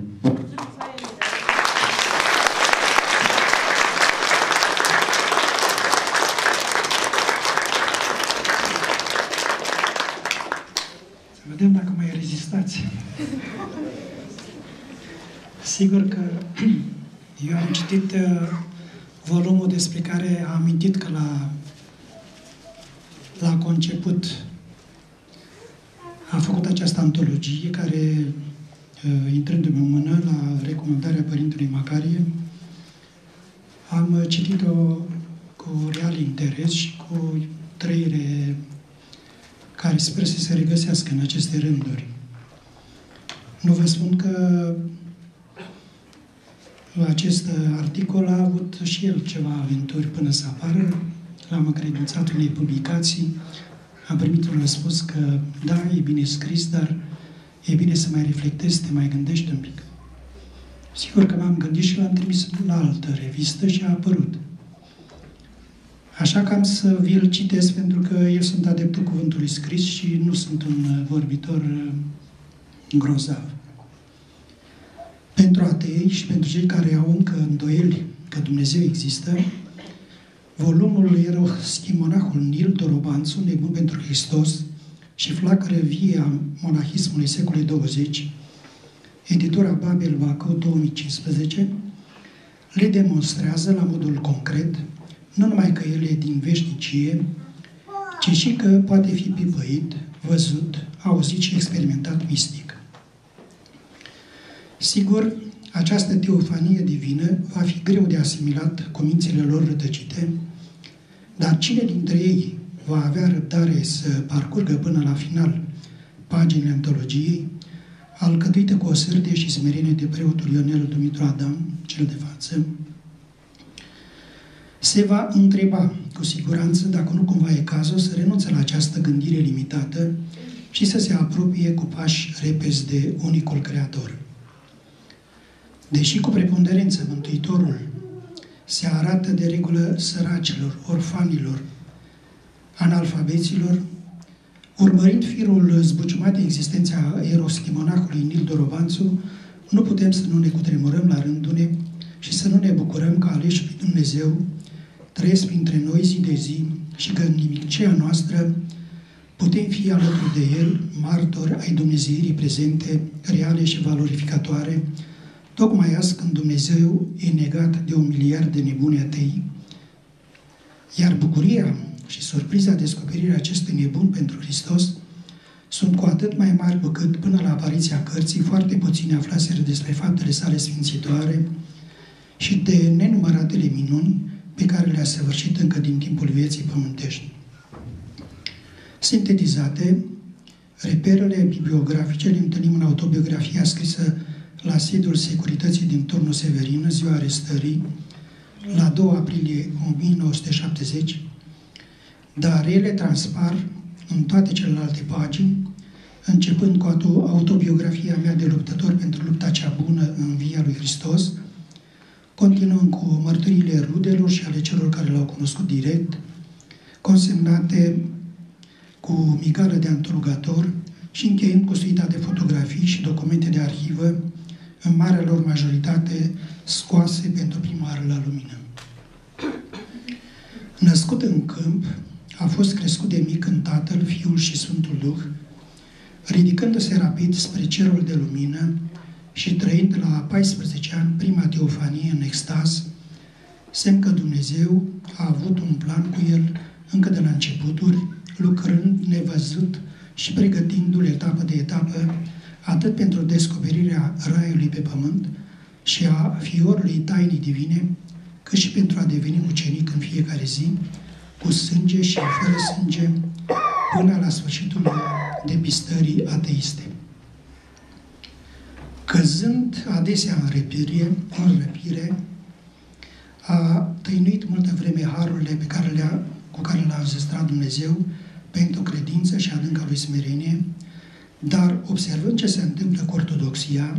Să vedem dacă mai rezistați. Sigur că eu am citit volumul despre care am amintit că la, la conceput a făcut această antologie care, intrându-mi în mână la recomandarea Părintelui Macarie, am citit-o cu real interes și cu trăire care sper să se regăsească în aceste rânduri. Nu vă spun că acest articol a avut și el ceva aventuri până să apară. L-am încredințat unei publicații, am primit un răspuns că da, e bine scris, dar e bine să mai reflectezi, să te mai gândești un pic. Sigur că m-am gândit și l-am trimis la altă revistă și a apărut. Așa că am să vi-l citesc, pentru că eu sunt adeptul cuvântului scris și nu sunt un vorbitor grozav. Pentru atei și pentru cei care au încă îndoieli că Dumnezeu există, volumul Ieroschimonahul Nil Dorobanțu, Nebun pentru Hristos și Flacără vie a monahismului secolului douăzeci, editura Babel Bacău două mii cincisprezece, le demonstrează la modul concret nu numai că el e din veșnicie, ci și că poate fi pipăit, văzut, auzit și experimentat mistic. Sigur, această teofanie divină va fi greu de asimilat cu mințile lor rătăcite, dar cine dintre ei va avea răbdare să parcurgă până la final paginile antologiei, alcătuită cu o sârdie și smerenie de preotul Ionel Dumitru Adam, cel de față, se va întreba cu siguranță dacă nu cumva e cazul să renunțe la această gândire limitată și să se apropie cu pași repezi de unicul Creator. Deși cu preponderență Mântuitorul se arată de regulă săracilor, orfanilor, analfabeților, urmărind firul zbuciumat de existența Ieroschimonahului Nil Dorobanțu, nu putem să nu ne cutremurăm la rândul și să nu ne bucurăm că aleși lui Dumnezeu trăiesc printre noi zi de zi și că în nimicea noastră putem fi alături de El, martori ai dumnezeirii prezente, reale și valorificatoare, tocmai azi când Dumnezeu e negat de un miliard de nebuni atei, iar bucuria și surpriza descoperirii acestui nebun pentru Hristos sunt cu atât mai mari cu cât, până la apariția cărții, foarte puțini aflaseră despre faptele sale sfințitoare și de nenumăratele minuni pe care le-a săvârșit încă din timpul vieții pământești. Sintetizate, Reperele bibliografice le întâlnim în autobiografia scrisă la sediul Securității din Turnul Severin, în ziua arestării, la doi aprilie o mie nouă sute șaptezeci, dar ele transpar în toate celelalte pagini, începând cu autobiografia mea de luptător pentru lupta cea bună în via lui Hristos, continuând cu mărturiile rudelor și ale celor care l-au cunoscut direct, consemnate cu migală de antologator și încheiând cu suita de fotografii și documente de arhivă, în marea lor majoritate scoase pentru prima oară la lumină. Născut în câmp, a fost crescut de mic în Tatăl, Fiul și Sfântul Duh, ridicându-se rapid spre cerul de lumină și trăind la paisprezece ani prima teofanie în extaz, semn că Dumnezeu a avut un plan cu el încă de la începuturi, lucrând nevăzut și pregătindu-l etapă de etapă, atât pentru descoperirea raiului pe pământ și a fiorului tainii divine, cât și pentru a deveni ucenic în fiecare zi, cu sânge și fără sânge, până la sfârșitul depistării ateiste. Căzând adesea în răpire, în răpire, a tăinuit multă vreme harurile pe care le-a, cu care l-a înzestrat Dumnezeu pentru credință și adânca lui smerenie, dar observând ce se întâmplă cu ortodoxia,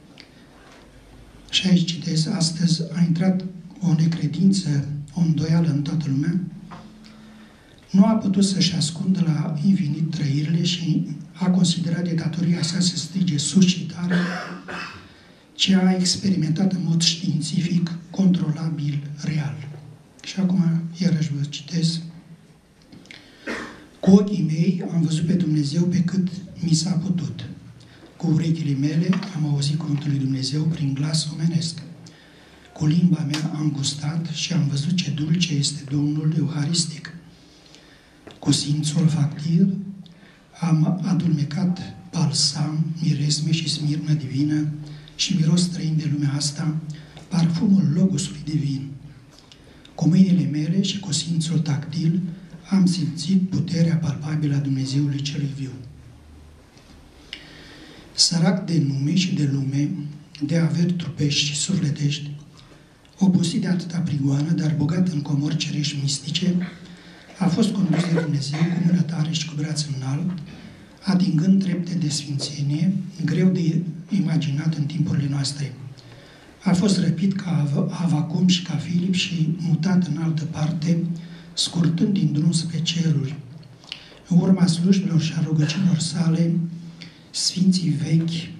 și aici citez, astăzi a intrat o necredință, o îndoială în toată lumea, nu a putut să-și ascundă la infinit trăirile și a considerat de datoria sa să strige sus și tare ce a experimentat în mod științific, controlabil, real. Și acum, iarăși vă citesc. Cu ochii mei am văzut pe Dumnezeu pe cât mi s-a putut. Cu urechile mele am auzit cuvântul lui Dumnezeu prin glas omenesc. Cu limba mea am gustat și am văzut ce dulce este Domnul Euharistic. Cu simțul olfactiv am adulmecat balsam, miresme și smirnă divină și miros străin de lumea asta, parfumul Logosului divin. Cu mâinile mele și cu simțul tactil am simțit puterea palpabilă a Dumnezeului celui viu. Sărac de nume și de lume, de averi trupești și sufletești, obosit de atâta prigoană, dar bogat în comori cerești mistice, a fost condus de Dumnezeu cu mână tare și cu braț înalt, atingând trepte de sfințenie, greu de imaginat în timpurile noastre. A fost răpit ca Avacum și ca Filip și mutat în altă parte, scurtând din drum spre ceruri. În urma slujbelor și a rugăciunilor sale, sfinții vechi,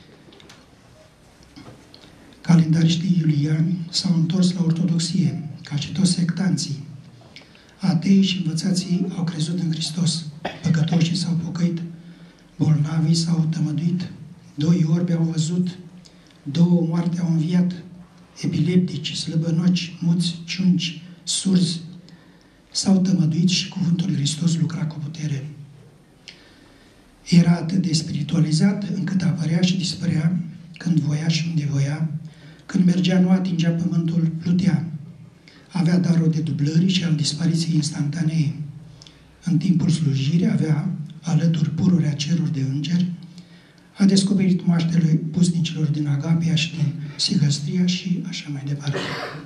calendariștii iuliani, s-au întors la ortodoxie, ca și toți sectanții. Ateii și învățații au crezut în Hristos, păcătoșii s-au pocăit, bolnavii s-au tămăduit, doi orbi au văzut, două moarte au înviat, epileptici, slăbănoci, muți, ciunci, surzi, s-au tămăduit și cuvântul lui Hristos lucra cu putere. Era atât de spiritualizat încât apărea și dispărea când voia și unde voia, când mergea nu atingea pământul, plutea. Avea darul de dublării și al dispariției instantanee. În timpul slujirii avea alături pururea ceruri de îngeri, a descoperit moaștele pusnicilor din Agapia și din Sigăstria și așa mai departe.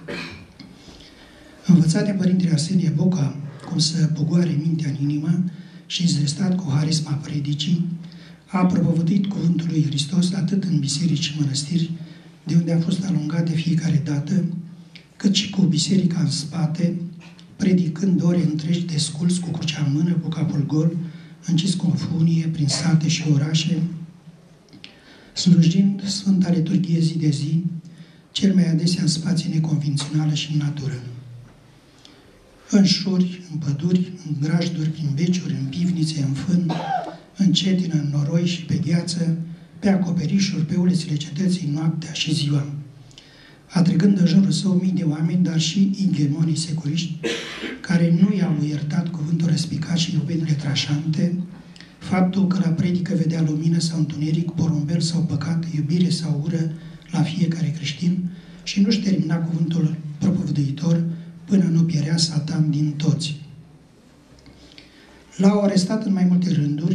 Învățat de Părintele Arsenie Boca cum să pogoare mintea în inimă și zrestat cu harisma predicii, a propovăduit cuvântul lui Hristos atât în biserici și mănăstiri, de unde a fost alungat de fiecare dată, cât și cu biserica în spate, predicând ore întregi de sculți cu crucea în mână, cu capul gol, încis cu o funie prin sate și orașe, slujind Sfânta Liturghie zi de zi, cel mai adesea în spații neconvenționale și în natură. În șuri, în păduri, în grajduri, prin beciuri, în pivnițe, în fân, în cetină, în noroi și pe gheață, pe acoperișuri, pe ulițele cetății, noaptea și ziua, atrăgând în jurul său mii de oameni, dar și inghemonii securiști, care nu i-au iertat cuvântul răspicat și iubirile trașante, faptul că la predică vedea lumină sau întuneric, porumbel sau păcat, iubire sau ură la fiecare creștin și nu-și termina cuvântul propovăduitor până nu pierea Satan din toți. L-au arestat în mai multe rânduri,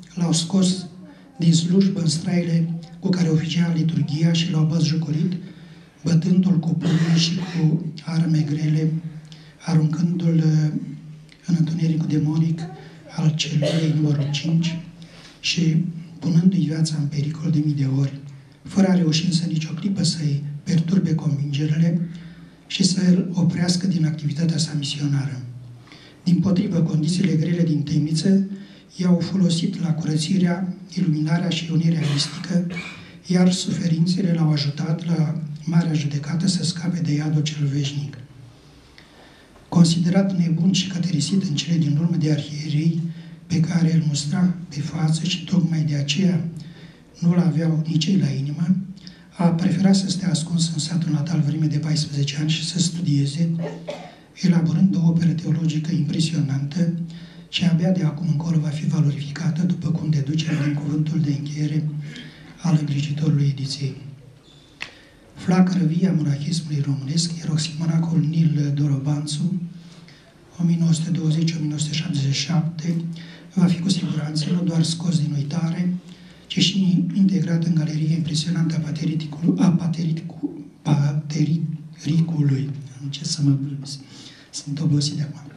l-au scos din slujbă în straile cu care oficia liturghia și l-au batjocorit, bătându-l cu pumni și cu arme grele, aruncându-l în întunericul demonic al celulei numărul cinci și punându-i viața în pericol de mii de ori, fără a reuși însă nicio clipă să-i perturbe convingerile și să-l oprească din activitatea sa misionară. Dimpotrivă, condițiile grele din temniță i-au folosit la curățirea, iluminarea și unirea mistică, iar suferințele l-au ajutat la marea judecată să scape de iadul cel veșnic. Considerat nebun și caterisit în cele din urmă de arhierei pe care îl mustra pe față și tocmai de aceea nu-l aveau nici ei la inimă, a preferat să stea ascuns în satul natal vreme de paisprezece ani și să studieze, elaborând o operă teologică impresionantă, ce abia de acum încolo va fi valorificată, după cum deducem din cuvântul de încheiere al îngrijitorului ediției. Flacără vie a monahismului românesc, ieroximonacul Nil Dorobanțu, o mie nouă sute douăzeci - o mie nouă sute șaptezeci și șapte, va fi cu siguranță nu doar scos din uitare, ci și integrat în galeria impresionantă a patericului, a patericului, patericului. Nu ce să mă blâmesc. Sunt obosit de acum.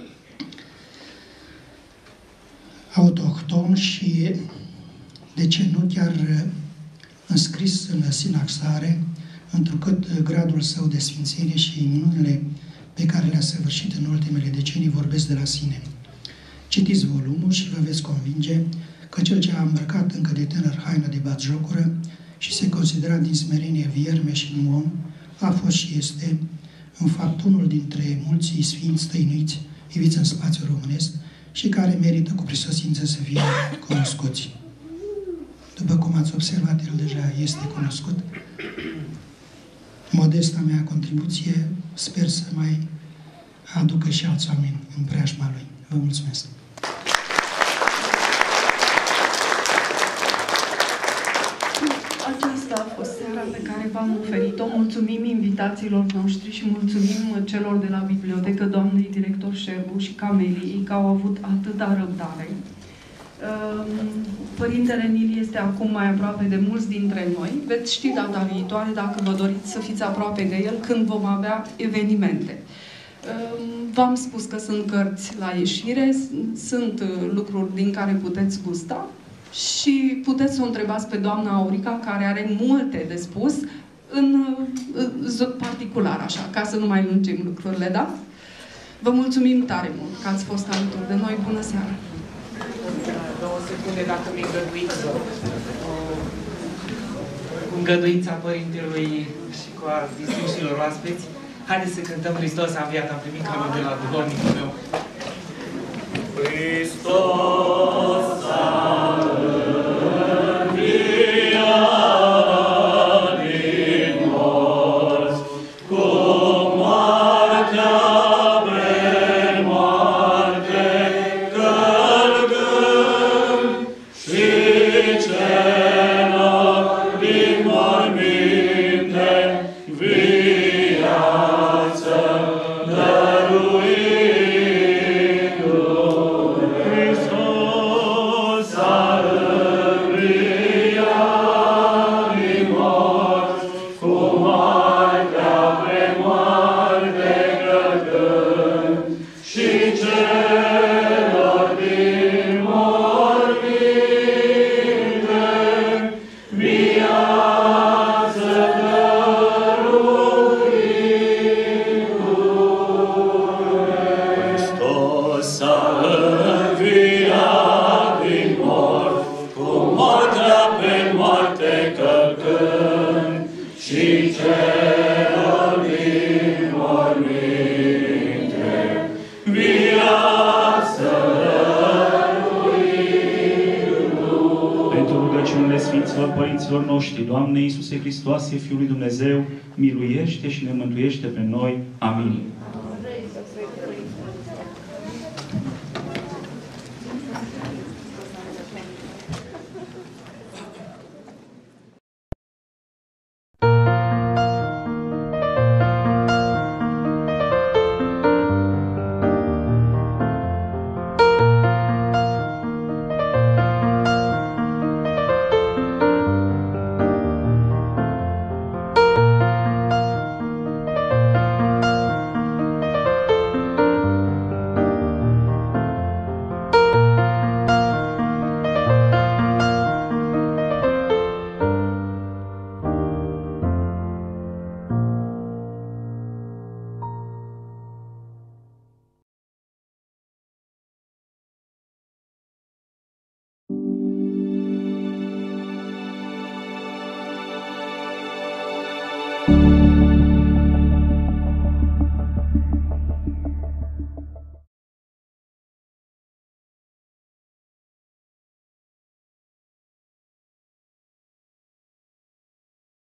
Autohton și, de ce nu, chiar înscris în sinaxare, întrucât gradul său de sfințire și minunile pe care le-a săvârșit în ultimele decenii vorbesc de la sine. Citiți volumul și vă veți convinge că cel ce a îmbrăcat încă de tânăr haina de batjocură și se considera din smerenie vierme și nu om, a fost și este, în fapt, unul dintre mulții sfinți tăinuiți iviți în spațiul românesc și care merită cu prisosință să fie cunoscuți. După cum ați observat, el deja este cunoscut. Modesta mea contribuție, sper să mai aducă și alți oameni în preajma lui. Vă mulțumesc! Aceasta a fost seara pe care v-am oferit-o. Mulțumim invitațiilor noștri și mulțumim celor de la bibliotecă, doamnei director Șerbu și Cameliei, că au avut atâta răbdare. Părintele Nil este acum mai aproape de mulți dintre noi. Veți ști data viitoare, dacă vă doriți să fiți aproape de el, când vom avea evenimente. V-am spus că sunt cărți la ieșire, sunt lucruri din care puteți gusta și puteți să o întrebați pe doamna Aurica, care are multe de spus, în particular, așa, ca să nu mai lungim lucrurile, da? Vă mulțumim tare mult că ați fost alături de noi. Bună seara! Două secunde, dacă mi îngăduiți, cu îngăduința Părintelui și cu a distinșilor oaspeți, haideți să cântăm Hristos a înviat, am primit calul de la duhovnicul meu. Hristos a înviat din morți, cu moartea pe moarte călgând, și celor din morminte viață dăruindu-i. Hristos a înviat din morți, cu moartea pe moarte călgând, și celor din morminte viață dăruindu-i. Hristos a înviat din morți, cu moartea pe moarte călcând, și celor din morminte viață dăruindu-i. Pentru rugăciunile Sfinților Părinților noștri, Doamne Iisuse Hristoase, Fiul lui Dumnezeu, miluiește și ne mântuiește pe noi. Amin.